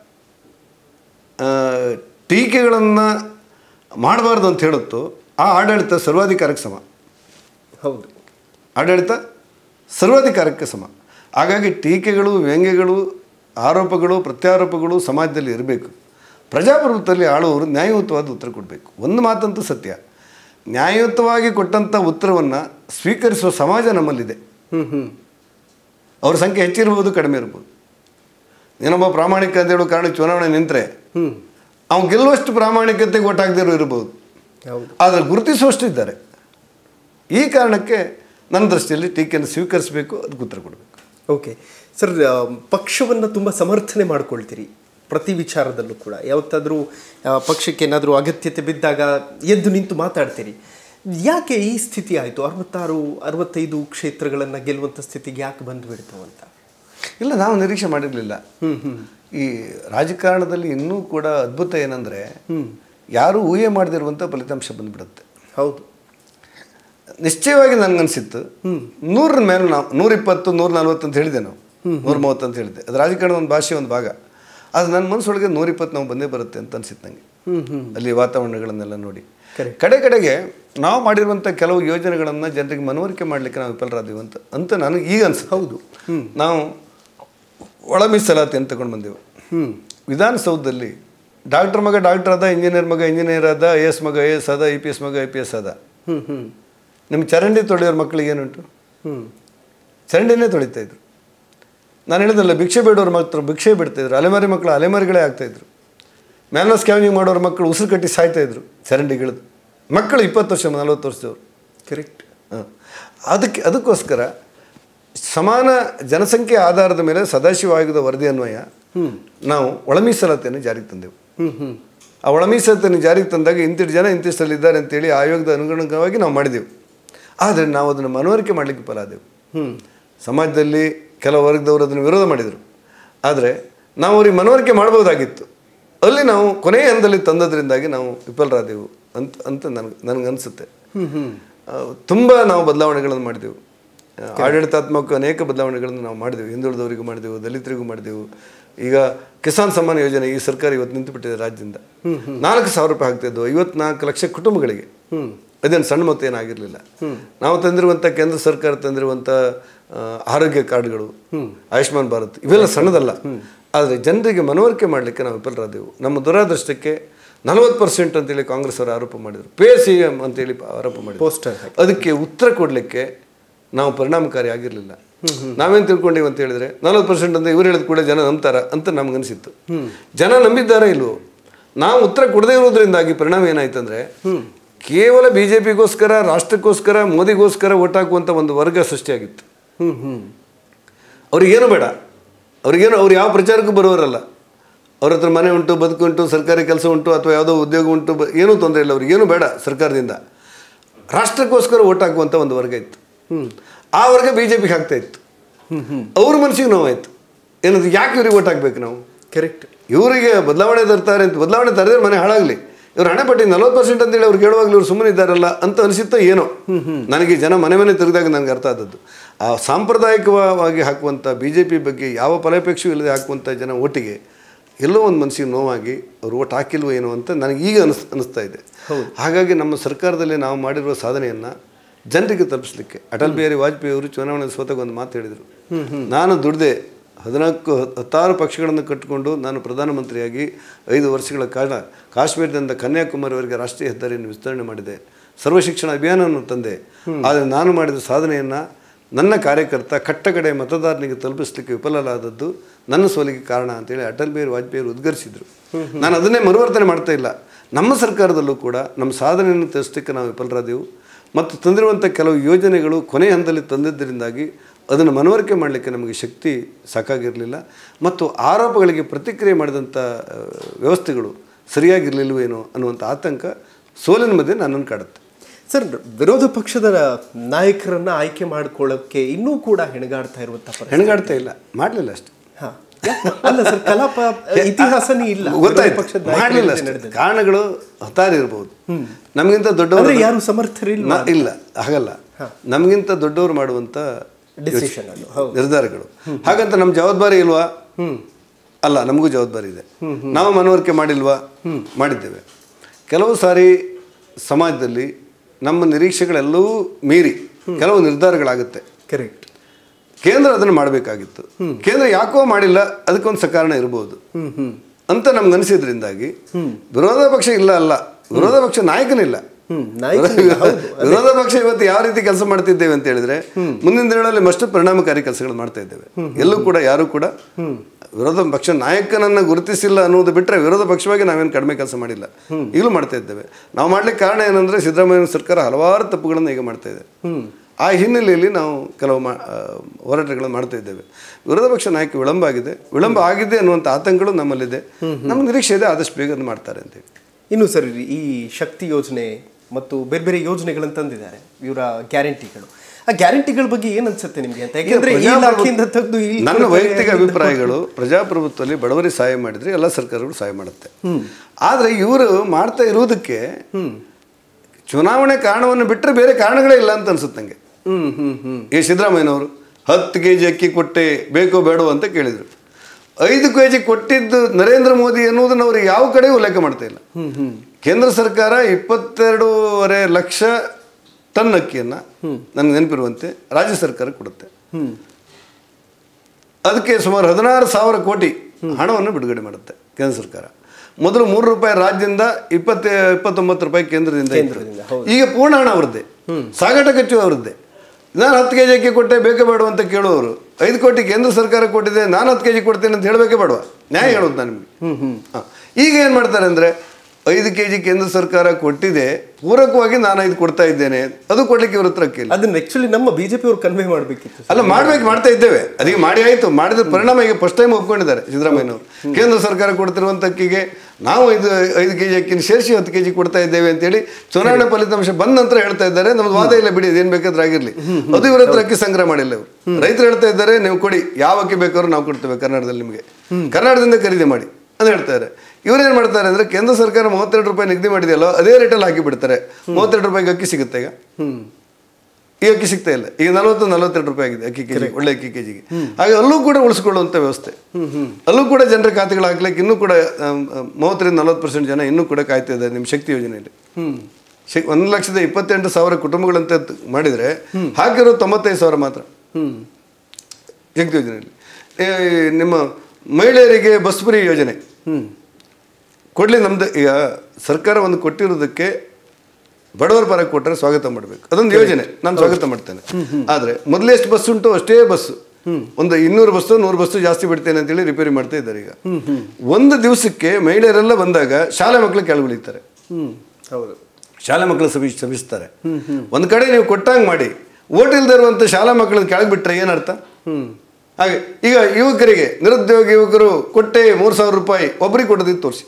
Speaker 2: ಟೀಕೆಗಳನ್ನು ಮಾಡಬಾರ್ದು ಅಂತ ಹೇಳುತ್ತೋ ಆ ಆಡಳಿತ ಸರ್ವಾಧಿಕಾರಕ್ಕೆ ಸಮ.
Speaker 1: ಹೌದು,
Speaker 2: ಆಡಳಿತ ಸರ್ವಾಧಿಕಾರಕ್ಕೆ ಸಮ. ಹಾಗಾಗಿ ಟೀಕೆಗಳು, ವ್ಯಂಗ್ಯಗಳು, ಆರೋಪಗಳು, ಪ್ರತ್ಯಾರೋಪಗಳು ಸಮಾಜದಲ್ಲಿ ಇರಬೇಕು. ಪ್ರಜಾಪ್ರಭುತ್ವದಲ್ಲಿ ಆಳುವವರು ನ್ಯಾಯಯುತವಾದ ಉತ್ತರ ಕೊಡಬೇಕು. ಒಂದು ಮಾತಂತೂ ಸತ್ಯ, ನ್ಯಾಯಯುತವಾಗಿ ಕೊಟ್ಟಂಥ ಉತ್ತರವನ್ನು ಸ್ವೀಕರಿಸುವ ಸಮಾಜ ನಮ್ಮಲ್ಲಿದೆ. ಅವ್ರ ಸಂಖ್ಯೆ ಹೆಚ್ಚಿರ್ಬೋದು, ಕಡಿಮೆ ಇರ್ಬೋದು. ಏನೊಬ್ಬ ಪ್ರಾಮಾಣಿಕ ಅಂತ ಹೇಳೋ ಕಾರಣ ಚುನಾವಣೆ ನಿಂತರೆ ಅವ್ನು ಗೆಲ್ಲುವಷ್ಟು ಪ್ರಾಮಾಣಿಕತೆಗೆ ಒಟ್ಟಾಗದಿರೋ ಇರ್ಬೋದು, ಆದರೆ ಗುರುತಿಸುವಷ್ಟು ಇದ್ದಾರೆ. ಈ ಕಾರಣಕ್ಕೆ ನನ್ನ ದೃಷ್ಟಿಯಲ್ಲಿ ಟೀಕೆಯನ್ನು ಸ್ವೀಕರಿಸಬೇಕು, ಅದಕ್ಕೆ ಉತ್ತರ ಕೊಡಬೇಕು.
Speaker 1: ಓಕೆ ಸರ್, ಪಕ್ಷವನ್ನು ತುಂಬ ಸಮರ್ಥನೆ ಮಾಡ್ಕೊಳ್ತೀರಿ ಪ್ರತಿ ವಿಚಾರದಲ್ಲೂ ಕೂಡ. ಯಾವತ್ತಾದರೂ ಪಕ್ಷಕ್ಕೆ ಏನಾದರೂ ಅಗತ್ಯತೆ ಬಿದ್ದಾಗ ಎದ್ದು ನಿಂತು ಮಾತಾಡ್ತೀರಿ. ಯಾಕೆ ಈ ಸ್ಥಿತಿ ಆಯಿತು? ಅರವತ್ತಾರು ಅರವತ್ತೈದು ಕ್ಷೇತ್ರಗಳನ್ನು ಗೆಲ್ಲುವಂಥ ಸ್ಥಿತಿಗೆ ಯಾಕೆ ಬಂದುಬಿಡ್ತು ಅಂತ?
Speaker 2: ಇಲ್ಲ, ನಾವು ನಿರೀಕ್ಷೆ ಮಾಡಿರಲಿಲ್ಲ. ಈ ರಾಜಕಾರಣದಲ್ಲಿ ಇನ್ನೂ ಕೂಡ ಅದ್ಭುತ ಏನಂದರೆ, ಯಾರೂ ಊಹೆ ಮಾಡದಿರುವಂಥ ಫಲಿತಾಂಶ ಬಂದುಬಿಡುತ್ತೆ.
Speaker 1: ಹೌದು,
Speaker 2: ನಿಶ್ಚಯವಾಗಿ ನನಗನ್ಸಿತ್ತು ನೂರ ಮೇಲೆ ನಾವು ನೂರಿಪ್ಪತ್ತು ನೂರ ನಲ್ವತ್ತು ಅಂತ ಹೇಳಿದೆ, ನಾವು ನೂರ ಮೂವತ್ತು ಅಂತ ಹೇಳಿದೆ. ಅದು ರಾಜಕಾರಣದ ಒಂದು ಭಾಷೆ, ಒಂದು ಭಾಗ. ಅದು ನನ್ನ ಮನಸ್ಸೊಳಗೆ ನೂರಿಪ್ಪತ್ತು ನಾವು ಬಂದೇ ಬರುತ್ತೆ ಅಂತ ಅನಿಸಿತ್ತು ನನಗೆ, ಅಲ್ಲಿ ವಾತಾವರಣಗಳನ್ನೆಲ್ಲ ನೋಡಿ. ಕಡೆ ಕಡೆಗೆ ನಾವು ಮಾಡಿರುವಂಥ ಕೆಲವು ಯೋಜನೆಗಳನ್ನು ಜನರಿಗೆ ಮನವರಿಕೆ ಮಾಡಲಿಕ್ಕೆ ನಾವು ವಿಫಲರಾದೀವಿ ಅಂತ ಅಂತ ನನಗೆ ಈಗ ಅನ್ಸುತ್ತೆ. ಹೌದು, ನಾವು ಒಳ ಮೀಸಲಾತಿ ಅಂತ ತಗೊಂಡು ಬಂದೆವು. ವಿಧಾನಸೌಧದಲ್ಲಿ ಡಾಕ್ಟರ್ ಮಗ ಡಾಕ್ಟರ್ ಆದ, ಇಂಜಿನಿಯರ್ ಮಗ ಇಂಜಿನಿಯರ್ ಆದ, ಐ ಎಸ್ ಮಗ ಐ ಎಸ್ ಆದ, ಐ ಪಿ ಎಸ್ ಮಗ ಐ ಪಿ ಎಸ್ ಆದ. ನಿಮ್ಮ ಚರಂಡಿ ತೊಳೆಯೋರ ಮಕ್ಕಳಿಗೆ ಏನುಂಟು? ಚರಂಡಿನೇ ತೊಳಿತಾಯಿದ್ರು. ನಾನು ಹೇಳಿದ್ನಲ್ಲ, ಭಿಕ್ಷೆ ಬೇಡೋರ ಮಕ್ಕಳು ಭಿಕ್ಷೆ ಬಿಡ್ತಾಯಿದ್ರು, ಅಲೆಮಾರಿ ಮಕ್ಕಳು ಅಲೆಮಾರಿಗಳೇ ಆಗ್ತಾಯಿದ್ರು. ಮ್ಯಾನ್ವಲ್ ಸ್ಕ್ಯಾವಿಂಗ್ ಮಾಡೋರ ಮಕ್ಕಳು ಉಸಿರು ಕಟ್ಟಿ ಸಾಯ್ತಾಯಿದ್ರು ಚರಂಡಿಗಳದ್ದು. ಮಕ್ಕಳು ಇಪ್ಪತ್ತು ವರ್ಷ ನಲ್ವತ್ತು ವರ್ಷದವ್ರು.
Speaker 1: ಕರೆಕ್ಟ್.
Speaker 2: ಹಾಂ, ಅದಕ್ಕೆ ಅದಕ್ಕೋಸ್ಕರ ಸಮಾನ ಜನಸಂಖ್ಯೆ ಆಧಾರದ ಮೇಲೆ ಸದಾಶಿವ ಆಯೋಗದ ವರದಿ ಅನ್ವಯ ನಾವು ಒಳ ಮೀಸಲಾತಿಯನ್ನು ಜಾರಿಗೆ ತಂದೆವು. ಆ ಒಳ ಮೀಸಲಾತಿಯನ್ನು ಜಾರಿಗೆ ತಂದಾಗ ಇಂತಿಷ್ಟು ಜನ ಇಂತಿಷ್ಟಲ್ಲಿದ್ದಾರೆ ಅಂತೇಳಿ ಆಯೋಗದ ಅನುಗುಣವಾಗಿ ನಾವು ಮಾಡಿದೆವು. ಆದರೆ ನಾವು ಅದನ್ನು ಮನವರಿಕೆ ಮಾಡಲಿಕ್ಕೆ ವಿಫಲಾದೆವು. ಸಮಾಜದಲ್ಲಿ ಕೆಲವು ವರ್ಗದವರು ಅದನ್ನು ವಿರೋಧ ಮಾಡಿದರು. ಆದರೆ ನಾವು ಅವ್ರಿಗೆ ಮನವರಿಕೆ ಮಾಡ್ಬೋದಾಗಿತ್ತು. ಅಲ್ಲಿ ನಾವು ಕೊನೆಯ ಹಂತದಲ್ಲಿ ತಂದದ್ರಿಂದಾಗಿ ನಾವು ವಿಫಲರಾದೆವು ಅಂತ ಅಂತ ನನಗೆ ನನಗನ್ಸುತ್ತೆ. ತುಂಬ ನಾವು ಬದಲಾವಣೆಗಳನ್ನು ಮಾಡಿದೆವು. ಆಡಳಿತಾತ್ಮಕ ಅನೇಕ ಬದಲಾವಣೆಗಳನ್ನು ನಾವು ಮಾಡಿದೆವು. ಹಿಂದುಳಿದವರಿಗೂ ಮಾಡಿದೆವು, ದಲಿತರಿಗೂ ಮಾಡಿದೆವು. ಈಗ ಕಿಸಾನ್ ಸಮ್ಮಾನ್ ಯೋಜನೆ ಈ ಸರ್ಕಾರ ಇವತ್ತು ನಿಂತುಬಿಟ್ಟಿದೆ ರಾಜ್ಯದಿಂದ. ನಾಲ್ಕು ಸಾವಿರ ರೂಪಾಯಿ ಆಗ್ತಾಯಿದ್ದು ಐವತ್ನಾಲ್ಕು ಲಕ್ಷ ಕುಟುಂಬಗಳಿಗೆ. ಅದೇನು ಸಣ್ಣ ಮೊತ್ತ ಏನಾಗಿರಲಿಲ್ಲ. ನಾವು ತಂದಿರುವಂಥ ಕೇಂದ್ರ ಸರ್ಕಾರ ತಂದಿರುವಂಥ ಆರೋಗ್ಯ ಕಾರ್ಡ್ಗಳು, ಆಯುಷ್ಮಾನ್ ಭಾರತ್, ಇವೆಲ್ಲ ಸಣ್ಣದಲ್ಲ. ಆದರೆ ಜನರಿಗೆ ಮನವರಿಕೆ ಮಾಡಲಿಕ್ಕೆ ನಾವು ವಿಫಲರಾದೆವು. ನಮ್ಮ ದುರಾದೃಷ್ಟಕ್ಕೆ ನಲವತ್ತು ಪರ್ಸೆಂಟ್ ಅಂತೇಳಿ ಕಾಂಗ್ರೆಸ್ ಅವರು ಆರೋಪ ಮಾಡಿದರು. ಪೇ ಸಿ ಎಮ್ ಅಂತೇಳಿ ಆರೋಪ ಮಾಡಿದರು. ಪೋಸ್ಟರ್ ಅದಕ್ಕೆ ಉತ್ತರ ಕೊಡಲಿಕ್ಕೆ ನಾವು ಪರಿಣಾಮಕಾರಿ ಆಗಿರಲಿಲ್ಲ. ನಾವೇನು ತಿಳ್ಕೊಂಡೀವಿ ಅಂತ ಹೇಳಿದ್ರೆ, ನಲ್ವತ್ತು ಪರ್ಸೆಂಟ್ ಅಂತ ಇವ್ರು ಹೇಳಿದ ಕೂಡ ಜನ ನಂಬ್ತಾರ ಅಂತ ನಮ್ಗನ್ಸಿತ್ತು. ಜನ ನಂಬಿದ್ದಾರಾ ಇಲ್ವೋ? ನಾವು ಉತ್ತರ ಕೊಡದೇ ಇರೋದ್ರಿಂದಾಗಿ ಪರಿಣಾಮ ಏನಾಯ್ತು ಅಂದರೆ, ಕೇವಲ ಬಿ ಜೆ ಪಿಗೋಸ್ಕರ, ರಾಷ್ಟ್ರಕ್ಕೋಸ್ಕರ, ಮೋದಿಗೋಸ್ಕರ ಓಟ್ ಹಾಕುವಂಥ ಒಂದು ವರ್ಗ ಸೃಷ್ಟಿಯಾಗಿತ್ತು. ಅವ್ರಿಗೇನು ಬೇಡ, ಅವ್ರಿಗೇನು, ಅವ್ರು ಯಾವ ಪ್ರಚಾರಕ್ಕೂ ಬರೋರಲ್ಲ. ಅವ್ರ ಹತ್ರ ಮನೆ ಉಂಟು, ಬದುಕುಂಟು, ಸರ್ಕಾರಿ ಕೆಲಸ ಉಂಟು, ಅಥವಾ ಯಾವುದೋ ಉದ್ಯೋಗ ಉಂಟು, ಏನೂ ತೊಂದರೆ ಇಲ್ಲ, ಅವ್ರಿಗೇನು ಬೇಡ ಸರ್ಕಾರದಿಂದ. ರಾಷ್ಟ್ರಕ್ಕೋಸ್ಕರ ಓಟ್ ಹಾಕುವಂಥ ಒಂದು ವರ್ಗ ಇತ್ತು. ಆ ವರ್ಗ ಬಿ ಜೆ ಪಿಗೆ ಹಾಕ್ತಾ ಇತ್ತು. ಅವ್ರ ಮನಸ್ಸಿಗೆ ನೋವಾಯಿತು. ಏನದು, ಯಾಕೆ ಇವ್ರಿಗೆ ಓಟ್ ಹಾಕ್ಬೇಕು ನಾವು? ಕರೆಕ್ಟ್. ಇವರಿಗೆ ಬದಲಾವಣೆ ತರ್ತಾರೆ ಅಂತ, ಬದಲಾವಣೆ ತರದೇ ಮನೆ ಹಾಳಾಗಲಿ, ಇವ್ರು ಹಣೆ ಪಟ್ಟಿ ನಲ್ವತ್ತು ಪರ್ಸೆಂಟ್ ಅಂತೇಳಿ ಅವ್ರು ಕೇಳುವಾಗಲೂ ಇವ್ರು ಸುಮ್ಮನೆ ಇದ್ದಾರಲ್ಲ ಅಂತ ಅನಿಸುತ್ತೋ ಏನೋ. ನನಗೆ ಜನ ಮನೆ ಮನೆ ತಿರುಗಿದಾಗ ನನಗೆ ಅರ್ಥ ಆದದ್ದು, ಆ ಸಾಂಪ್ರದಾಯಿಕವಾಗಿ ಹಾಕುವಂಥ ಬಿ ಜೆ ಪಿ ಬಗ್ಗೆ ಯಾವ ಫಲಾಪೇಕ್ಷೆಯೂ ಇಲ್ಲದೆ ಹಾಕುವಂಥ ಜನ ಒಟ್ಟಿಗೆ ಎಲ್ಲೋ ಒಂದು ಮನಸ್ಸಿಗೆ ನೋವಾಗಿ ಅವ್ರು ಓಟ್ ಹಾಕಿಲ್ವೋ ಏನೋ ಅಂತ ನನಗೆ ಈಗ ಅನಿಸ್ ಅನಿಸ್ತಾ ಇದೆ. ಹಾಗಾಗಿ ನಮ್ಮ ಸರ್ಕಾರದಲ್ಲಿ ನಾವು ಮಾಡಿರುವ ಸಾಧನೆಯನ್ನು ಜನರಿಗೆ ತಲುಪಿಸ್ಲಿಕ್ಕೆ ಅಟಲ್ ಬಿಹಾರಿ ವಾಜಪೇಯಿ ಅವರು ಚುನಾವಣೆ ಸೋತಾಗ ಒಂದು ಮಾತು ಹೇಳಿದರು, ನಾನು ದುಡ್ದೆ ಹದಿನಾಲ್ಕು ಹತ್ತಾರು ಪಕ್ಷಗಳನ್ನು ಕಟ್ಟಿಕೊಂಡು ನಾನು ಪ್ರಧಾನಮಂತ್ರಿಯಾಗಿ ಐದು ವರ್ಷಗಳ ಕಾಲ ಕಾಶ್ಮೀರದಿಂದ ಕನ್ಯಾಕುಮಾರಿವರೆಗೆ ರಾಷ್ಟ್ರೀಯ ಹೆದ್ದಾರಿಯನ್ನು ವಿಸ್ತರಣೆ ಮಾಡಿದೆ, ಸರ್ವ ಶಿಕ್ಷಣ ಅಭಿಯಾನವನ್ನು ತಂದೆ. ಆದರೆ ನಾನು ಮಾಡಿದ ಸಾಧನೆಯನ್ನು ನನ್ನ ಕಾರ್ಯಕರ್ತ ಕಟ್ಟಕಡೆ ಮತದಾರನಿಗೆ ತಲುಪಿಸಲಿಕ್ಕೆ ವಿಫಲರಾದದ್ದು ನನ್ನ ಸೋಲಿಗೆ ಕಾರಣ ಅಂತೇಳಿ ಅಟಲ್ ಬಿಹಾರಿ ವಾಜಪೇಯಿ ಉದ್ಘರಿಸಿದರು. ನಾನು ಅದನ್ನೇ ಮರುವರ್ತನೆ ಮಾಡ್ತಾ ಇಲ್ಲ. ನಮ್ಮ ಸರ್ಕಾರದಲ್ಲೂ ಕೂಡ ನಮ್ಮ ಸಾಧನೆಯನ್ನು ತಿಳಿಸ್ಲಿಕ್ಕೆ ನಾವು ವಿಫಲರಾದೆವು. ಮತ್ತು ತಂದಿರುವಂಥ ಕೆಲವು ಯೋಜನೆಗಳು ಕೊನೆಯ ಹಂತದಲ್ಲಿ ತಂದಿದ್ದರಿಂದಾಗಿ ಅದನ್ನು ಮನವರಿಕೆ ಮಾಡಲಿಕ್ಕೆ ನಮಗೆ ಶಕ್ತಿ ಸಾಕಾಗಿರಲಿಲ್ಲ. ಮತ್ತು ಆರೋಪಗಳಿಗೆ ಪ್ರತಿಕ್ರಿಯೆ ಮಾಡಿದಂಥ ವ್ಯವಸ್ಥೆಗಳು ಸರಿಯಾಗಿರಲಿಲ್ವೇನೋ ಅನ್ನುವಂಥ ಆತಂಕ ಸೋಲಿನ ಮಧ್ಯೆ ನನ್ನನ್ನು ಕಾಡುತ್ತೆ.
Speaker 1: ಸರ್, ವಿರೋಧ ಪಕ್ಷದ ನಾಯಕರನ್ನು ಆಯ್ಕೆ ಮಾಡಿಕೊಳ್ಳೋಕ್ಕೆ ಇನ್ನೂ ಕೂಡ ಹೆಣಗಾಡ್ತಾ ಇರುವಂಥ
Speaker 2: ಹೆಣಗಾಡ್ತಾ ಇಲ್ಲ, ಮಾಡಲಿಲ್ಲ ಅಷ್ಟೇ.
Speaker 1: ಹಾಂ, ಅಲ್ಲ ಸರ್, ಕಲಾಪ ಇತಿಹಾಸನೇ ಇಲ್ಲ,
Speaker 2: ಗೊತ್ತಾಯ್ತು, ಮಾಡಲಿಲ್ಲ ಅಷ್ಟೇ. ಕಾರಣಗಳು ಹತ್ತಾರು ಇರ್ಬೋದು. ನಮಗಿಂತ ದೊಡ್ಡವರು
Speaker 1: ಯಾರು ಸಮರ್ಥರಿಲ್ಲ
Speaker 2: ಇಲ್ಲ, ಹಾಗಲ್ಲ. ನಮಗಿಂತ ದೊಡ್ಡವರು ಮಾಡುವಂಥ
Speaker 1: ಡಿಸಿಷನ್
Speaker 2: ನಿರ್ಧಾರಗಳು. ಹಾಗಂತ ನಮ್ಮ ಜವಾಬ್ದಾರಿ ಇಲ್ವಾ? ಅಲ್ಲ, ನಮಗೂ ಜವಾಬ್ದಾರಿ ಇದೆ. ನಾವು ಮನವರಿಕೆ ಮಾಡಿಲ್ವಾ? ಮಾಡಿದ್ದೇವೆ. ಕೆಲವು ಸಾರಿ ಸಮಾಜದಲ್ಲಿ ನಮ್ಮ ನಿರೀಕ್ಷೆಗಳೆಲ್ಲವೂ ಮೀರಿ ಕೆಲವು ನಿರ್ಧಾರಗಳಾಗುತ್ತೆ.
Speaker 1: ಕರೆಕ್ಟ್.
Speaker 2: ಕೇಂದ್ರ ಅದನ್ನು ಮಾಡಬೇಕಾಗಿತ್ತು. ಕೇಂದ್ರ ಯಾಕೋ ಮಾಡಿಲ್ಲ, ಅದಕ್ಕೊಂದು ಸಕಾರಣ ಇರ್ಬೋದು ಅಂತ ನಮ್ಗೆ ಅನಿಸಿದ್ರಿಂದಾಗಿ ವಿರೋಧ ಪಕ್ಷ ಇಲ್ಲ ಅಲ್ಲ, ವಿರೋಧ ಪಕ್ಷ ನಾಯಕನಿಲ್ಲ. ವಿರೋಧ ಪಕ್ಷ ಇವತ್ತು ಯಾವ ರೀತಿ ಕೆಲಸ ಮಾಡ್ತಿದ್ದೇವೆ ಅಂತ ಹೇಳಿದ್ರೆ, ಮುಂದಿನ ದಿನಗಳಲ್ಲಿ ಮಷ್ಟು ಪರಿಣಾಮಕಾರಿ ಕೆಲಸಗಳು ಮಾಡ್ತಾ ಇದ್ದೇವೆ. ಎಲ್ಲೂ ಕೂಡ ಯಾರು ಕೂಡ ವಿರೋಧ ಪಕ್ಷ ನಾಯಕನನ್ನು ಗುರುತಿಸಿಲ್ಲ ಅನ್ನೋದು ಬಿಟ್ಟರೆ ವಿರೋಧ ಪಕ್ಷವಾಗಿ ನಾವೇನು ಕಡಿಮೆ ಕೆಲಸ ಮಾಡಿಲ್ಲ, ಈಗಲೂ ಮಾಡ್ತಾ ಇದ್ದೇವೆ. ನಾವು ಮಾಡ್ಲಿಕ್ಕೆ ಕಾರಣ ಏನಂದ್ರೆ, ಸಿದ್ದರಾಮಯ್ಯ ಸರ್ಕಾರ ಹಲವಾರು ತಪ್ಪುಗಳನ್ನು ಈಗ ಮಾಡ್ತಾ ಇದೆ. ಆ ಹಿನ್ನೆಲೆಯಲ್ಲಿ ನಾವು ಕೆಲವು ಮಾ ಹೋರಾಟಗಳನ್ನು ಮಾಡ್ತಾ ಇದ್ದೇವೆ. ವಿರೋಧ ಪಕ್ಷ ನಾಯಕ ವಿಳಂಬ ಆಗಿದೆ, ವಿಳಂಬ ಆಗಿದೆ ಅನ್ನುವಂಥ ಆತಂಕಗಳು ನಮ್ಮಲ್ಲಿದೆ. ನಮ್ಮ ನಿರೀಕ್ಷೆ ಇದೆ, ಆದಷ್ಟು ಬೇಗ ಅದನ್ನು ಮಾಡ್ತಾರೆ ಅಂತೇಳಿ.
Speaker 1: ಇನ್ನು ಸರ್, ಈ ಶಕ್ತಿ ಯೋಜನೆ ಮತ್ತು ಬೇರೆ ಬೇರೆ ಯೋಜನೆಗಳನ್ನು ತಂದಿದ್ದಾರೆ, ಇವರ ಗ್ಯಾರಂಟಿಗಳು, ಆ ಗ್ಯಾರಂಟಿಗಳ ಬಗ್ಗೆ ಏನ್ ಅನ್ಸುತ್ತೆ ನಿಮ್ಗೆ ಅಂತ? ಯಾಕಂದ್ರೆ ಈ ಇಲಾಖೆಯಿಂದ ತೆಗೆದು ಈ
Speaker 2: ನನ್ನ ವೈಯಕ್ತಿಕ ಅಭಿಪ್ರಾಯಗಳು, ಪ್ರಜಾಪ್ರಭುತ್ವದಲ್ಲಿ ಬಡವರಿಗೆ ಸಹಾಯ ಮಾಡಿದ್ರೆ ಎಲ್ಲ ಸರ್ಕಾರಗಳು ಸಹಾಯ ಮಾಡುತ್ತೆ. ಆದ್ರೆ ಇವರು ಮಾಡ್ತಾ ಇರುವುದಕ್ಕೆ ಚುನಾವಣೆ ಕಾರಣವನ್ನು ಬಿಟ್ಟರೆ ಬೇರೆ ಕಾರಣಗಳೇ ಇಲ್ಲ ಅಂತ ಅನ್ಸುತ್ತೆ ನಂಗೆ.
Speaker 1: ಹ್ಮ್ ಹ್ಮ್ ಹ್ಮ್
Speaker 2: ಈ ಸಿದ್ದರಾಮಯ್ಯನವರು ಹತ್ತು ಕೆ ಜಿ ಅಕ್ಕಿ ಕೊಟ್ಟೆ ಬೇಕೋ ಬೇಡೋ ಅಂತ ಕೇಳಿದರು. ಐದು ಕೆ ಜಿ ಕೊಟ್ಟಿದ್ದು ನರೇಂದ್ರ ಮೋದಿ ಎನ್ನುವುದನ್ನು ಅವರು ಯಾವ ಕಡೆ ಉಲ್ಲೇಖ ಮಾಡ್ತಾ ಇಲ್ಲ. ಕೇಂದ್ರ ಸರ್ಕಾರ ಇಪ್ಪತ್ತೆರಡೂವರೆ ಲಕ್ಷ ಟನ್ ಅಕ್ಕಿಯನ್ನು ನನಗೆ ನೆನಪಿರುವಂತೆ ರಾಜ್ಯ ಸರ್ಕಾರ ಕೊಡುತ್ತೆ. ಅದಕ್ಕೆ ಸುಮಾರು ಹದಿನಾರು ಸಾವಿರ ಕೋಟಿ ಹಣವನ್ನು ಬಿಡುಗಡೆ ಮಾಡುತ್ತೆ ಕೇಂದ್ರ ಸರ್ಕಾರ. ಮೊದಲು ಮೂರು ರೂಪಾಯಿ ರಾಜ್ಯದಿಂದ ಇಪ್ಪತ್ತ ಇಪ್ಪತ್ತೊಂಬತ್ತು ರೂಪಾಯಿ ಕೇಂದ್ರದಿಂದ. ಈಗ ಪೂರ್ಣ ಹಣ ಅವರದ್ದೇ, ಸಾಗಾಟ ಖರ್ಚು ಅವರದ್ದೇ. ನಾನು ಹತ್ತು ಕೆ ಜಿ ಅಕ್ಕಿ ಕೊಟ್ಟೆ ಬೇಕೇ ಬೇಡ ಅಂತ ಕೇಳುವವರು ಐದು ಕೋಟಿ ಕೇಂದ್ರ ಸರ್ಕಾರ ಕೊಟ್ಟಿದೆ, ನಾನು ಹತ್ತು ಕೆ ಜಿ ಕೊಡ್ತೇನೆ ಅಂತ ಹೇಳಬೇಕೇ ಬೇಡವಾ? ನ್ಯಾಯ ಹೇಳೋದು ನಾನು ನಿಮಗೆ. ಹಾಂ, ಈಗ ಏನು ಮಾಡ್ತಾರೆ ಅಂದರೆ ಐದು ಕೆ ಜಿ ಕೇಂದ್ರ ಸರ್ಕಾರ ಕೊಟ್ಟಿದೆ, ಪೂರಕವಾಗಿ ನಾನು ಐದು ಕೊಡ್ತಾ ಇದ್ದೇನೆ, ಅದು ಕೊಡ್ಲಿಕ್ಕೆ ಇವ್ರ ಹತ್ರ ಅಕ್ಕಿಲ್ಲ.
Speaker 1: ಅದನ್ನ ಆಕ್ಚುಲಿ ನಮ್ಮ ಬಿಜೆಪಿ ಅವರು ಕನ್ವೆ ಮಾಡಬೇಕಿತ್ತು.
Speaker 2: ಅಲ್ಲ, ಮಾಡ್ಬೇಕು, ಮಾಡ್ತಾ ಇದ್ದೇವೆ. ಅದಕ್ಕೆ ಮಾಡಿ ಆಯಿತು. ಮಾಡಿದ ಪರಿಣಾಮ ಈಗ ಫಸ್ಟ್ ಟೈಮ್ ಒಪ್ಕೊಂಡಿದ್ದಾರೆ ಸಿದ್ದರಾಮಯ್ಯನವರು. ಕೇಂದ್ರ ಸರ್ಕಾರ ಕೊಡ್ತಿರುವಂಥ ಅಕ್ಕಿಗೆ ನಾವು ಐದು ಐದು ಕೆ ಜಿ ಅಕ್ಕಿನ ಸೇರಿಸಿ ಹತ್ತು ಕೆ ಜಿ ಕೊಡ್ತಾ ಇದ್ದೇವೆ ಅಂತೇಳಿ ಚುನಾವಣೆ ಫಲಿತಾಂಶ ಬಂದ ನಂತರ ಹೇಳ್ತಾ ಇದ್ದಾರೆ. ನಮ್ದು ವಾದ ಇಲ್ಲ ಬಿಡಿ, ಏನು ಬೇಕಾದ್ರೂ ಆಗಿರಲಿ. ಅದು ಇವ್ರ ಹತ್ರ ಅಕ್ಕಿ ಸಂಗ್ರಹ ಮಾಡಿಲ್ಲ ಇವರು. ರೈತರು ಹೇಳ್ತಾ ಇದ್ದಾರೆ, ನೀವು ಕೊಡಿ, ಯಾವ ಅಕ್ಕಿ ಬೇಕಾದ್ರೂ ನಾವು ಕೊಡ್ತೇವೆ ಕರ್ನಾಟಕದಲ್ಲಿ ನಿಮಗೆ, ಕರ್ನಾಟಕದಿಂದ ಖರೀದಿ ಮಾಡಿ ಅಂತ ಹೇಳ್ತಾರೆ. ಇವರೇನು ಮಾಡ್ತಾರೆ ಅಂದರೆ ಕೇಂದ್ರ ಸರ್ಕಾರ ಮೂವತ್ತೆರಡು ರೂಪಾಯಿ ನಿಗದಿ ಮಾಡಿದೆಯಲ್ಲೋ ಅದೇ ರೇಟಲ್ಲಿ ಹಾಕಿ ಬಿಡ್ತಾರೆ. ಮೂವತ್ತೆರಡು ರೂಪಾಯಿಗೆ ಅಕ್ಕಿ ಸಿಗುತ್ತೆ. ಈಗ ಈ ಅಕ್ಕಿ ಸಿಗ್ತಾ ಇಲ್ಲ. ಈಗ ನಲವತ್ತು ನಲವತ್ತೆರಡು ರೂಪಾಯಿ ಆಗಿದೆ ಅಕ್ಕಿ ಕೆಜಿ, ಒಳ್ಳೆ ಅಕ್ಕಿ ಕೆಜಿಗೆ. ಹಾಗೆ ಅಲ್ಲೂ ಕೂಡ ಉಳಿಸ್ಕೊಳ್ಳುವಂಥ ವ್ಯವಸ್ಥೆ, ಅಲ್ಲೂ ಕೂಡ ಜನರ ಖಾತೆಗಳು ಹಾಕ್ಲಿಕ್ಕೆ ಇನ್ನೂ ಕೂಡ ಮೂವತ್ತರಿಂದ ನಲವತ್ತು ಪರ್ಸೆಂಟ್ ಜನ ಇನ್ನೂ ಕೂಡ ಕಾಯ್ತಾ ಇದ್ದಾರೆ ನಿಮ್ಮ ಶಕ್ತಿ ಯೋಜನೆಯಲ್ಲಿ. ಶಕ್ ಒಂದು ಲಕ್ಷದ ಇಪ್ಪತ್ತೆಂಟು ಸಾವಿರ ಕುಟುಂಬಗಳಂತ ಮಾಡಿದರೆ ಹಾಕಿರೋ ತೊಂಬತ್ತೈದು ಸಾವಿರ ಮಾತ್ರ ಶಕ್ತಿ ಯೋಜನೆಯಲ್ಲಿ. ನಿಮ್ಮ ಮಹಿಳೆಯರಿಗೆ ಬಸ್ ಫ್ರೀ ಯೋಜನೆ ಕೊಡಲಿ. ನಮ್ದು ಈಗ ಸರ್ಕಾರ ಒಂದು ಕೊಟ್ಟಿರೋದಕ್ಕೆ ಬಡವರ ಪರ ಕೊಟ್ಟರೆ ಸ್ವಾಗತ ಮಾಡಬೇಕು, ಅದೊಂದು ಯೋಜನೆ, ನಾನು ಸ್ವಾಗತ ಮಾಡ್ತೇನೆ. ಆದರೆ ಮೊದಲು ಎಷ್ಟು ಬಸ್ ಉಂಟು ಅಷ್ಟೇ ಬಸ್ಸು, ಒಂದು ಇನ್ನೂರು ಬಸ್ಸು ನೂರು ಬಸ್ಸು ಜಾಸ್ತಿ ಬಿಡ್ತೇನೆ ಅಂತೇಳಿ ರಿಪೇರಿ ಮಾಡ್ತಾ ಇದ್ದಾರೆ. ಈಗ ಒಂದು ದಿವಸಕ್ಕೆ ಮಹಿಳೆಯರೆಲ್ಲ ಬಂದಾಗ ಶಾಲೆ ಮಕ್ಕಳು ಕೆಳಗುಳಿತಾರೆ,
Speaker 1: ಹೌದು,
Speaker 2: ಶಾಲೆ ಮಕ್ಕಳು ಸವಿ ಸವಿಸ್ತಾರೆ. ಒಂದು ಕಡೆ ನೀವು ಕೊಟ್ಟಂಗೆ ಮಾಡಿ ಓಟ್ ಇಲ್ದೇ ಇರುವಂಥ ಶಾಲಾ ಮಕ್ಕಳನ್ನ ಕೆಳಗೆ ಬಿಟ್ಟರೆ ಏನರ್ಥ? ಹಾಗೆ ಈಗ ಯುವಕರಿಗೆ, ನಿರುದ್ಯೋಗ ಯುವಕರು ಕೊಟ್ಟೆ ಮೂರು ಸಾವಿರ ರೂಪಾಯಿ ಒಬ್ಬರಿಗೆ ಕೊಡೋದಿದ್ದು ತೋರಿಸಿ,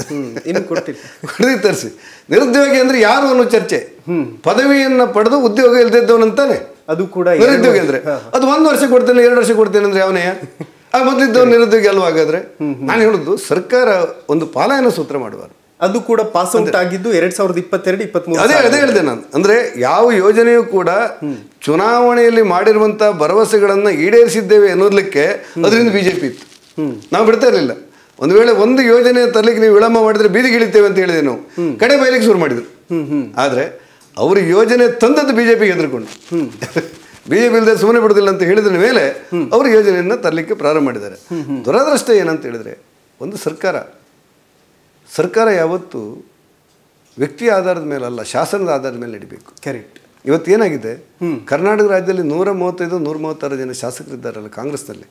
Speaker 2: ಕೊಡದಿ ತರಿಸಿ. ನಿರುದ್ಯೋಗಿ ಅಂದ್ರೆ ಯಾರು ಅನ್ನೋ ಚರ್ಚೆ. ಪದವಿಯನ್ನ ಪಡೆದು ಉದ್ಯೋಗ ಇಲ್ದಿದ್ದವನಂತಾನೆ
Speaker 1: ಅದು ಕೂಡ
Speaker 2: ನಿರುದ್ಯೋಗಿ ಅಂದ್ರೆ. ಅದು ಒಂದು ವರ್ಷ ಕೊಡ್ತೇನೆ, ಎರಡು ವರ್ಷ ಕೊಡ್ತೇನೆ ಅಂದ್ರೆ ಅವನೇ ಆ ಮೊದಲಿದ್ದವನು ನಿರುದ್ಯೋಗಿ ಅಲ್ವಾ? ಹಾಗಾದ್ರೆ ನಾನು ಹೇಳುದು ಸರ್ಕಾರ ಒಂದು ಪಾಲಾಯನ ಸೂತ್ರ ಮಾಡುವಾರು.
Speaker 1: ಅದು ಕೂಡ ಪಾಸ್ ಔಟ್ ಆಗಿದ್ದು ಎರಡ್ ಸಾವಿರದ ಇಪ್ಪತ್ತೆರಡು ಇಪ್ಪತ್ಮೂರು.
Speaker 2: ಅದೇ ಅದೇ ಹೇಳಿದೆ ನಾನು. ಅಂದ್ರೆ ಯಾವ ಯೋಜನೆಯೂ ಕೂಡ ಚುನಾವಣೆಯಲ್ಲಿ ಮಾಡಿರುವಂತ ಭರವಸೆಗಳನ್ನ ಈಡೇರಿಸಿದ್ದೇವೆ ಅನ್ನೋದಕ್ಕೆ ಅದರಿಂದ ಬಿಜೆಪಿ ಇತ್ತು, ನಾವು ಬಿಡ್ತಾ ಇರಲಿಲ್ಲ. ಒಂದು ವೇಳೆ ಒಂದು ಯೋಜನೆ ತರಲಿಕ್ಕೆ ನೀವು ವಿಳಂಬ ಮಾಡಿದ್ರೆ ಬೀದಿಗೆ ಇಳಿತೇವೆ ಅಂತ ಹೇಳಿದೆ ನಾವು, ಕಡೆ ಬಯಲಿಗೆ ಶುರು ಮಾಡಿದ್ರು. ಆದ್ರೆ ಅವರು ಯೋಜನೆ ತಂದದ್ದು ಬಿಜೆಪಿಗೆ ಹೆದರ್ಕೊಂಡು, ಬಿಜೆಪಿ ಇಲ್ಲದೆ ಸುಮ್ಮನೆ ಬಿಡುದಿಲ್ಲ ಅಂತ ಹೇಳಿದ್ರ ಮೇಲೆ ಅವರು ಯೋಜನೆಯನ್ನ ತರಲಿಕ್ಕೆ ಪ್ರಾರಂಭ ಮಾಡಿದ್ದಾರೆ. ದುರದೃಷ್ಟ ಏನಂತ ಹೇಳಿದ್ರೆ, ಒಂದು ಸರ್ಕಾರ ಸರ್ಕಾರ ಯಾವತ್ತು ವ್ಯಕ್ತಿಯ ಆಧಾರದ ಮೇಲೆ ಅಲ್ಲ, ಶಾಸನದ ಆಧಾರದ ಮೇಲೆ ನಡಿಬೇಕು.
Speaker 1: ಕರೆಕ್ಟ್.
Speaker 2: ಇವತ್ತೇನಾಗಿದೆ, ಕರ್ನಾಟಕ ರಾಜ್ಯದಲ್ಲಿ ನೂರ ಮೂವತ್ತೈದು ನೂರ ಮೂವತ್ತಾರು ಜನ ಶಾಸಕರಿದ್ದಾರಲ್ಲ ಕಾಂಗ್ರೆಸ್ನಲ್ಲಿ,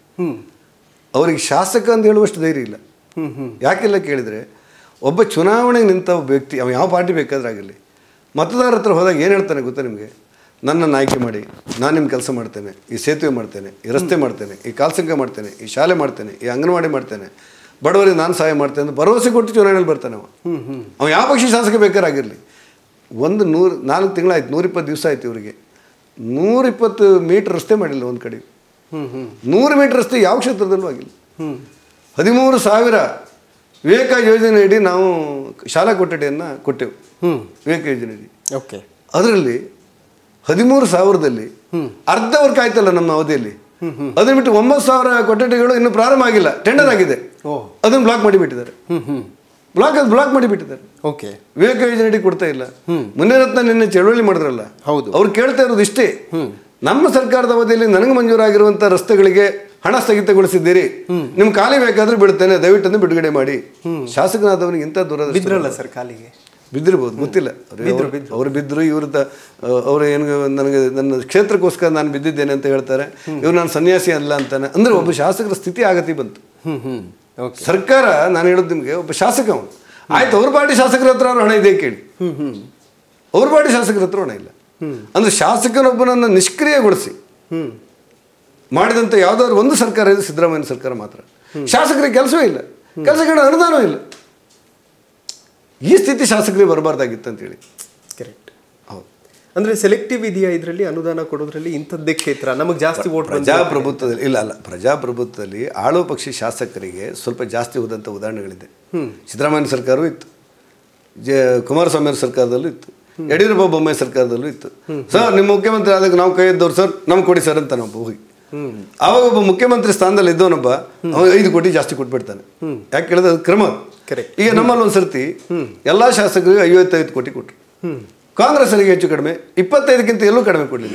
Speaker 2: ಅವರಿಗೆ ಶಾಸಕ ಅಂತ ಹೇಳುವಷ್ಟು ಧೈರ್ಯ ಇಲ್ಲ. ಯಾಕೆಲ್ಲ ಕೇಳಿದರೆ, ಒಬ್ಬ ಚುನಾವಣೆಗೆ ನಿಂತ ಒಬ್ಬ ವ್ಯಕ್ತಿ, ಅವ ಯಾವ ಪಾರ್ಟಿ ಬೇಕಾದ್ರೆ ಆಗಿರಲಿ, ಮತದಾರರ ಹತ್ರ ಹೋದಾಗ ಏನು ಹೇಳ್ತಾನೆ ಗೊತ್ತಾ ನಿಮಗೆ? ನನ್ನನ್ನು ಆಯ್ಕೆ ಮಾಡಿ, ನಾನು ನಿಮ್ಮ ಕೆಲಸ ಮಾಡ್ತೇನೆ, ಈ ಸೇತುವೆ ಮಾಡ್ತೇನೆ, ಈ ರಸ್ತೆ ಮಾಡ್ತೇನೆ, ಈ ಕಾಲ್ಸಂಕ ಮಾಡ್ತೇನೆ, ಈ ಶಾಲೆ ಮಾಡ್ತೇನೆ, ಈ ಅಂಗನವಾಡಿ ಮಾಡ್ತೇನೆ, ಬಡವರಿಗೆ ನಾನು ಸಹಾಯ ಮಾಡ್ತೇನೆ ಅಂತ ಭರವಸೆ ಕೊಟ್ಟು ಚುನಾವಣೆಯಲ್ಲಿ ಬರ್ತಾನೆ ಅವ. ಅವ ಯಾವ ಪಕ್ಷ ಶಾಸಕ ಬೇಕಾರಾಗಿರಲಿ. ಒಂದು ನೂರು ನಾಲ್ಕು ತಿಂಗಳಾಯ್ತು, ನೂರಿಪ್ಪತ್ತು ದಿವಸ ಆಯ್ತು ಇವರಿಗೆ, ನೂರಿಪ್ಪತ್ತು ಮೀಟ್ರ್ ರಸ್ತೆ ಮಾಡಿಲ್ಲ ಒಂದು ಕಡೆ. ನೂರು ಮೀಟರ್ ರಸ್ತೆ ಯಾವ ಕ್ಷೇತ್ರದಲ್ಲೂ ಆಗಿಲ್ಲ. ಹದಿಮೂರು ಸಾವಿರ ವಿವೇಕ ಯೋಜನೆಯಡಿ ನಾವು ಶಾಲಾ ಕೊಠಡಿಯನ್ನು ಕೊಟ್ಟೆವು. ವಿವೇಕ ಯೋಜನೆಯಡಿ
Speaker 1: ಓಕೆ. ಅದರಲ್ಲಿ
Speaker 2: ಹದಿಮೂರು ಸಾವಿರದಲ್ಲಿ ಅರ್ಧ ವರ್ಕ್ ಆಯ್ತಲ್ಲ ನಮ್ಮ ಅವಧಿಯಲ್ಲಿ. ಅದನ್ನ ಬಿಟ್ಟು ಒಂಬತ್ತು ಸಾವಿರ ಕೊಠಡಿಗಳು ಇನ್ನೂ ಪ್ರಾರಂಭ ಆಗಿಲ್ಲ, ಟೆಂಡರ್ ಆಗಿದೆ, ಅದನ್ನು ಬ್ಲಾಕ್ ಮಾಡಿಬಿಟ್ಟಿದ್ದಾರೆ. ಬ್ಲಾಕ್ ಅದು ಬ್ಲಾಕ್ ಮಾಡಿಬಿಟ್ಟಿದ್ದಾರೆ.
Speaker 1: ಓಕೆ.
Speaker 2: ವಿವೇಕ ಯೋಜನೆಯಡಿ ಕೊಡ್ತಾ ಇಲ್ಲ. ಮುನಿರತ್ನ ನಿನ್ನೆ ಚಳವಳಿ ಮಾಡಿದ್ರಲ್ಲ,
Speaker 1: ಹೌದು,
Speaker 2: ಅವ್ರು ಕೇಳ್ತಾ ಇರೋದು ಇಷ್ಟೇ, ನಮ್ಮ ಸರ್ಕಾರದ ಅವಧಿಯಲ್ಲಿ ನನಗೆ ಮಂಜೂರಾಗಿರುವಂಥ ರಸ್ತೆಗಳಿಗೆ ಹಣ ಸ್ಥಗಿತಗೊಳಿಸಿದ್ದೀರಿ, ನಿಮ್ಗೆ ಖಾಲಿ ಬೇಕಾದ್ರೆ ಬಿಡ್ತೇನೆ, ದಯವಿಟ್ಟು ಬಿಡುಗಡೆ ಮಾಡಿ. ಶಾಸಕನಾದವನಿಗೆ ಇಂಥ ದೂರ
Speaker 1: ಬಿದ್ರಲ್ಲ ಸರ್, ಕಾಲಿಗೆ
Speaker 2: ಬಿದ್ದಿರ್ಬೋದು, ಗೊತ್ತಿಲ್ಲ. ಅವ್ರು ಬಿದ್ದರು, ಇವ್ರದ್ದು ಅವ್ರು ಏನು ನನಗೆ ನನ್ನ ಕ್ಷೇತ್ರಕ್ಕೋಸ್ಕರ ನಾನು ಬಿದ್ದಿದ್ದೇನೆ ಅಂತ ಹೇಳ್ತಾರೆ, ಇವ್ರು ನಾನು ಸನ್ಯಾಸಿ ಅಲ್ಲ ಅಂತಾನೆ. ಅಂದ್ರೆ ಒಬ್ಬ ಶಾಸಕರ ಸ್ಥಿತಿ ಆಗತಿ ಬಂತು. ಸರ್ಕಾರ, ನಾನು ಹೇಳೋದು ನಿಮಗೆ, ಒಬ್ಬ ಶಾಸಕ ಅವನು ಆಯ್ತು, ಅವ್ರ ಪಾರ್ಟಿ ಶಾಸಕರ ಹತ್ರ ಅವ್ರ ಹಣ ಇದೆ ಕೇಳಿ, ಅವ್ರ ಪಾರ್ಟಿ ಶಾಸಕರ ಹತ್ರ ಹಣ ಇಲ್ಲ. ಅಂದ್ರೆ ಶಾಸಕನೊಬ್ಬನನ್ನು ನಿಷ್ಕ್ರಿಯಗೊಳಿಸಿ ಮಾಡಿದಂಥ ಯಾವುದಾದ್ರು ಒಂದು ಸರ್ಕಾರ ಇದೆ, ಸಿದ್ದರಾಮಯ್ಯ ಸರ್ಕಾರ ಮಾತ್ರ. ಶಾಸಕರಿಗೆ ಕೆಲಸವೇ ಇಲ್ಲ, ಕೆಲಸಗಳ ಅನುದಾನವೂ ಇಲ್ಲ. ಈ ಸ್ಥಿತಿ ಶಾಸಕರಿಗೆ ಬರಬಾರ್ದಾಗಿತ್ತು ಅಂತೇಳಿ.
Speaker 1: ಕರೆಕ್ಟ್.
Speaker 2: ಹೌದು.
Speaker 1: ಅಂದ್ರೆ ಸೆಲೆಕ್ಟಿವ್ ಇದೆಯಾ ಇದರಲ್ಲಿ ಅನುದಾನ ಕೊಡೋದ್ರಲ್ಲಿ ಇಂಥದ್ದೇ ಕ್ಷೇತ್ರ ನಮಗೆ ಜಾಸ್ತಿ ವೋಟ್
Speaker 2: ಪ್ರಜಾಪ್ರಭುತ್ವದಲ್ಲಿ ಇಲ್ಲ ಅಲ್ಲ ಪ್ರಜಾಪ್ರಭುತ್ವದಲ್ಲಿ ಆಳುವ ಪಕ್ಷಿ ಶಾಸಕರಿಗೆ ಸ್ವಲ್ಪ ಜಾಸ್ತಿ ಹೋದಂಥ ಉದಾಹರಣೆಗಳಿದೆ. ಸಿದ್ದರಾಮಯ್ಯ ಸರ್ಕಾರವೂ ಇತ್ತು, ಜ ಕುಮಾರಸ್ವಾಮಿ ಅವ್ರ ಸರ್ಕಾರದಲ್ಲೂ ಇತ್ತು, ಯಡಿಯೂರಪ್ಪ ಬೊಮ್ಮಾಯಿ ಸರ್ಕಾರದಲ್ಲೂ ಇತ್ತು. ಸರ್ ನಿಮ್ಮ ಮುಖ್ಯಮಂತ್ರಿ ಆದಾಗ ನಾವು ಕೈ ಎದ್ದವ್ರು ಸರ್ ನಮ್ಗೆ ಕೊಡಿ ಸರ್ ಅಂತ ನಾವು ಹೋಗಿ ಆವಾಗ ಒಬ್ಬ ಮುಖ್ಯಮಂತ್ರಿ ಸ್ಥಾನದಲ್ಲಿ ಇದ್ದವನೊಬ್ಬ ಐದು ಕೋಟಿ ಜಾಸ್ತಿ ಕೊಟ್ಬಿಡ್ತಾನೆ. ಯಾಕೆ ಕೇಳಿದ್ರೆ ಅದು ಕ್ರಮ. ಈಗ ನಮ್ಮಲ್ಲಿ ಒಂದು ಸರ್ತಿ ಎಲ್ಲಾ ಶಾಸಕರಿಗೆ ಐವತ್ತೈದು ಕೋಟಿ ಕೊಟ್ಟರು, ಕಾಂಗ್ರೆಸ್ಸರಿಗೆ ಹೆಚ್ಚು ಕಡಿಮೆ ಇಪ್ಪತ್ತೈದಕ್ಕಿಂತ ಎಲ್ಲೂ ಕಡಿಮೆ ಕೊಡಲಿಲ್ಲ.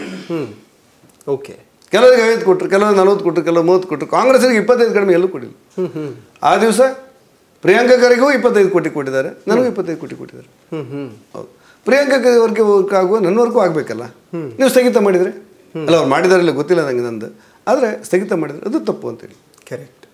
Speaker 1: ಓಕೆ,
Speaker 2: ಕೆಲವರಿಗೆ ಐವತ್ತು ಕೊಟ್ಟರು, ಕೆಲವರು ನಲವತ್ತು ಕೊಟ್ಟರು, ಕೆಲವರು ಮೂವತ್ತು ಕೊಟ್ಟರು, ಕಾಂಗ್ರೆಸ್ಸರಿಗೆ ಇಪ್ಪತ್ತೈದು ಕಡಿಮೆ ಎಲ್ಲೂ ಕೊಡಲಿಲ್ಲ. ಆ ದಿವಸ ಪ್ರಿಯಾಂಕಾ ಖರ್ಗೆಗೂ ಇಪ್ಪತ್ತೈದು ಕೋಟಿ ಕೊಟ್ಟಿದ್ದಾರೆ, ನನಗೂ ಇಪ್ಪತ್ತೈದು ಕೋಟಿ ಕೊಟ್ಟಿದ್ದಾರೆ. ಹೌದು, ಪ್ರಿಯಾಂಕಾ ಖರ್ಗೆ ವರ್ಕ್ ಆಗುವ ನನ್ನವರೆಗೂ ಆಗಬೇಕಲ್ಲ. ನೀವು ಸ್ಥಗಿತ ಮಾಡಿದರೆ ಅಲ್ಲ, ಅವ್ರು ಮಾಡಿದಾರಿಲ್ಲ ಗೊತ್ತಿಲ್ಲ ನನಗೆ ನಂದು, ಆದರೆ ಸ್ಥಗಿತ ಮಾಡಿದರೆ ಅದು ತಪ್ಪು ಅಂತೇಳಿ.
Speaker 1: ಕರೆಕ್ಟ್.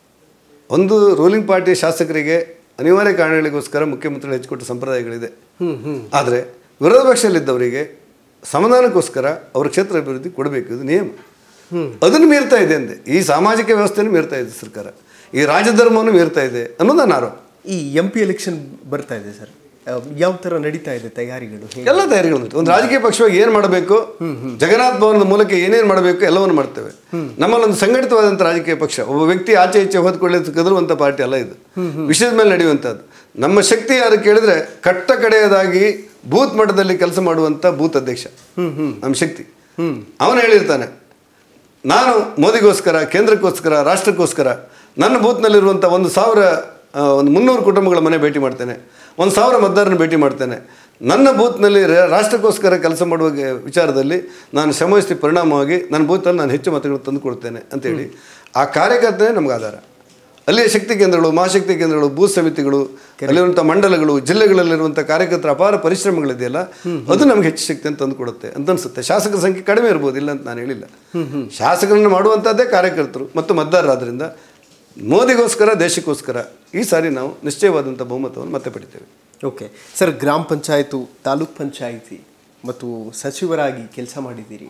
Speaker 2: ಒಂದು ರೂಲಿಂಗ್ ಪಾರ್ಟಿ ಶಾಸಕರಿಗೆ ಅನಿವಾರ್ಯ ಕಾರಣಗಳಿಗೋಸ್ಕರ ಮುಖ್ಯಮಂತ್ರಿಗಳು ಹೆಚ್ಚಿಕೊಟ್ಟ ಸಂಪ್ರದಾಯಗಳಿದೆ. ಆದರೆ ವಿರೋಧ ಪಕ್ಷದಲ್ಲಿದ್ದವರಿಗೆ ಸಮಾಧಾನಕ್ಕೋಸ್ಕರ ಅವರ ಕ್ಷೇತ್ರ ಅಭಿವೃದ್ಧಿ ಕೊಡಬೇಕು, ಇದು ನಿಯಮ. ಅದನ್ನು ಮೀರ್ತಾ ಇದೆ ಅಂದೆ. ಈ ಸಾಮಾಜಿಕ ವ್ಯವಸ್ಥೆಯನ್ನು ಮೀರ್ತಾ ಇದೆ ಸರ್ಕಾರ, ಈ ರಾಜಧರ್ಮವನ್ನು ಮೀರ್ತಾ ಇದೆ ಅನ್ನೋದನ್ನ ಆರೋಪ.
Speaker 1: ಈ ಎಂ ಪಿ ಎಲೆಕ್ಷನ್ ಬರ್ತಾ ಇದೆ ಸರ್, ಯಾವ ತರ ನಡೀತಾ ಇದೆ ತಯಾರಿಗಳು?
Speaker 2: ಎಲ್ಲ ತಯಾರಿಗಳು ಉಂಟು. ಒಂದು ರಾಜಕೀಯ ಪಕ್ಷವಾಗಿ ಏನ್ ಮಾಡಬೇಕು, ಜಗನ್ನಾಥ ಭವನದ ಮೂಲಕ ಏನೇನು ಮಾಡಬೇಕು ಎಲ್ಲವನ್ನು ಮಾಡ್ತೇವೆ. ನಮ್ಮಲ್ಲಿ ಒಂದು ಸಂಘಟಿತವಾದಂಥ ರಾಜಕೀಯ ಪಕ್ಷ, ಒಬ್ಬ ವ್ಯಕ್ತಿ ಆಚೆ ಈಚೆ ಹೋದ್ಕೊಳ್ಳೆ ಕದರುವಂಥ ಪಾರ್ಟಿ ಅಲ್ಲ ಇದು, ವಿಷಯದ ಮೇಲೆ ನಡೆಯುವಂಥದ್ದು. ನಮ್ಮ ಶಕ್ತಿ ಯಾರು ಕೇಳಿದ್ರೆ ಕಟ್ಟ ಕಡೆಯದಾಗಿ ಬೂತ್ ಮಟ್ಟದಲ್ಲಿ ಕೆಲಸ ಮಾಡುವಂಥ ಬೂತ್ ಅಧ್ಯಕ್ಷ ನಮ್ಮ ಶಕ್ತಿ. ಅವನು ಹೇಳಿರ್ತಾನೆ, ನಾನು ಮೋದಿಗೋಸ್ಕರ, ಕೇಂದ್ರಕ್ಕೋಸ್ಕರ, ರಾಷ್ಟ್ರಕ್ಕೋಸ್ಕರ ನನ್ನ ಬೂತ್ನಲ್ಲಿರುವಂಥ ಒಂದು ಸಾವಿರ ಒಂದು ಮುನ್ನೂರು ಕುಟುಂಬಗಳ ಮನೆ ಭೇಟಿ ಮಾಡ್ತೇನೆ, ಒಂದು ಸಾವಿರ ಮತದಾರನ ಭೇಟಿ ಮಾಡ್ತೇನೆ. ನನ್ನ ಬೂತ್ನಲ್ಲಿ ರಾಷ್ಟ್ರಕ್ಕೋಸ್ಕರ ಕೆಲಸ ಮಾಡುವ ವಿಚಾರದಲ್ಲಿ ನಾನು ಶ್ರಮವಹಿಸಿ ಪರಿಣಾಮವಾಗಿ ನನ್ನ ಬೂತಲ್ಲಿ ನಾನು ಹೆಚ್ಚು ಮತಗಳು ತಂದು ಕೊಡ್ತೇನೆ ಅಂತೇಳಿ ಆ ಕಾರ್ಯಕರ್ತನೇ ನಮ್ಗೆ ಆಧಾರ. ಅಲ್ಲಿಯ ಶಕ್ತಿ ಕೇಂದ್ರಗಳು, ಮಹಾಶಕ್ತಿ ಕೇಂದ್ರಗಳು, ಬೂತ್ ಸಮಿತಿಗಳು, ಅಲ್ಲಿರುವಂಥ ಮಂಡಲಗಳು, ಜಿಲ್ಲೆಗಳಲ್ಲಿರುವಂಥ ಕಾರ್ಯಕರ್ತರ ಅಪಾರ ಪರಿಶ್ರಮಗಳಿದೆಯಲ್ಲ, ಅದು ನಮ್ಗೆ ಹೆಚ್ಚು ಶಕ್ತಿಯನ್ನು ತಂದು ಕೊಡುತ್ತೆ ಅಂತ ಅನಿಸುತ್ತೆ. ಶಾಸಕರ ಸಂಖ್ಯೆ ಕಡಿಮೆ ಇರ್ಬೋದು, ಇಲ್ಲ ಅಂತ ನಾನು ಹೇಳಿಲ್ಲ. ಶಾಸಕರನ್ನು ಮಾಡುವಂಥದ್ದೇ ಕಾರ್ಯಕರ್ತರು ಮತ್ತು ಮತದಾರರಾದ್ರಿಂದ ಮೋದಿಗೋಸ್ಕರ, ದೇಶಕ್ಕೋಸ್ಕರ ಈ ಸಾರಿ ನಾವು ನಿಶ್ಚಯವಾದಂಥ ಬಹುಮತವನ್ನು ಮತ್ತೆ ಪಡಿತೇವೆ.
Speaker 1: ಓಕೆ ಸರ್, ಗ್ರಾಮ ಪಂಚಾಯತು, ತಾಲೂಕ್ ಪಂಚಾಯಿತಿ ಮತ್ತು ಸಚಿವರಾಗಿ ಕೆಲಸ ಮಾಡಿದ್ದೀರಿ.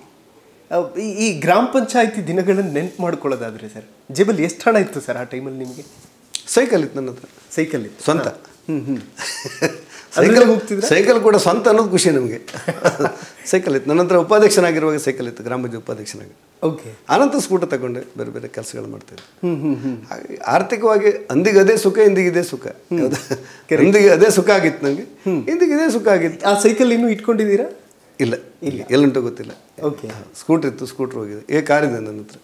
Speaker 1: ಈ ಗ್ರಾಮ ಪಂಚಾಯಿತಿ ದಿನಗಳನ್ನು ನೆನ್ಪು ಮಾಡ್ಕೊಳ್ಳೋದಾದ್ರೆ ಸರ್, ಜೇಬಲ್ಲಿ ಎಷ್ಟು ಹಣ ಇತ್ತು ಸರ್ ಆ ಟೈಮಲ್ಲಿ ನಿಮಗೆ?
Speaker 2: ಸೈಕಲ್ ಇತ್ತು ನನ್ನ ಹತ್ರ,
Speaker 1: ಸೈಕಲ್ ಇತ್ತು
Speaker 2: ಸ್ವಂತ.
Speaker 1: ಹ್ಞೂ ಹ್ಞೂ
Speaker 2: ಸೈಕಲ್ ಹೋಗ್ತಿದ್ರೆ ಸೈಕಲ್ ಕೂಡ ಸ್ವಂತ ಅನ್ನೋದು ಖುಷಿ ನಮಗೆ. ಸೈಕಲ್ ಇತ್ತು ನನ್ನ ಹತ್ರ, ಉಪಾಧ್ಯಕ್ಷನಾಗಿರುವಾಗ ಸೈಕಲ್ ಇತ್ತು, ಗ್ರಾಮ ಪಂಚಾಯತ್ ಉಪಾಧ್ಯಕ್ಷನಾಗಿ.
Speaker 1: ಓಕೆ,
Speaker 2: ಆನಂತರ ಸ್ಕೂಟರ್ ತಗೊಂಡೆ ಬೇರೆ ಬೇರೆ ಕೆಲಸಗಳು ಮಾಡ್ತಿದ್ದೆ. ಹಾಗೆ ಆರ್ಥಿಕವಾಗಿ ಅಂದಿಗೆ ಅದೇ ಸುಖ, ಇಂದಿಗೆ ಇದೇ ಸುಖ. ಅಂದಿಗೆ ಅದೇ ಸುಖ ಆಗಿತ್ತು ನನಗೆ, ಇಂದಿಗೆ ಇದೇ ಸುಖ ಆಗಿತ್ತು.
Speaker 1: ಆ ಸೈಕಲ್ ಇನ್ನೂ ಇಟ್ಕೊಂಡಿದ್ದೀರಾ?
Speaker 2: ಇಲ್ಲ ಇಲ್ಲ, ಎಲ್ಲುಂಟು ಗೊತ್ತಿಲ್ಲ.
Speaker 1: ಓಕೆ,
Speaker 2: ಸ್ಕೂಟ್ರ್ ಇತ್ತು, ಸ್ಕೂಟ್ರ್ ಹೋಗಿದೆ, ಏ ಕಾರಿದೆ ನನ್ನ ಹತ್ರ.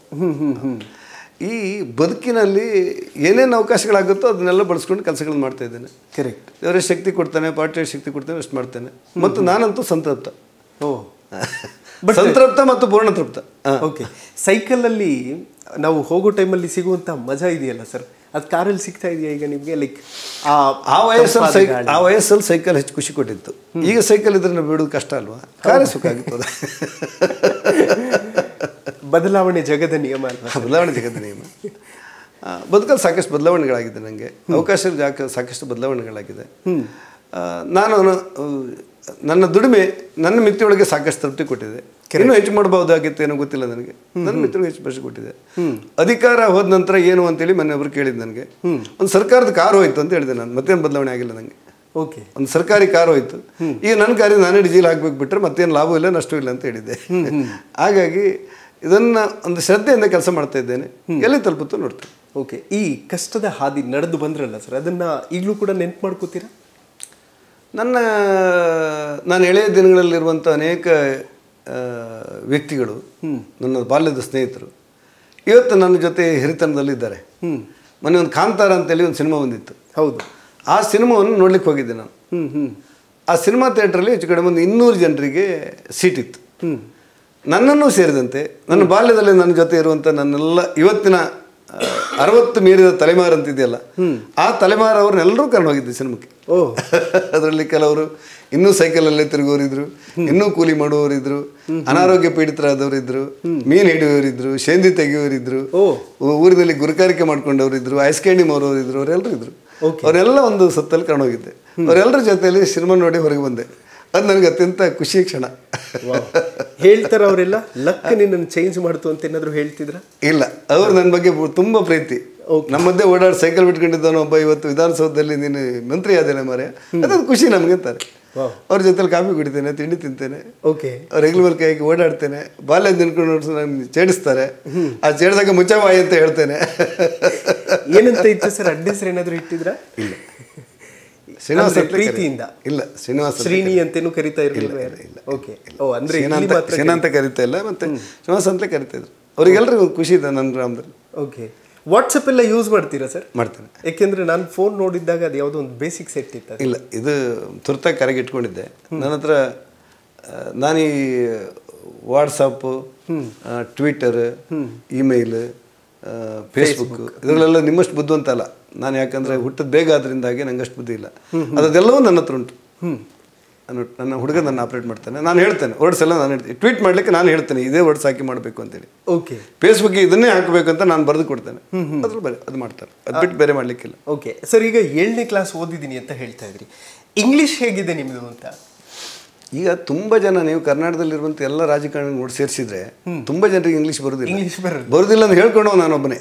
Speaker 2: ಈ ಬದುಕಿನಲ್ಲಿ ಏನೇನು ಅವಕಾಶಗಳಾಗುತ್ತೋ ಅದನ್ನೆಲ್ಲ ಬಳಸ್ಕೊಂಡು ಕೆಲಸಗಳನ್ನ ಮಾಡ್ತಾ ಇದ್ದೇನೆ.
Speaker 1: ಕರೆಕ್ಟ್.
Speaker 2: ದೇವರೇ ಶಕ್ತಿ ಕೊಡ್ತಾನೆ, ಪಾರ್ಟಿಯ ಶಕ್ತಿ ಕೊಡ್ತಾನೆ, ಅಷ್ಟು ಮಾಡ್ತೇನೆ. ಮತ್ತು ನಾನಂತೂ ಸಂತೃಪ್ತ.
Speaker 1: ಓ,
Speaker 2: ಸಂತೃಪ್ತ ಮತ್ತು ಪೂರ್ಣ ತೃಪ್ತ.
Speaker 1: ಓಕೆ, ಸೈಕಲಲ್ಲಿ ನಾವು ಹೋಗೋ ಟೈಮಲ್ಲಿ ಸಿಗುವಂಥ ಮಜಾ ಇದೆಯಲ್ಲ ಸರ್, ಅದು ಕಾರಲ್ಲಿ ಸಿಗ್ತಾ ಇದೆಯಾ ಈಗ ನಿಮಗೆ? ಲೈಕ್
Speaker 2: ಆ ವಯಸ್ಸಲ್ಲಿ ಸೈ ಆ ವಯಸ್ಸಲ್ಲಿ ಸೈಕಲ್ ಹೆಚ್ಚು ಖುಷಿ ಕೊಟ್ಟಿತ್ತು. ಈಗ ಸೈಕಲ್ ಇದ್ರೆ ನಾವು ಬಿಡೋದು ಕಷ್ಟ ಅಲ್ವಾ? ಕಾರೇ ಸುಖ ಆಗಿರ್ತದೆ.
Speaker 1: ಬದಲಾವಣೆ ಜಗದ ನಿಯಮ ಅಲ್ವಾ?
Speaker 2: ಬದಲಾವಣೆ ಜಗದ ನಿಯಮ. ಬದುಕಲ್ಲಿ ಸಾಕಷ್ಟು ಬದಲಾವಣೆಗಳಾಗಿದೆ, ನನಗೆ ಅವಕಾಶ ಸಾಕಷ್ಟು ಬದಲಾವಣೆಗಳಾಗಿದೆ. ನಾನು ನನ್ನ ದುಡಿಮೆ ನನ್ನ ಮಿತಿಯೊಳಗೆ ಸಾಕಷ್ಟು ತೃಪ್ತಿ ಕೊಟ್ಟಿದೆ. ಇನ್ನೂ ಹೆಚ್ಚು ಮಾಡಬಹುದಾಗಿತ್ತು, ಏನೋ ಗೊತ್ತಿಲ್ಲ ನನಗೆ. ನನ್ನ ಮಿತ್ರರಿಗೆ ಹೆಚ್ಚು ಪ್ರಶ್ನೆ ಕೊಟ್ಟಿದೆ. ಅಧಿಕಾರ ಹೋದ ನಂತರ ಏನು ಅಂತೇಳಿ ಮೊನ್ನೆ ಒಬ್ರು ಕೇಳಿದ್ದು ನನಗೆ. ಒಂದು ಸರ್ಕಾರದ ಕಾರು ಹೋಯ್ತು ಅಂತ ಹೇಳಿದೆ ನಾನು, ಮತ್ತೇನು ಬದಲಾವಣೆ ಆಗಿಲ್ಲ ನನಗೆ.
Speaker 1: ಓಕೆ,
Speaker 2: ಒಂದು ಸರ್ಕಾರಿ ಕಾರು ಹೋಯ್ತು, ಈಗ ನನ್ನ ಕಾರಿಗೆ ನಾನೇ ಡೀಸೆಲ್ ಹಾಕ್ಬೇಕು ಬಿಟ್ಟರೆ ಮತ್ತೇನು ಲಾಭ ಇಲ್ಲ, ನಷ್ಟ ಇಲ್ಲ ಅಂತ ಹೇಳಿದ್ದೆ. ಹಾಗಾಗಿ ಇದನ್ನು ಒಂದು ಶ್ರದ್ಧೆಯಿಂದ ಕೆಲಸ ಮಾಡ್ತಾ ಇದ್ದೇನೆ, ಎಲ್ಲಿ ತಲುಪುತ್ತೋ ನೋಡ್ತೇನೆ.
Speaker 1: ಓಕೆ, ಈ ಕಷ್ಟದ ಹಾದಿ ನಡೆದು ಬಂದ್ರಲ್ಲ ಸರ್, ಅದನ್ನು ಈಗಲೂ ಕೂಡ ನೆನ್ಪು ಮಾಡ್ಕೋತೀರಾ?
Speaker 2: ನನ್ನ ನಾನು ಎಳೆಯ ದಿನಗಳಲ್ಲಿರುವಂಥ ಅನೇಕ ವ್ಯಕ್ತಿಗಳು, ನನ್ನ ಬಾಲ್ಯದ ಸ್ನೇಹಿತರು ಇವತ್ತು ನನ್ನ ಜೊತೆ ಹಿರಿತನದಲ್ಲಿದ್ದಾರೆ. ಮೊನ್ನೆ ಒಂದು ಕಾಂತಾರ ಅಂತೇಳಿ ಒಂದು ಸಿನಿಮಾ ಬಂದಿತ್ತು.
Speaker 1: ಹೌದು,
Speaker 2: ಆ ಸಿನಿಮಾವನ್ನು ನೋಡ್ಲಿಕ್ಕೆ ಹೋಗಿದ್ದೆ ನಾನು. ಆ ಸಿನಿಮಾ ಥಿಯೇಟ್ರಲ್ಲಿ ಹೆಚ್ಚು ಕಡಿಮೆ ಒಂದು ಇನ್ನೂರು ಜನರಿಗೆ ಸೀಟ್ ಇತ್ತು. ನನ್ನನ್ನು ಸೇರಿದಂತೆ ನನ್ನ ಬಾಲ್ಯದಲ್ಲಿ ನನ್ನ ಜೊತೆ ಇರುವಂಥ ನನ್ನೆಲ್ಲ ಇವತ್ತಿನ ಅರವತ್ತು ಮೀರಿದ ತಲೆಮಾರು ಅಂತಿದೆಯಲ್ಲ, ಆ ತಲೆಮಾರು ಅವ್ರನ್ನೆಲ್ಲರೂ ಕರ್ಕೊಂಡು ಹೋಗಿದ್ದೆ ಸಿನಿಮಾಕ್ಕೆ. ಓ, ಅದರಲ್ಲಿ ಕೆಲವರು ಇನ್ನೂ ಸೈಕಲಲ್ಲೇ ತಿರುಗೋರಿದ್ರು, ಇನ್ನೂ ಕೂಲಿ ಮಾಡುವವರಿದ್ರು, ಅನಾರೋಗ್ಯ ಪೀಡಿತರಾದವರಿದ್ರು, ಮೀನು ಹಿಡಿಯೋರಿದ್ರು, ಶೇಂದಿ ತೆಗೆಯೋರಿದ್ರು, ಊರಿನಲ್ಲಿ ಗುರುಕಾರಿಕೆ ಮಾಡ್ಕೊಂಡವರಿದ್ರು, ಐಸ್ಕೇಣಿ ಮಾರೋರಿದ್ರು, ಅವರೆಲ್ಲರೂ ಇದ್ರು. ಅವರೆಲ್ಲ ಒಂದು ಸುತ್ತಲ್ಲಿ ಕರ್ಕೊಂಡು ಹೋಗಿದ್ದೆ. ಅವರೆಲ್ಲರ ಜೊತೆಯಲ್ಲಿ ಸಿನಿಮಾ ನೋಡಿ ಹೊರಗೆ ಬಂದೆ. ಅದು ನನಗೆ ಅತ್ಯಂತ ಖುಷಿ ಕ್ಷಣ.
Speaker 1: ಹೇಳ್ತಾರ ಅವರೆಲ್ಲ, ಲಕ್ ನಿನ್ನನ್ನು ಚೇಂಜ್ ಮಾಡ್ತು ಅಂತ ಏನಾದರೂ ಹೇಳ್ತಿದ್ರ?
Speaker 2: ಇಲ್ಲ, ಅವರು ನನ್ನ ಬಗ್ಗೆ ತುಂಬ ಪ್ರೀತಿ. ನಮ್ಮ ಮಧ್ಯೆ ಓಡಾಡಿ ಸೈಕಲ್ ಬಿಟ್ಕೊಂಡಿದ್ದಾನೋ ಒಬ್ಬ ಇವತ್ತು ವಿಧಾನಸೌಧದಲ್ಲಿ ನೀನು ಮಂತ್ರಿ ಆದೇನೆ ಮಾರೆ, ಅದೊಂದು ಖುಷಿ ನಮ್ಗೆ ಅಂತಾರೆ. ಅವ್ರ ಜೊತೆಲಿ ಕಾಫಿ ಕುಡಿತೇನೆ, ತಿಂಡಿ ತಿಂತೇನೆ,
Speaker 1: ಓಕೆ,
Speaker 2: ಅವ್ರ ಹೆಗ್ಲು ಕೈಗೆ ಓಡಾಡ್ತೇನೆ, ಬಾಲ್ಯ ನೆನ್ಕೊಂಡು ನಾನು ಚೇಡಿಸ್ತಾರೆ, ಆ ಚೇಡಿದಾಗ ಮುಚ್ಚವಾಯಿ ಅಂತ ಹೇಳ್ತೇನೆ.
Speaker 1: ಏನಂತ ಇತ್ತು ಸರ್, ಅಡ್ಡ ಹೆಸರು ಏನಾದ್ರು ಇಟ್ಟಿದ್ರ?
Speaker 2: ಇಲ್ಲ, ಶ್ರೀನಿವಾಸ
Speaker 1: ಪ್ರೀತಿಯಿಂದ.
Speaker 2: ಇಲ್ಲ, ಶ್ರೀನಿವಾಸ
Speaker 1: ಶ್ರೀನಿ ಅಂತೇನು ಕರಿತಾ ಇರಲಿಲ್ಲ. ಓಕೆ, ಓ ಅಂದ್ರೆ
Speaker 2: ಶ್ರೀನ ಅಂತ ಕರಿತಾ ಇಲ್ಲ, ಮತ್ತೆ ಶ್ರೀನಿವಾಸ ಅಂತಲೇ ಕರಿತಾ ಇದ್ರು. ಅವ್ರಿಗೆಲ್ರಿಗೂ ಖುಷಿ ಇದೆ ನನ್ನ ಗ್ರಾಮದಲ್ಲಿ.
Speaker 1: ಓಕೆ, ವಾಟ್ಸಪ್ ಎಲ್ಲ ಯೂಸ್ ಮಾಡ್ತೀರಾ ಸರ್?
Speaker 2: ಮಾಡ್ತೇನೆ.
Speaker 1: ಯಾಕೆಂದ್ರೆ ನಾನು ಫೋನ್ ನೋಡಿದ್ದಾಗ ಅದು ಯಾವುದೋ ಒಂದು ಬೇಸಿಕ್ ಸೆಟ್ ಇತ್ತು.
Speaker 2: ಇಲ್ಲ, ಇದು ತುರ್ತಾಗಿ ಕರೆಗೆ ಇಟ್ಕೊಂಡಿದ್ದೆ ನನ್ನ ಹತ್ರ. ನಾನು ಈ ವಾಟ್ಸಪ್ಪು, ಟ್ವಿಟರ್, ಇಮೇಲ್, ಫೇಸ್ಬುಕ್ ಇದರಲ್ಲೆಲ್ಲ ನಿಮ್ಮಷ್ಟು ಬುದ್ಧಿವಂತ ಅಲ್ಲ ನಾನು. ಯಾಕಂದರೆ ಹುಟ್ಟದ ಬೇಗ ಆದ್ರಿಂದಾಗಿ ನಂಗೆ ಅಷ್ಟು ಬುದ್ಧಿ ಇಲ್ಲ. ಅದೆಲ್ಲವೂ ನನ್ನ ಹತ್ರ ಉಂಟು. ನಾನು ನನ್ನ ಹುಡುಗ ನನ್ನ ಆಪ್ರೇಟ್ ಮಾಡ್ತಾನೆ, ನಾನು ಹೇಳ್ತೇನೆ ವರ್ಡ್ಸ್ ಎಲ್ಲ ನಾನು ಹೇಳ್ತೀನಿ. ಟ್ವೀಟ್ ಮಾಡಲಿಕ್ಕೆ ನಾನು ಹೇಳ್ತೇನೆ ಇದೇ ವರ್ಡ್ಸ್ ಹಾಕಿ ಮಾಡಬೇಕು ಅಂತೇಳಿ.
Speaker 1: ಓಕೆ,
Speaker 2: ಫೇಸ್ಬುಕ್ಗೆ ಇದನ್ನೇ ಹಾಕಬೇಕು ಅಂತ ನಾನು ಬರೆದು ಕೊಡ್ತೇನೆ. ಅದ್ರ ಬೇರೆ ಅದು ಮಾಡ್ತಾರೆ, ಅದು ಬಿಟ್ಟು ಬೇರೆ ಮಾಡಲಿಕ್ಕಿಲ್ಲ.
Speaker 1: ಓಕೆ ಸರ್, ಈಗ ಏಳನೇ ಕ್ಲಾಸ್ ಓದಿದ್ದೀನಿ ಅಂತ ಹೇಳ್ತಾ ಇದ್ರಿ, ಇಂಗ್ಲೀಷ್ ಹೇಗಿದೆ ನಿಮ್ಮದು ಅಂತ?
Speaker 2: ಈಗ ತುಂಬ ಜನ ನೀವು ಕರ್ನಾಟಕದಲ್ಲಿರುವಂಥ ಎಲ್ಲ ರಾಜಕಾರಣ ನೋಡಿ ಸೇರಿಸಿದ್ರೆ ತುಂಬ ಜನರಿಗೆ ಇಂಗ್ಲೀಷ್ ಬರೋದಿಲ್ಲ.
Speaker 1: ಇಂಗ್ಲೀಷ್ ಬರೋದು
Speaker 2: ಬರೋದಿಲ್ಲ ಅಂತ ಹೇಳ್ಕೊಂಡವ ನಾನೊಬ್ಬನೇ.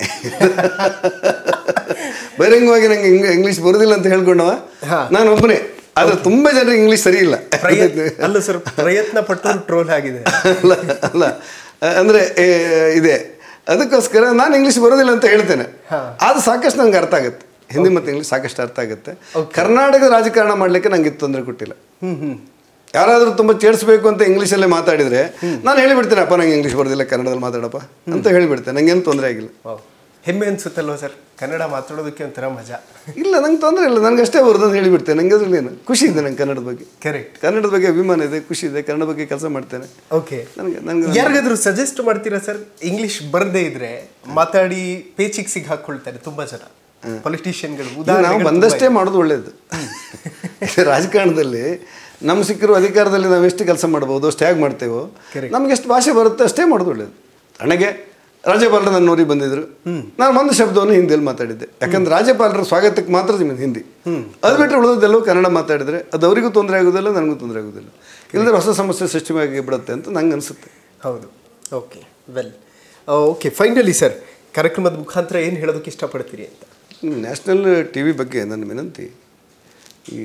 Speaker 2: ಬಹಿರಂಗವಾಗಿ ನಂಗೆ ಇಂಗ್ಲೀಷ್ ಬರೋದಿಲ್ಲ ಅಂತ ಹೇಳ್ಕೊಂಡವ ನಾನೊಬ್ಬನೇ. ಆದ್ರೆ ತುಂಬಾ ಜನರಿಗೆ ಇಂಗ್ಲೀಷ್ ಸರಿ ಇಲ್ಲ.
Speaker 1: ಅಲ್ಲ ಸರ್, ಪ್ರಯತ್ನ ಪಟ್ಟು ಟ್ರೋಲ್ ಆಗಿದೆ.
Speaker 2: ಅಲ್ಲ ಅಲ್ಲ ಅಂದ್ರೆ ಇದೆ, ಅದಕ್ಕೋಸ್ಕರ ನಾನು ಇಂಗ್ಲೀಷ್ ಬರೋದಿಲ್ಲ ಅಂತ ಹೇಳ್ತೇನೆ. ಅದು ಸಾಕಷ್ಟು ನಂಗೆ ಅರ್ಥ ಆಗುತ್ತೆ, ಹಿಂದಿ ಮತ್ತು ಇಂಗ್ಲೀಷ್ ಸಾಕಷ್ಟು ಅರ್ಥ ಆಗುತ್ತೆ. ಕರ್ನಾಟಕದ ರಾಜಕಾರಣ ಮಾಡ್ಲಿಕ್ಕೆ ನಂಗೆ ತೊಂದರೆ ಕೊಟ್ಟಿಲ್ಲ. ಯಾರಾದರೂ ತುಂಬ ಚೇಡಿಸ್ಬೇಕು ಅಂತ ಇಂಗ್ಲೀಷಲ್ಲೇ ಮಾತಾಡಿದ್ರೆ ನಾನು ಹೇಳಿಬಿಡ್ತೇನೆ, ಅಪ್ಪ ನಂಗೆ ಇಂಗ್ಲೀಷ್ ಬರೋದಿಲ್ಲ, ಕನ್ನಡದಲ್ಲಿ ಮಾತಾಡಪ್ಪ ಅಂತ ಹೇಳಿಬಿಡ್ತೇನೆ. ನಂಗೇನು ತೊಂದರೆ ಆಗಿಲ್ಲ.
Speaker 1: ಹೆಮ್ಮೆ ಅನ್ಸುತ್ತಲ್ವ ಸರ್ ಕನ್ನಡ ಮಾತಾಡೋದಕ್ಕೆ ಒಂಥರ ಮಜಾ?
Speaker 2: ಇಲ್ಲ, ನಂಗೆ ತೊಂದರೆ ಇಲ್ಲ, ನಂಗೆ ಅಷ್ಟೇ ಬರೋದು ಅಂತ ಹೇಳಿಬಿಡ್ತೇನೆ. ನಂಗೆ ಅದ್ರಲ್ಲಿ ಏನು ಖುಷಿ ಇದೆ, ನಂಗೆ ಕನ್ನಡದ ಬಗ್ಗೆ.
Speaker 1: ಕರೆಕ್ಟ್,
Speaker 2: ಕನ್ನಡದ ಬಗ್ಗೆ ಅಭಿಮಾನ ಇದೆ, ಖುಷಿ ಇದೆ, ಕನ್ನಡ ಬಗ್ಗೆ ಕೆಲಸ ಮಾಡ್ತೇನೆ.
Speaker 1: ಓಕೆ, ನನಗೆ ನನಗೆ ಯಾರಿಗಾದ್ರೂ ಸಜೆಸ್ಟ್ ಮಾಡ್ತೀರಾ ಸರ್? ಇಂಗ್ಲೀಷ್ ಬರದೇ ಇದ್ರೆ ಮಾತಾಡಿ ಪೇಚಿಗೆ ಸಿಗಿ ಹಾಕೊಳ್ತಾರೆ ತುಂಬಾ ಜನ ಪೊಲಿಟಿಷಿಯನ್ಗಳು.
Speaker 2: ನಾವು ಬಂದಷ್ಟೇ ಮಾಡೋದು ಒಳ್ಳೇದು. ರಾಜಕಾರಣದಲ್ಲಿ ನಮ್ಗೆ ಸಿಕ್ಕಿರೋ ಅಧಿಕಾರದಲ್ಲಿ ನಾವು ಎಷ್ಟು ಕೆಲಸ ಮಾಡ್ಬೋದು ಅಷ್ಟು ಹೇಗೆ ಮಾಡ್ತೇವೋ, ನಮ್ಗೆ ಎಷ್ಟು ಭಾಷೆ ಬರುತ್ತೆ ಅಷ್ಟೇ ಮಾಡೋದು ಒಳ್ಳೇದು. ನನಗೆ ರಾಜ್ಯಪಾಲರು ನನ್ನ ಊರಿಗೆ ಬಂದಿದ್ರು, ನಾನು ಒಂದು ಶಬ್ದವನ್ನು ಹಿಂದಿಯಲ್ಲಿ ಮಾತಾಡಿದ್ದೆ. ಯಾಕಂದ್ರೆ ರಾಜ್ಯಪಾಲರ ಸ್ವಾಗತಕ್ಕೆ ಮಾತ್ರ ಹಿಂದಿ, ಅದು ಬಿಟ್ಟರೆ ಉಳಿದೆಲ್ಲವೂ ಕನ್ನಡ ಮಾತಾಡಿದ್ರೆ ಅದು ಅವರಿಗೂ ತೊಂದರೆ ಆಗೋದಿಲ್ಲ, ನನಗೂ ತೊಂದರೆ ಆಗೋದಿಲ್ಲ. ಇಲ್ಲದ್ರೆ ಹೊಸ ಸಮಸ್ಯೆ ಸೃಷ್ಟಿಯಾಗಿ ಬಿಡುತ್ತೆ ಅಂತ ನಂಗೆ ಅನಿಸುತ್ತೆ.
Speaker 1: ಹೌದು. Okay, well, okay, finally sir ಕಾರ್ಯಕ್ರಮದ ಮುಖಾಂತರ ಏನು ಹೇಳೋದಕ್ಕೆ ಇಷ್ಟಪಡ್ತೀರಿ ಅಂತ?
Speaker 2: ನ್ಯಾಷನಲ್ ಟಿ ವಿ ಬಗ್ಗೆ ನನ್ನ ವಿನಂತಿ, ಈ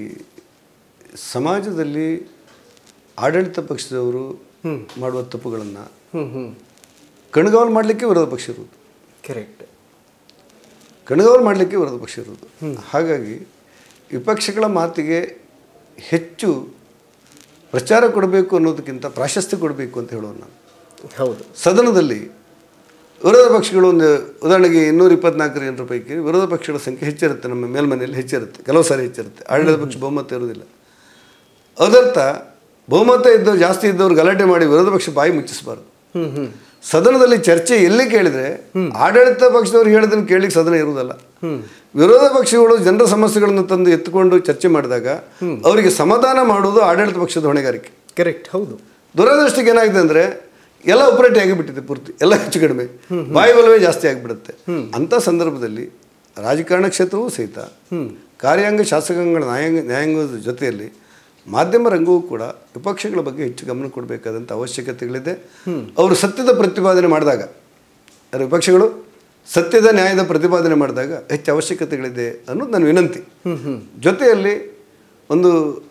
Speaker 2: ಸಮಾಜದಲ್ಲಿ ಆಡಳಿತ ಪಕ್ಷದವರು ಮಾಡುವ ತಪ್ಪುಗಳನ್ನು ಕಣ್ಗಾವಲು ಮಾಡಲಿಕ್ಕೆ ವಿರೋಧ ಪಕ್ಷ ಇರುವುದು.
Speaker 1: ಕರೆಕ್ಟ್,
Speaker 2: ಕಣ್ಗಾವಲು ಮಾಡಲಿಕ್ಕೆ ವಿರೋಧ ಪಕ್ಷ ಇರುವುದು. ಹಾಗಾಗಿ ವಿಪಕ್ಷಗಳ ಮಾತಿಗೆ ಹೆಚ್ಚು ಪ್ರಚಾರ ಕೊಡಬೇಕು ಅನ್ನೋದಕ್ಕಿಂತ ಪ್ರಾಶಸ್ತ್ಯ ಕೊಡಬೇಕು ಅಂತ ಹೇಳೋದು ನಾನು.
Speaker 1: ಹೌದು,
Speaker 2: ಸದನದಲ್ಲಿ ವಿರೋಧ ಪಕ್ಷಗಳು ಒಂದು ಉದಾಹರಣೆಗೆ ಇನ್ನೂರ ಇಪ್ಪತ್ನಾಲ್ಕು ಜನರ ಪೈಕಿ ವಿರೋಧ ಪಕ್ಷಗಳ ಸಂಖ್ಯೆ ಹೆಚ್ಚಿರುತ್ತೆ, ನಮ್ಮ ಮೇಲ್ಮನೆಯಲ್ಲಿ ಹೆಚ್ಚಿರುತ್ತೆ, ಕೆಲವು ಸಾರಿ ಹೆಚ್ಚಿರುತ್ತೆ. ಆಡಳಿತ ಪಕ್ಷ ಬಹುಮತ ಇರುವುದಿಲ್ಲ. ಅದರ್ಥ ಬಹುಮತ ಇದ್ದವ್ರು ಜಾಸ್ತಿ ಇದ್ದವ್ರು ಗಲಾಟೆ ಮಾಡಿ ವಿರೋಧ ಪಕ್ಷ ಬಾಯಿ ಮುಚ್ಚಿಸಬಾರ್ದು. ಸದನದಲ್ಲಿ ಚರ್ಚೆ ಎಲ್ಲಿ ಕೇಳಿದ್ರೆ ಆಡಳಿತ ಪಕ್ಷದವ್ರು ಹೇಳೋದನ್ನು ಕೇಳಲಿಕ್ಕೆ ಸದನ ಇರುವುದಲ್ಲ. ವಿರೋಧ ಪಕ್ಷಗಳು ಜನರ ಸಮಸ್ಯೆಗಳನ್ನು ತಂದು ಎತ್ತುಕೊಂಡು ಚರ್ಚೆ ಮಾಡಿದಾಗ ಅವರಿಗೆ ಸಮಾಧಾನ ಮಾಡುವುದು ಆಡಳಿತ ಪಕ್ಷದ ಹೊಣೆಗಾರಿಕೆ.
Speaker 1: ಕರೆಕ್ಟ್, ಹೌದು.
Speaker 2: ದುರದೃಷ್ಟಕ್ಕೆ ಏನಾಗಿದೆ ಅಂದರೆ ಎಲ್ಲ ಉಪರೇಟಿ ಆಗಿಬಿಟ್ಟಿದೆ, ಪೂರ್ತಿ ಎಲ್ಲ ಹೆಚ್ಚು ಕಡಿಮೆ, ಬಾಯಿ ಬಲವೇ ಜಾಸ್ತಿ ಆಗಿಬಿಡುತ್ತೆ. ಅಂಥ ಸಂದರ್ಭದಲ್ಲಿ ರಾಜಕಾರಣ ಕ್ಷೇತ್ರವೂ ಸಹಿತ ಕಾರ್ಯಾಂಗ ಶಾಸಕಾಂಗಗಳ ನ್ಯಾಯಾಂಗ ನ್ಯಾಯಾಂಗದ ಜೊತೆಯಲ್ಲಿ ಮಾಧ್ಯಮ ರಂಗವೂ ಕೂಡ ವಿಪಕ್ಷಗಳ ಬಗ್ಗೆ ಹೆಚ್ಚು ಗಮನ ಕೊಡಬೇಕಾದಂಥ ಅವಶ್ಯಕತೆಗಳಿದೆ. ಅವರು ಸತ್ಯದ ಪ್ರತಿಪಾದನೆ ಮಾಡಿದಾಗ, ವಿಪಕ್ಷಗಳು ಸತ್ಯದ ನ್ಯಾಯದ ಪ್ರತಿಪಾದನೆ ಮಾಡಿದಾಗ ಹೆಚ್ಚು ಅವಶ್ಯಕತೆಗಳಿದೆ ಅನ್ನೋದು ನನ್ನ ವಿನಂತಿ. ಜೊತೆಯಲ್ಲಿ ಒಂದು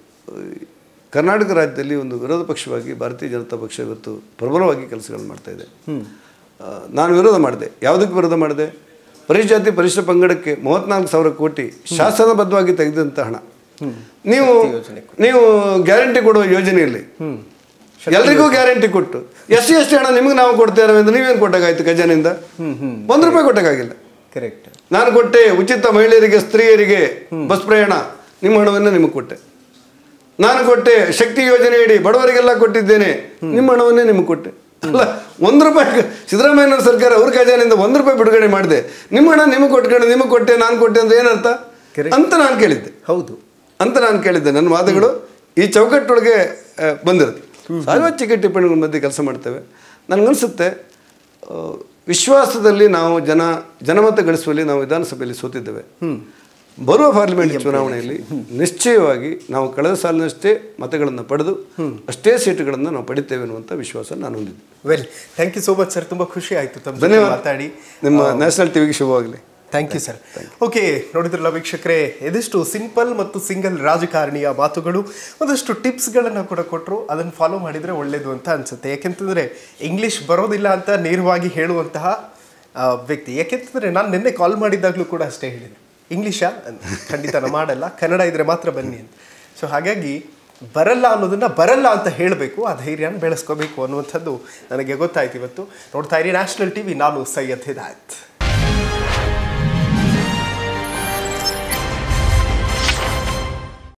Speaker 2: ಕರ್ನಾಟಕ ರಾಜ್ಯದಲ್ಲಿ ಒಂದು ವಿರೋಧ ಪಕ್ಷವಾಗಿ ಭಾರತೀಯ ಜನತಾ ಪಕ್ಷ ಇವತ್ತು ಪ್ರಬಲವಾಗಿ ಕೆಲಸಗಳನ್ನು ಮಾಡ್ತಾಯಿದೆ. ನಾನು ವಿರೋಧ ಮಾಡಿದೆ. ಯಾವುದಕ್ಕೆ ವಿರೋಧ ಮಾಡಿದೆ? ಪರಿಶಿಷ್ಟ ಜಾತಿ ಪರಿಶಿಷ್ಟ ಪಂಗಡಕ್ಕೆ ಮೂವತ್ತ್ನಾಲ್ಕು ಸಾವಿರ ಕೋಟಿ ಶಾಸನಬದ್ಧವಾಗಿ ತೆಗೆದಂಥ ಹಣ ನೀವು ನೀವು ಗ್ಯಾರಂಟಿ ಕೊಡುವ ಯೋಜನೆಯಲ್ಲಿ ಎಲ್ರಿಗೂ ಗ್ಯಾರಂಟಿ ಕೊಟ್ಟು ಎಸ್ ಸಿ ಎಸ್ ಟಿ ಹಣ ನಿಮ್ಗೆ ನಾವು ಕೊಡ್ತೇವೆ ಅಂದ್ರೆ ನೀವೇನು ಕೊಟ್ಟಾಗಾಯ್ತು? ಖಜಾನೆಯಿಂದ ಒಂದು ರೂಪಾಯಿ ಕೊಟ್ಟಾಗಿಲ್ಲ.
Speaker 1: ಕರೆಕ್ಟ್.
Speaker 2: ನಾನು ಕೊಟ್ಟೆ ಉಚಿತ ಮಹಿಳೆಯರಿಗೆ ಸ್ತ್ರೀಯರಿಗೆ ಬಸ್ ಪ್ರಯಾಣ, ನಿಮ್ಮ ಹಣವನ್ನು ನಿಮಗೆ ಕೊಟ್ಟೆ. ನಾನು ಕೊಟ್ಟೆ ಶಕ್ತಿ ಯೋಜನೆಯಡಿ ಬಡವರಿಗೆಲ್ಲ ಕೊಟ್ಟಿದ್ದೇನೆ, ನಿಮ್ಮ ಹಣವನ್ನೇ ನಿಮಗೆ ಕೊಟ್ಟೆ. ಅಲ್ಲ, ಒಂದು ರೂಪಾಯಿ ಸಿದ್ದರಾಮಯ್ಯನವ್ರ ಸರ್ಕಾರ ಅವ್ರ ಖಜಾನೆಯಿಂದ ಒಂದು ರೂಪಾಯಿ ಬಿಡುಗಡೆ ಮಾಡಿದೆ, ನಿಮ್ಮ ಹಣ ನಿಮಗೆ ಕೊಟ್ಕೊಂಡು ನಿಮಗೆ ಕೊಟ್ಟೆ ನಾನು ಕೊಟ್ಟೆ ಅಂದ್ರೆ ಏನರ್ಥ ಅಂತ ನಾನು ಕೇಳಿದ್ದೆ.
Speaker 1: ಹೌದು
Speaker 2: ಅಂತ ನಾನು ಕೇಳಿದ್ದೆ. ನನ್ನ ವಾದಗಳು ಈ ಚೌಕಟ್ಟೊಳಗೆ ಬಂದಿರುತ್ತೆ. ಸಾರ್ವತ್ರಿಕ ಟಿಪ್ಪಣಿಗಳ ಮಧ್ಯೆ ಕೆಲಸ ಮಾಡ್ತೇವೆ. ನನಗನ್ಸುತ್ತೆ ವಿಶ್ವಾಸದಲ್ಲಿ ನಾವು ಜನ ಜನಮತ ಗಳಿಸುವಲ್ಲಿ ನಾವು ವಿಧಾನಸಭೆಯಲ್ಲಿ ಸೋತಿದ್ದೇವೆ. ಬರುವ ಪಾರ್ಲಿಮೆಂಟ್ ಚುನಾವಣೆಯಲ್ಲಿ ನಿಶ್ಚಯವಾಗಿ ನಾವು ಕಳೆದ ಸಾಲಿನಷ್ಟೇ ಮತಗಳನ್ನು ಪಡೆದು ಅಷ್ಟೇ ಸೀಟುಗಳನ್ನು ನಾವು ಪಡಿತೇವೆ ಅನ್ನುವಂಥ ವಿಶ್ವಾಸ ನಾನು ಹೊಂದಿದ್ದೆ.
Speaker 1: Well, thank you so much sir, ತುಂಬ ಖುಷಿ ಆಯಿತು ತಮ್ಮ
Speaker 2: ಧನ್ಯವಾದ
Speaker 1: ಮಾತಾಡಿ.
Speaker 2: ನಿಮ್ಮ ನ್ಯಾಷನಲ್ ಟಿವಿಗೆ ಶುಭವಾಗಲಿ.
Speaker 1: Thank you sir. ಓಕೆ, ನೋಡಿದ್ರಲ್ಲ ವೀಕ್ಷಕರೇ, ಇದಿಷ್ಟು ಸಿಂಪಲ್ ಮತ್ತು ಸಿಂಗಲ್ ರಾಜಕಾರಣಿಯ ಮಾತುಗಳು. ಒಂದಷ್ಟು ಟಿಪ್ಸ್ಗಳನ್ನು ಕೂಡ ಕೊಟ್ಟರು, ಅದನ್ನು ಫಾಲೋ ಮಾಡಿದರೆ ಒಳ್ಳೆಯದು ಅಂತ ಅನಿಸುತ್ತೆ. ಯಾಕೆಂತಂದರೆ ಇಂಗ್ಲೀಷ್ ಬರೋದಿಲ್ಲ ಅಂತ ನೇರವಾಗಿ ಹೇಳುವಂತಹ ವ್ಯಕ್ತಿ. ಯಾಕೆಂತಂದರೆ ನಾನು ನಿನ್ನೆ ಕಾಲ್ ಮಾಡಿದ್ದಾಗಲೂ ಕೂಡ ಅಷ್ಟೇ ಹೇಳಿದೆ, ಇಂಗ್ಲೀಷಾ ಖಂಡಿತ ನಾನು ಮಾಡಲ್ಲ, ಕನ್ನಡ ಇದ್ದರೆ ಮಾತ್ರ ಬನ್ನಿ ಅಂತ. ಸೊ ಹಾಗಾಗಿ ಬರಲ್ಲ ಅನ್ನೋದನ್ನು ಬರಲ್ಲ ಅಂತ ಹೇಳಬೇಕು, ಆ ಧೈರ್ಯನ ಬೆಳೆಸ್ಕೋಬೇಕು ಅನ್ನುವಂಥದ್ದು ನನಗೆ ಗೊತ್ತಾಯ್ತು ಇವತ್ತು. ನೋಡ್ತಾ ಇರಿ ನ್ಯಾಷನಲ್ ಟಿವಿ, ನಾನು ಸೈಯದ್ ಹಿದಾಯತ್.